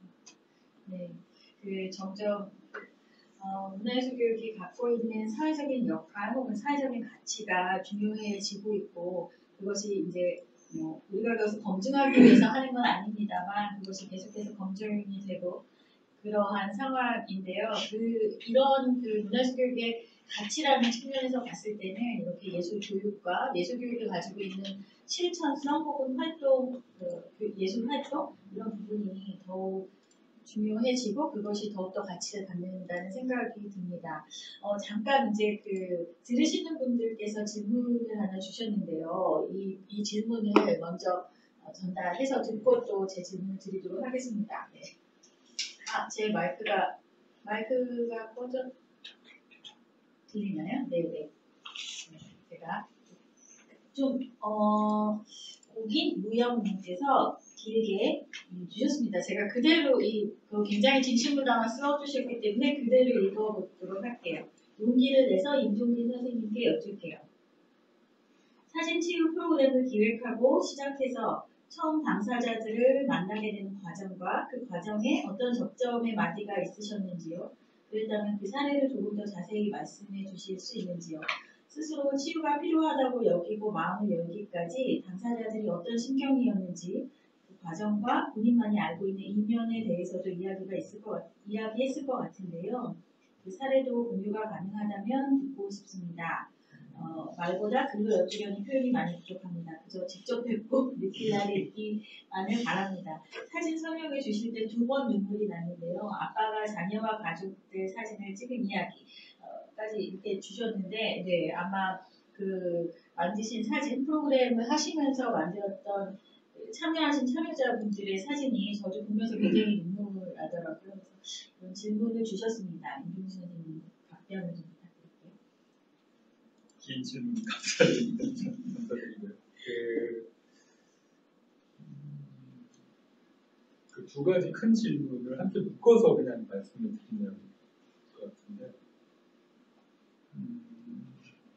A: 네, 그 점점 어, 문화예술 교육이 갖고 있는 사회적인 역할 혹은 사회적인 가치가 중요해지고 있고 그것이 이제 뭐 우리가 그것을 검증하기 위해서 하는 건 아닙니다만 그것이 계속해서 검증이 되고 그러한 상황인데요. 그 이런 그 문화예술 교육의 가치라는 측면에서 봤을 때는 이렇게 예술 교육과 예술 교육이 가지고 있는 실천성 혹은 활동, 그 예술 활동 이런 부분이 더욱 중요해지고 그것이 더욱더 가치를 갖는다는 생각이 듭니다. 어, 잠깐 이제 그 들으시는 분들께서 질문을 하나 주셨는데요. 이, 이 질문을 먼저 전달해서 듣고 또 제 질문을 드리도록 하겠습니다. 네. 아, 제 마이크가 마이크가 꺼져 들리나요? 네네. 제가 좀 어, 고긴 무형문에서 길게 주셨습니다. 제가 그대로 이 그 굉장히 진심을 담아 써주셨기 때문에 그대로 읽어보도록 할게요. 용기를 내서 임종진 선생님께 여쭐게요. 사진 치유 프로그램을 기획하고 시작해서 처음 당사자들을 만나게 되는 과정과 그 과정에 어떤 접점의 마디가 있으셨는지요? 그렇다면 그 사례를 조금 더 자세히 말씀해 주실 수 있는지요? 스스로 치유가 필요하다고 여기고 마음을 열기까지 당사자들이 어떤 심경이었는지 그 과정과 본인만이 알고 있는 이면에 대해서도 이야기가 있을 것 같, 이야기했을 것 같은데요. 그 사례도 공유가 가능하다면 듣고 싶습니다. 어, 말보다 글로 여쭈려니 표현이 많이 부족합니다. 그저 직접 뵙고 느낄 날이 있기만을 바랍니다. 사진 설명해 주실 때 두 번 눈물이 나는데요. 아빠가 자녀와 가족들 사진을 찍은 이야기까지 이렇게 주셨는데, 네, 아마 그 만드신 사진 프로그램을 하시면서 만들었던 참여하신 참여자분들의 사진이 저도 보면서 굉장히 눈물 나더라고요. 그래서 이런 질문을 주셨습니다. 임종수 선생님 답변을 좀 부탁드릴게요.
D: 긴 질문 감사드립니다. 감사드리고요. 그, 그 두 가지 큰 질문을 함께 묶어서 그냥 말씀을 드리면 될 것 같은데, 음,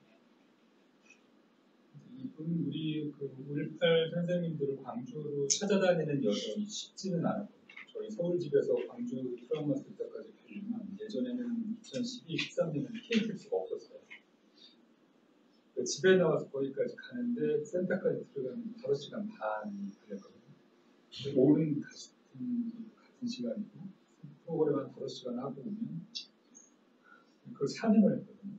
D: 이분 우리 그 오일팔 선생님들을 광주로 찾아다니는 여정이 쉽지는 않았거든요. 저희 서울집에서 광주 트라우마 센터까지 가려면 예전에는 이천십이, 십삼 년에는 케이티엑스가 없었어요. 집에 나와서 거기까지 가는데 센터까지 들어가면 다섯 시간 반이 걸렸거든요. 오는 같은, 같은 시간이고 프로그램 한 다섯 시간 하고 오면 그걸 사 년을 했거든요.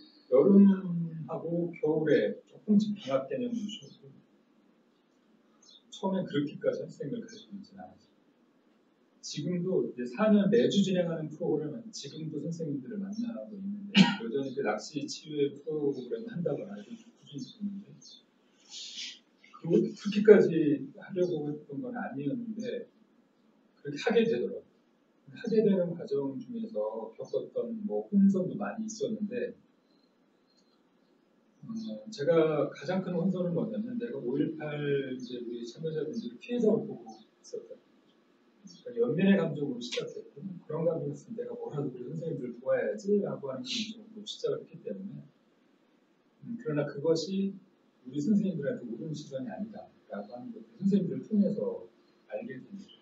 D: 여름하고 겨울에 조금씩 방학 개념으로 쉬었고 처음에 그렇게까지 학생을 가지고 있지는 않았어요. 지금도 이제 사 년 매주 진행하는 프로그램은 지금도 선생님들을 만나고 있는데 여전히 그 낚시 치유의 프로그램을 한다거나 이런 꾸준히 있는데 그렇게까지 하려고 했던 건 아니었는데 그렇게 하게 되더라고요. 하게 되는 과정 중에서 겪었던 뭐 혼선도 많이 있었는데 어, 제가 가장 큰 혼선은 뭐냐면 내가 오일팔 이제 우리 참여자분들을 피해자로 보고 있었다. 그러니까 연민의 감정으로 시작했고 그런 감정이었으면 내가 뭐라도 우리 선생님들을 도와야지라고 하는 감정으로 시작을 했기 때문에 음, 그러나 그것이 우리 선생님들한테 옳은 시선이 아니다라고 하는 것을 선생님들을 통해서 알게 된 거죠.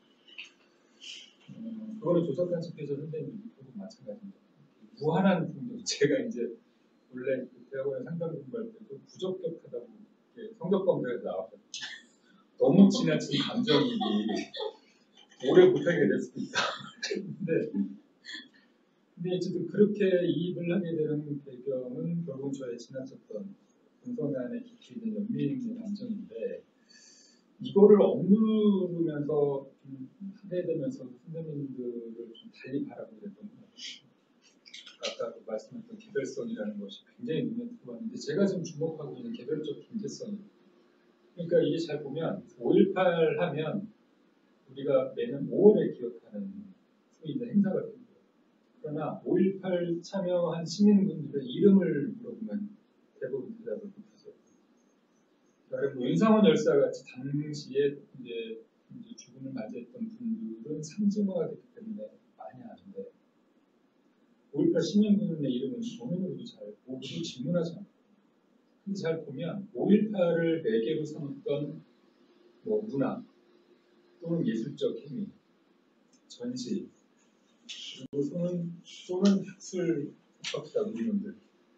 D: 음, 그거를 조석한 집회에서 선생님들이 보고 마찬가지입니다. 무한한 풍경. 제가 이제 원래 그 대학원에 상담 공부할 때도 부적격하다고 성적 검사에서 나왔거든요. 너무 지나친 감정이입이 오래 못하게 될 수도 있다. 근데, 근데 이제 그렇게 이입을 하게 되는 배경은 결국은 저의 지나쳤던 본성 안에 깊이 있는 연민의 감정인데 이거를 억누르면서 좀 하게 되면서 선생님들을 좀 달리 바라보게 됐던 것 같아요. 아까 그 말씀했던 개별성이라는 것이 굉장히 눈에 들어왔는데 제가 지금 주목하고 있는 개별적 존재성이 그러니까 이게 잘 보면 오일팔 하면 우리가 매년 오월에 기억하는 소위 이제 행사가 됩니다. 그러나 오일팔 참여한 시민분들의 이름을 물어보면 대부분 대답을 못하세요. 그러니까 윤상원 열사 같이 당시에 이제, 이제 죽음을 맞이했던 분들은 상징화가 됐기 때문에 많이 아는데 오일팔 시민분의 이름은 본인으로도 잘 모두 질문하지 않고 근데 잘 보면 오일팔을 매개로 삼았던 뭐 문화 또는 예술적 행위, 전시 그리고 또는, 또는 학술 석박사 논문들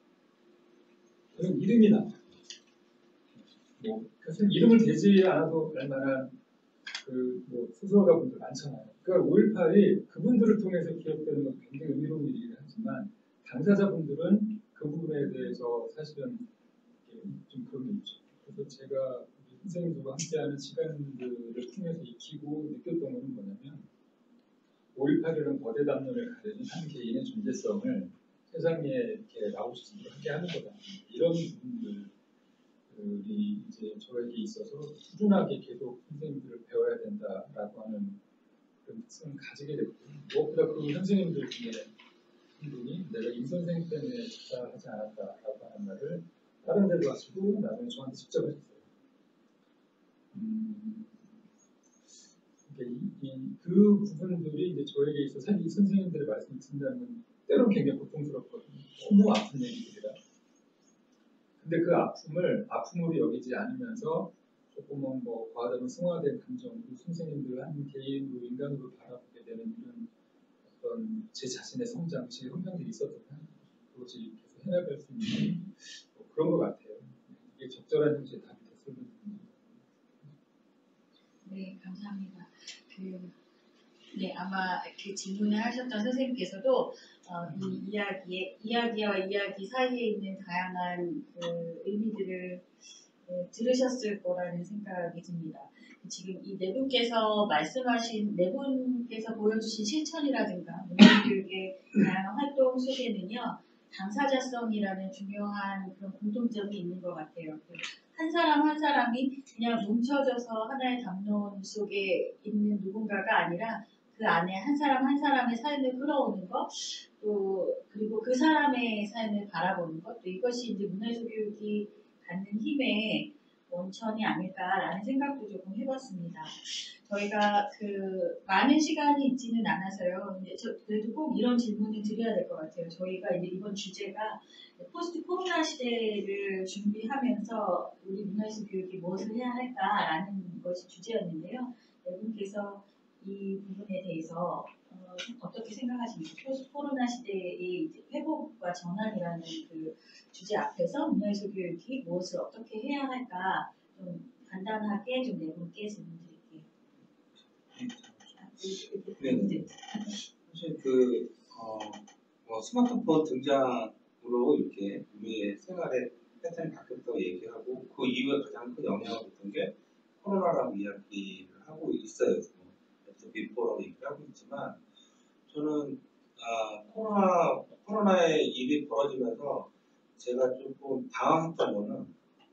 D: 그런 이름이 나와요. 뭐 사실 이름을 대지 않아도 알만한 그뭐 소설가 분들 많잖아요. 그러니까 오일팔이 그분들을 통해서 기억되는 건 굉장히 의미로운 일이긴 하지만 당사자분들은 그 부분에 대해서 사실은 좀 그런 게 있죠. 그래서 제가 선생님들과 함께하는 시간들을 통해서 익히고 느꼈던 것은 뭐냐면 오일팔이라는 거대 담론을 가려진 한 개인의 존재성을 세상에 이렇게 나올 수 있도록 하게 하는 거다. 이런 부분들이 이제 저에게 있어서 꾸준하게 계속 선생님들을 배워야 된다라고 하는 그런 특성을 가지게 됐고 무엇보다 그 선생님들 중에 한 분이 내가 임 선생 때문에 집사하지 않았다라고 하는 말을 다른 데도 가시고 나중에 저한테 직접 했어요. 음, 그러니까 이, 이, 그 부분들이 이제 저에게 있어서 사실 이 선생님들의 말씀을 듣는다면 때로는 굉장히 고통스럽거든요. 너무 아픈 얘기들이라. 근데 그 아픔을 아픔으로 여기지 않으면서 조금은 뭐 과하다면 승화된 감정, 그 선생님들 한 개인으로 인간으로 바라보게 되는 이런 어떤 제 자신의 성장, 제 성장들이 있었던 그것이 계속 해나갈 수 있는 뭐 그런 것 같아요. 이게 적절한 형식의 답이 됐으면 좋겠습니다.
A: 네, 감사합니다. 그, 네, 아마 그 질문을 하셨던 선생님께서도 어, 이 이야기의 이야기와 이야기 사이에 있는 다양한 그 의미들을 네, 들으셨을 거라는 생각이 듭니다. 지금 이 네 분께서 말씀하신 네 분께서 보여주신 실천이라든가 문화교육의 다양한 활동 속에는요 당사자성이라는 중요한 그런 공통점이 있는 것 같아요. 한 사람 한 사람이 그냥 뭉쳐져서 하나의 담론 속에 있는 누군가가 아니라 그 안에 한 사람 한 사람의 삶을 끌어오는 것, 또 그리고 그 사람의 삶을 바라보는 것, 또 이것이 이제 문화예술 교육이 갖는 힘의 원천이 아닐까라는 생각도 조금 해봤습니다. 저희가 그 많은 시간이 있지는 않아서요. 근데 저 그래도 꼭 이런 질문을 드려야 될 것 같아요. 저희가 이제 이번 주제가 포스트 코로나 시대를 준비하면서 우리 문화예술 교육이 무엇을 해야 할까라는 것이 주제였는데요. 여러분께서 이 부분에 대해서 어, 어떻게 생각하십니까? 포스트 코로나 시대의 이제 회복과 전환이라는 그 주제 앞에서 문화예술 교육이 무엇을 어떻게 해야 할까 좀 간단하게 좀 네 분께 질문 드릴게요.
F: 네, 네. 사실 그 어, 뭐 스마트폰 등장으로 이렇게 우리의 생활의 패턴이 바뀌었다고 얘기하고 그 이후에 가장 큰 영향을 줬던 게 코로나라고 이야기를 하고 있어요. 비포라고 얘기를 하고 있지만 저는 아, 코로나 코로나의 일이 벌어지면서 제가 조금 당황했던 거는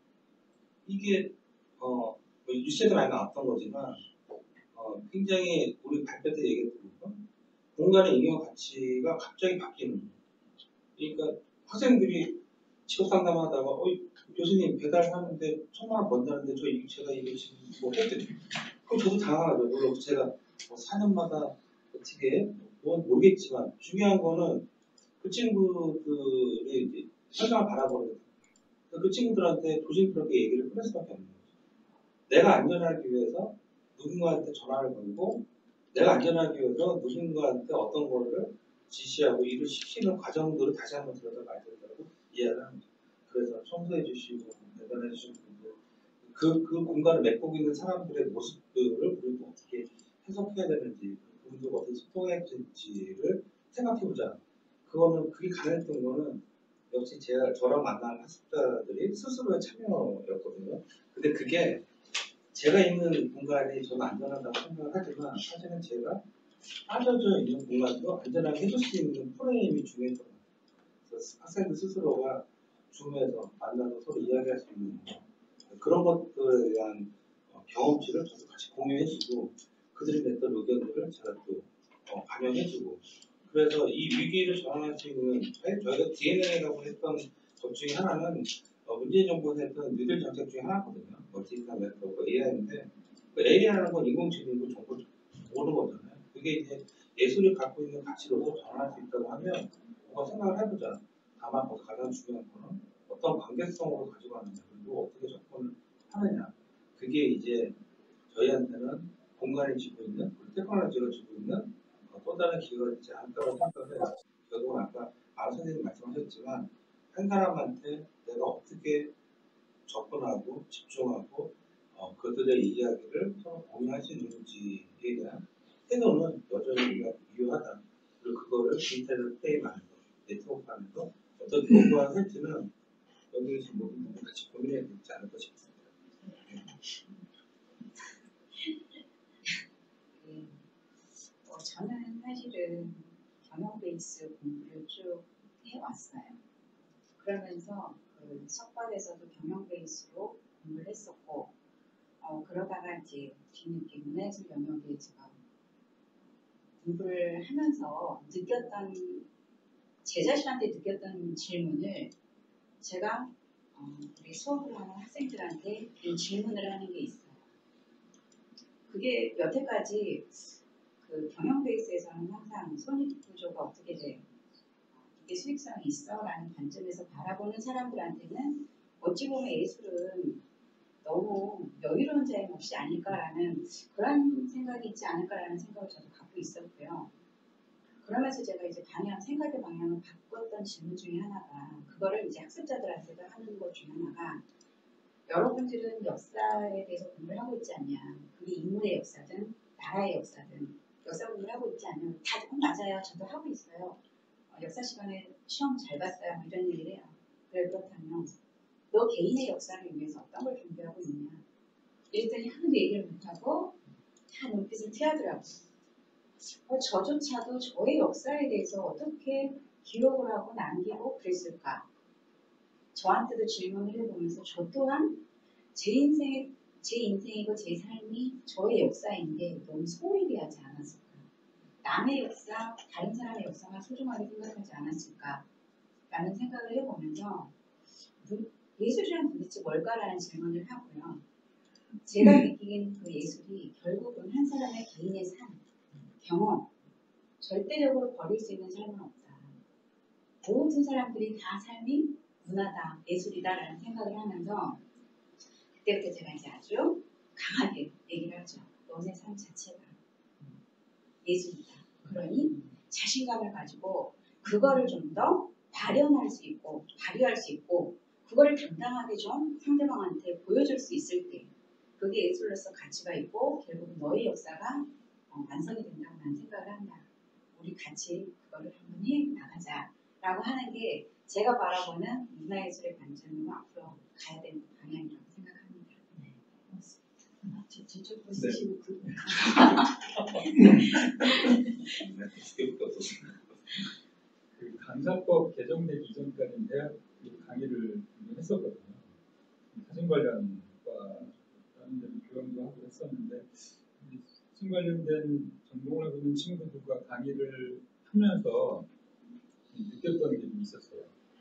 F: 이게 어 뉴스에도 많이 나왔던 거지만 어, 굉장히 우리 발표 때 얘기했던 거 공간의 인용 가치가 갑자기 바뀌는 거예요. 그러니까 학생들이 직업 상담하다가 어, 교수님 배달하는데 천만 원 번다는데 저 이거 제가 이거 지금 뭐 했더니 그럼 저도 당황하죠. 물론 제가 뭐 사 년마다 어떻게 뭐 모르겠지만 중요한 거는 그 친구들의 이제 현장을 바라보는 거예요. 그 친구들한테 조심스럽게 얘기를 끊을 수밖에 없는 거죠. 내가 안전하기 위해서 누군가한테 전화를 걸고 내가 안전하기 위해서 누군가한테 어떤 거를 지시하고 일을 시키는 과정들을 다시 한번 들어서 말씀드리고 이해를 하는 거죠. 그래서 청소해 주시고 배달해 주시는 분들 그, 그 공간을 메꾸고 있는 사람들의 모습들을 우리가 어떻게 해석해야 되는지 그분들과 어떻게 소통해야 되는지를 생각해보자. 그거는 그게 가능했던 거는 역시 제가 저랑 만난 학습자들이 스스로의 참여였거든요. 근데 그게 제가 있는 공간이 저는 안전하다고 생각을 하지만 사실은 제가 빠져져 있는 공간도 안전하게 해줄 수 있는 프레임이 중요했던 것 같아요. 그래서 학생들 스스로가 줌에서 만나서 서로 이야기할 수 있는 그런 것들에 대한 경험치를 저도 같이 공유해주고 그들이 냈던 의견들을 제가 또 어, 반영해주고 그래서 이 위기를 전환할 수 있는 저희가 디엔에이라고 했던 것 중에 하나는 어, 문재인 정부에서 했던 뉴딜 정책 중에 하나거든요. 뭐 디지털 네트워크 에이아이인데 그 에이아이라는 건 인공지능이고 정보를 모으는 거잖아요. 그게 이제 예술이 갖고 있는 가치로서 전환할 수 있다고 하면 뭔가 생각을 해보자. 다만 뭐 가장 중요한 거는 어떤 관계성으로 가지고 가느냐 그리고 어떻게 접근을 하느냐 그게 이제 저희한테는 공간이 쥐고 있는 테크놀로지가 쥐고 있는 또 다른 기회가 되지 않을까라고 생각을 해요. 저도 아까 안 선생님 말씀하셨지만 한 사람한테 내가 어떻게 접근하고 집중하고 어, 그들의 이야기를 서로 공유할 수 있는지에 대한 태도는 여전히 우리가 유효하다. 그리고 그거를 디지털 플레이 안에서 네트워크 안에서 어떻게 공부할지는 여기에서 모든 분들 같이 고민해야 되지 않을까 싶습니다. 네.
C: 네. 어, 저는 사실은 경영 베이스 공부를 쭉 해왔어요. 그러면서 그 석박에서도 경영 베이스로 공부를 했었고 어, 그러다가 이제 뒤늦게 문화예술 영역에 제가 공부를 하면서 느꼈던 제 자신한테 느꼈던 질문을 제가 어, 우리 수업을 하는 학생들한테 이 질문을 하는 게 있어요. 그게 여태까지 그 경영 베이스에서는 항상 손익 구조가 어떻게 돼? 이게 수익성이 있어? 라는 관점에서 바라보는 사람들한테는 어찌 보면 예술은 너무 여유로운 자의 몫이 아닐까라는 그런 생각이 있지 않을까라는 생각을 저도 갖고 있었고요. 그러면서 제가 이제 방향, 생각의 방향을 바꿨던 질문 중에 하나가 그거를 이제 학습자들한테도 하는 것 중에 하나가 여러분들은 역사에 대해서 공부를 하고 있지 않냐. 그게 인물의 역사든 나라의 역사든 역사 공부를 하고 있지 않냐. 다 어, 맞아요. 저도 하고 있어요. 어, 역사 시간에 시험 잘 봤어요. 뭐 이런 얘기를 해요. 그래 그렇다면 너 개인의 역사를 위해서 어떤 걸 준비하고 있냐. 이랬더니 아무도 얘기를 못하고 다 눈빛을 피하더라고요. 어, 저조차도 저의 역사에 대해서 어떻게 기록을 하고 남기고 그랬을까? 저한테도 질문을 해보면서 저 또한 제 인생의 제 인생이고 제 삶이 저의 역사인데 너무 소홀히 하지 않았을까? 남의 역사, 다른 사람의 역사만 소중하게 생각하지 않았을까? 라는 생각을 해보면서 예술이란 도대체 뭘까라는 질문을 하고요. 제가 느끼는 그 예술이 결국은 한 사람의 개인의 삶, 경험, 절대적으로 버릴 수 있는 삶은 없다. 모든 사람들이 다 삶이 문화다, 예술이다라는 생각을 하면서 그때부터 제가 이제 아주 강하게 얘기를 하죠. 너네 삶 자체가 예술이다. 그러니 자신감을 가지고 그거를 좀 더 발현할 수 있고 발휘할 수 있고 그거를 당당하게 좀 상대방한테 보여줄 수 있을 때 그게 예술로서 가치가 있고 결국 너의 역사가 어, 완성이 된다고 난 생각을 한다. 우리 같이 그거를 한번 해 나가자라고 하는 게 제가 바라보는 문화예술의 관점으로 앞으로 가야 되는 방향이라고 생각합니다. 네, 고맙습니다. 제, 제쪽 보시고 그
D: 그 강사법 개정되기 이전까지는 대학 강의를 했었거든요. 사진 관련과 다른 데는 교양도 하고 했었는데 사진 관련된 전공을 하고 있는 친구들과 강의를 하면서 느꼈던 게 좀 있었어요.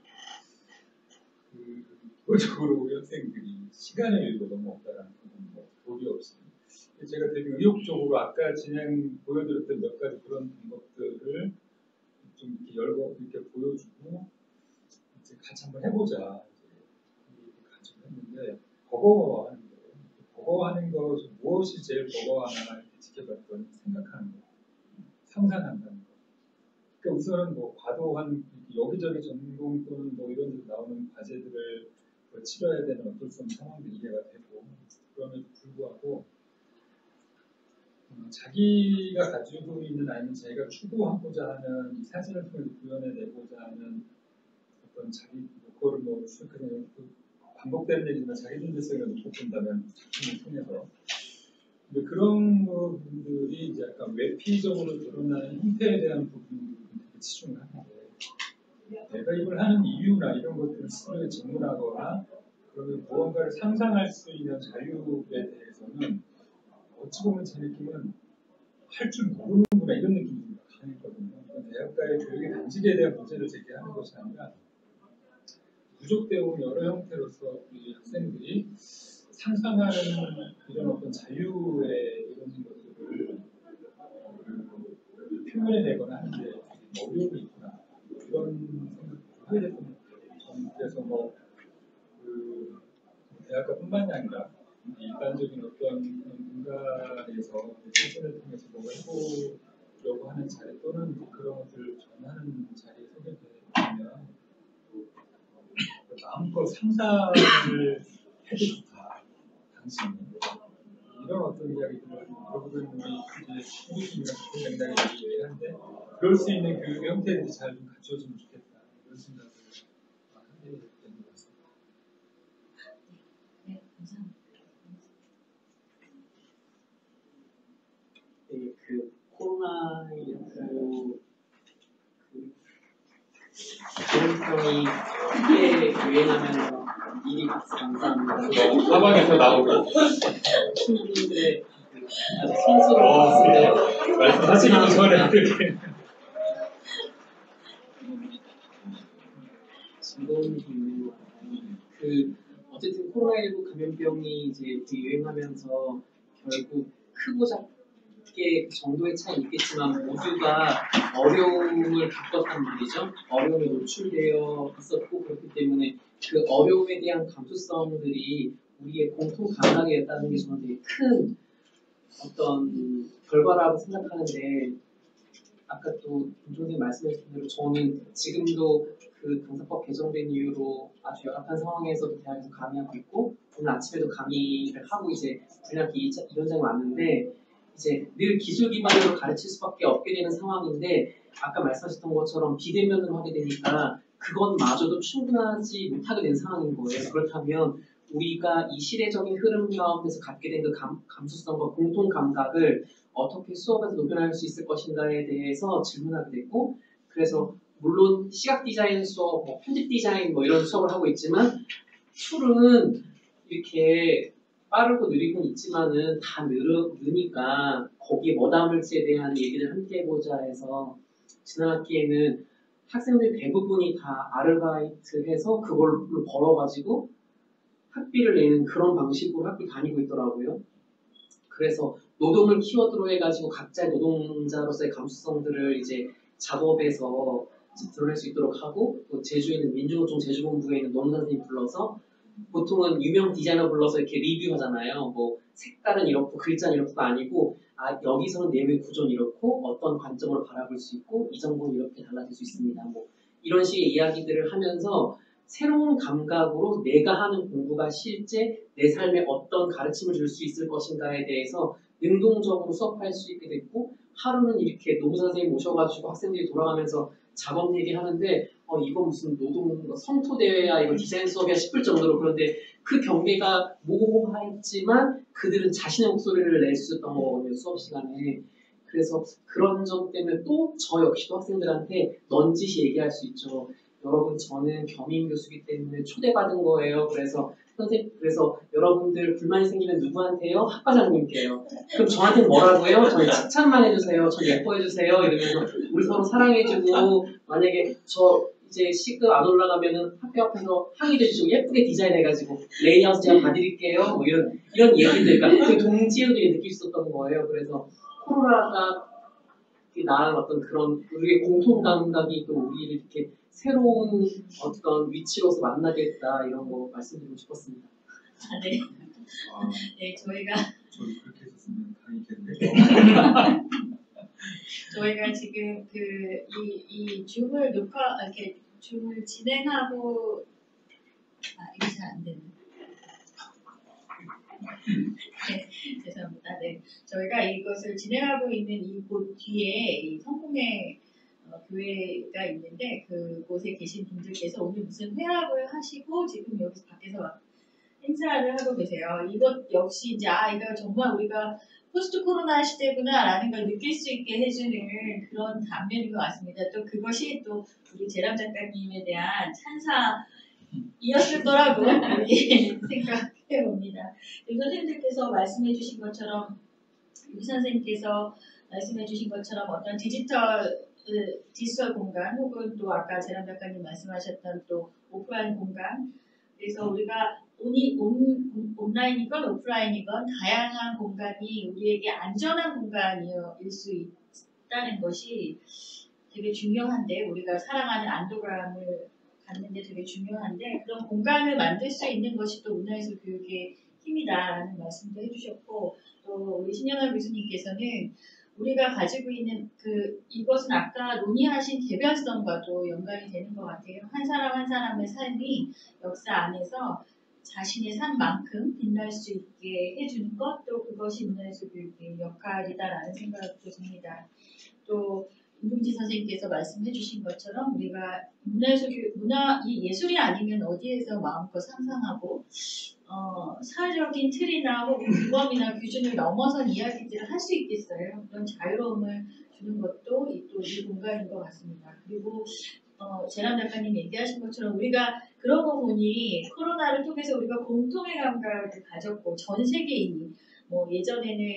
D: 그 기본적으로 우리 학생들이 시간의 여유가 너무 없다라는 건 뭐 도리 없이 제가 되게 의욕적으로 아까 진행 보여드렸던 몇 가지 그런 방법들을 좀 이렇게 열고 이렇게 보여주고 이제 같이 한번 해보자 이렇게 같이 했는데 버거워하는 거예요. 버거워하는 거 무엇이 제일 버거워하나 이렇게 지켜봤더니 생각하는 거, 상상한다는 거. 그러니까 우선은 뭐 과도한 여기저기 전공 또는 뭐 이런 데 나오는 과제들을 뭐 치러야 되는 어쩔 수 없는 상황도 이해가 되고 그럼에도 불구하고 어, 자기가 가지고 있는 아니면 자기가 추구하고자 하는 이 사진을 통해서 구현해내고자 하는 어떤 자기 그거를 뭐 그냥 그 반복되는 얘기지만 자기 존재성을 놓고 본다면 작품을 통해서 근데 그런 부분들이 이제 약간 외피적으로 드러나는 형태에 대한 부분들이 되게 치중을 하는데 내가 이걸 하는 이유나 이런 것들을 스스로에 질문하거나 그러면 무언가를 상상할 수 있는 자유에 대해서는 어찌 보면 제 느낌은 할 줄 모르는구나 이런 느낌이 강했거든요. 대학가의 교육의 단식에 대한 문제를 제기하는 것이 아니라 부족되어 온 여러 형태로서 우리 학생들이 상상하는 이런 어떤 자유의 이런 것들을 표현해내거나 하는 데 어려움이 있구나 이런 생각을 하게 됐던 것 같아요. 저는 그래서 뭐 그 대학가뿐만이 아니라 일반적인 어떤 공간에서 사진을 통해서 뭔가 해보려고 하는 자리 또는 그런 것들을 전하는 자리에 서게 되면 마음껏 상상을 해도 좋다. 당신이 이런 어떤 이야기들을 결국은 우리 이제 교수님이랑 같은 맥락에서 얘기를 하는데 그럴 수 있는 교육의 형태들이 잘 좀 갖춰지면 좋겠다 이런 생각을 하게 되는 것 같습니다.
C: 네, 감사합니다.
E: 네, 그 코로나십구 그 기능성이 크게 유행하면서 미리 박수 감사합니다.
D: 사방에서 나오고
E: 친구들의 그 아주 선수로 봤습니다.
D: 말씀하시기 전에 그렇게.
E: 즐거운 일이 있는 것 같아요. 그 어쨌든 코로나십구 감염병이 이제 유행하면서 결국 크고 작게 그 정도의 차이 있겠지만 모두가 어려움을 겪었단 말이죠. 어려움에 노출되어 있었고 그렇기 때문에 그 어려움에 대한 감수성들이 우리의 공통 감각이었다는 게 저는 되게 큰 어떤 결과라고 생각하는데 아까 또 김종생 말씀하신 대로 저는 지금도 그 강사법 개정된 이후로 아주 열악한 상황에서도 대학에서 강의하고 있고 오늘 아침에도 강의를 하고 이제 분학기 이 현장에 왔는데 이제 늘 기술 기반으로 가르칠 수밖에 없게 되는 상황인데 아까 말씀하셨던 것처럼 비대면으로 하게 되니까 그것마저도 충분하지 못하게 된 상황인 거예요. 그렇다면 우리가 이 시대적인 흐름 가운데서 갖게 된 그 감수성과 공통 감각을 어떻게 수업에서 녹여낼 수 있을 것인가에 대해서 질문하게 됐고 그래서 물론 시각 디자인 수업, 뭐 편집 디자인 뭐 이런 수업을 하고 있지만 툴은 이렇게 빠르고 느리고 있지만은 다 느르, 느니까 거기에 뭐 담을지에 대한 얘기를 함께 해보자 해서 지난 학기에는 학생들 대부분이 다 아르바이트 해서 그걸 벌어가지고 학비를 내는 그런 방식으로 학교 다니고 있더라고요. 그래서 노동을 키워드로 해가지고 각자의 노동자로서의 감수성들을 이제 작업에서 드러낼 수 있도록 하고 또 제주에는 민주노총 제주본부에 있는 노무사 선생님 불러서 보통은 유명 디자이너 불러서 이렇게 리뷰하잖아요. 뭐 색깔은 이렇고 글자는 이렇고가 아니고 아 여기서는 내용의 구조는 이렇고 어떤 관점으로 바라볼 수 있고 이 정보는 이렇게 달라질 수 있습니다. 뭐 이런 식의 이야기들을 하면서 새로운 감각으로 내가 하는 공부가 실제 내 삶에 어떤 가르침을 줄 수 있을 것인가에 대해서 능동적으로 수업할 수 있게 됐고 하루는 이렇게 노무 선생님 모셔가지고 학생들이 돌아가면서 작업 얘기하는데 어 이거 무슨 노동 성토대회야 이거 디자인 수업이야 싶을 정도로 그런데 그 경계가 모호했지만 그들은 자신의 목소리를 낼 수 있었던 거거든요 수업 시간에. 그래서 그런 점 때문에 또 저 역시도 학생들한테 넌지시 얘기할 수 있죠. 여러분 저는 겸임 교수기 때문에 초대받은 거예요. 그래서 선생님 그래서 여러분들 불만이 생기면 누구한테요? 학과장님께요. 그럼 저한테는 뭐라고 해요? 저는 칭찬만 해주세요. 저 예뻐해주세요. 이러면서 우리 서로 사랑해주고 만약에 저 이제 시급 안 올라가면은 학교 앞에서 항의도 해주시고 예쁘게 디자인해가지고 레이아웃 제가 봐드릴게요. 뭐 이런 이런 얘기들 그러니까 그 동지애들이 느낄 수 있었던 거예요. 그래서 코로나가 낳은 어떤 그런 우리의 공통 감각이 또 우리를 이렇게 새로운 어떤 위치로서 만나게 했다 이런 거 말씀드리고 싶었습니다.
A: 아, 네.
F: 아,
A: 네, 저희가
F: 저도 그렇게 했었으면 다행이겠네요.
A: 저희가 지금 그 이 이 줌을 녹화 이렇게 줌을 진행하고 아 이게 잘 안 되네. 네, 죄송합니다. 네, 저희가 이것을 진행하고 있는 이곳 뒤에 이 성공회 어, 교회가 있는데 그곳에 계신 분들께서 오늘 무슨 회합을 하시고 지금 여기서 밖에서 행사를 하고 계세요. 이것 역시 이제 아 이거 정말 우리가 포스트 코로나 시대구나라는 걸 느낄 수 있게 해주는 그런 장면인 것 같습니다. 또 그것이 또 우리 재람 작가님에 대한 찬사이었을 거라고 생각해 봅니다. 선생님들께서 말씀해 주신 것처럼 유기 선생님께서 말씀해 주신 것처럼 어떤 디지털 디지털 공간 혹은 또 아까 재람 작가님 말씀하셨던 또 오프라인 공간 그래서 우리가 온이, 온, 온라인이건 오프라인이건 다양한 공간이 우리에게 안전한 공간일 수 있다는 것이 되게 중요한데 우리가 사랑하는 안도감을 갖는 게 되게 중요한데 그런 공간을 만들 수 있는 것이 또 문화예술 교육의 힘이다라는 말씀도 해주셨고 또 우리 신현아 교수님께서는 우리가 가지고 있는 그 이것은 아까 논의하신 개별성과도 연관이 되는 것 같아요. 한 사람 한 사람의 삶이 역사 안에서 자신의 삶만큼 빛날 수 있게 해주는 것, 또 그것이 문화예술 교육의 역할이다라는 생각도 듭니다. 또 임동진 선생님께서 말씀해 주신 것처럼 우리가 문화예술 교육, 문화, 이 예술이 아니면 어디에서 마음껏 상상하고 어, 사회적인 틀이나 혹은 규범이나 규준을 넘어선 이야기들을 할 수 있겠어요. 그런 자유로움을 주는 것도 이 또 이 공간인 것 같습니다. 그리고 어, 재람 작가님 얘기하신 것처럼 우리가 그런 거 보니 코로나를 통해서 우리가 공통의 감각을 가졌고 전 세계인이 뭐 예전에는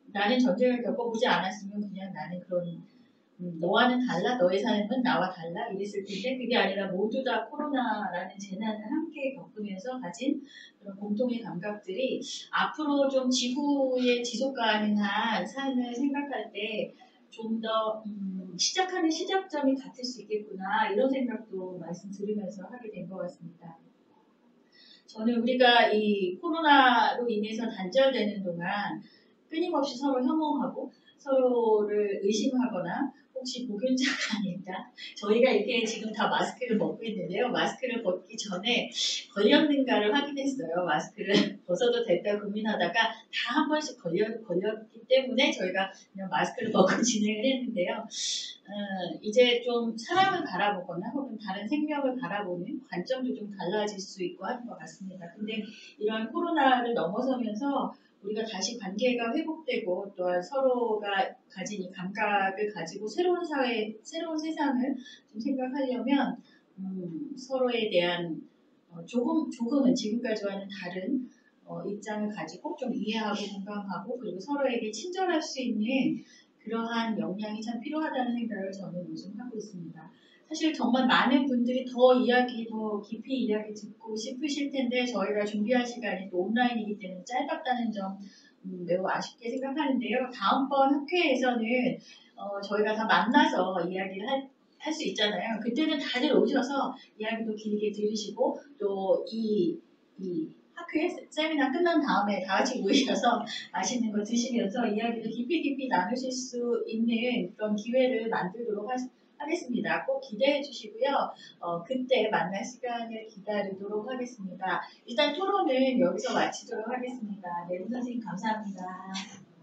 A: 나는 전쟁을 겪어보지 않았으면 그냥 나는 그런 음, 너와는 달라, 너의 삶은 나와 달라 이랬을 텐데 그게 아니라 모두 다 코로나라는 재난을 함께 겪으면서 가진 그런 공통의 감각들이 앞으로 좀 지구의 지속 가능한 삶을 생각할 때 좀 더 음, 시작하는 시작점이 같을 수 있겠구나 이런 생각도 말씀 들으면서 하게 된 것 같습니다. 저는 우리가 이 코로나로 인해서 단절되는 동안 끊임없이 서로 혐오하고 서로를 의심하거나 혹시 보균자가 아닐까? 저희가 이렇게 지금 다 마스크를 벗고 있는데요. 마스크를 벗기 전에 걸렸는가를 확인했어요. 마스크를 벗어도 될까 고민하다가 다 한 번씩 걸려, 걸렸기 때문에 저희가 그냥 마스크를 벗고 진행을 했는데요. 어, 이제 좀 사람을 바라보거나 혹은 다른 생명을 바라보는 관점도 좀 달라질 수 있고 하는 것 같습니다. 근데 이런 코로나를 넘어서면서 우리가 다시 관계가 회복되고 또한 서로가 가진 이 감각을 가지고 새로운 사회, 새로운 세상을 좀 생각하려면 음, 서로에 대한 어, 조금, 조금은 지금까지와는 다른 어, 입장을 가지고 좀 이해하고 공감하고 그리고 서로에게 친절할 수 있는 그러한 역량이 참 필요하다는 생각을 저는 요즘 하고 있습니다. 사실 정말 많은 분들이 더 이야기, 더 깊이 이야기 듣고 싶으실 텐데 저희가 준비할 시간이 또 온라인이기 때문에 짧았다는 점 음, 매우 아쉽게 생각하는데요. 다음번 학회에서는 어, 저희가 다 만나서 이야기를 할 할 수 있잖아요. 그때는 다들 오셔서 이야기도 길게 들으시고 또 이 이 학회 세미나 끝난 다음에 다 같이 모이셔서 맛있는 거 드시면서 이야기를 깊이 깊이 나누실 수 있는 그런 기회를 만들도록 하, 하겠습니다. 꼭 기대해 주시고요. 어, 그때 만날 시간을 기다리도록 하겠습니다. 일단 토론은 여기서 마치도록 하겠습니다. 네, 선생님 감사합니다.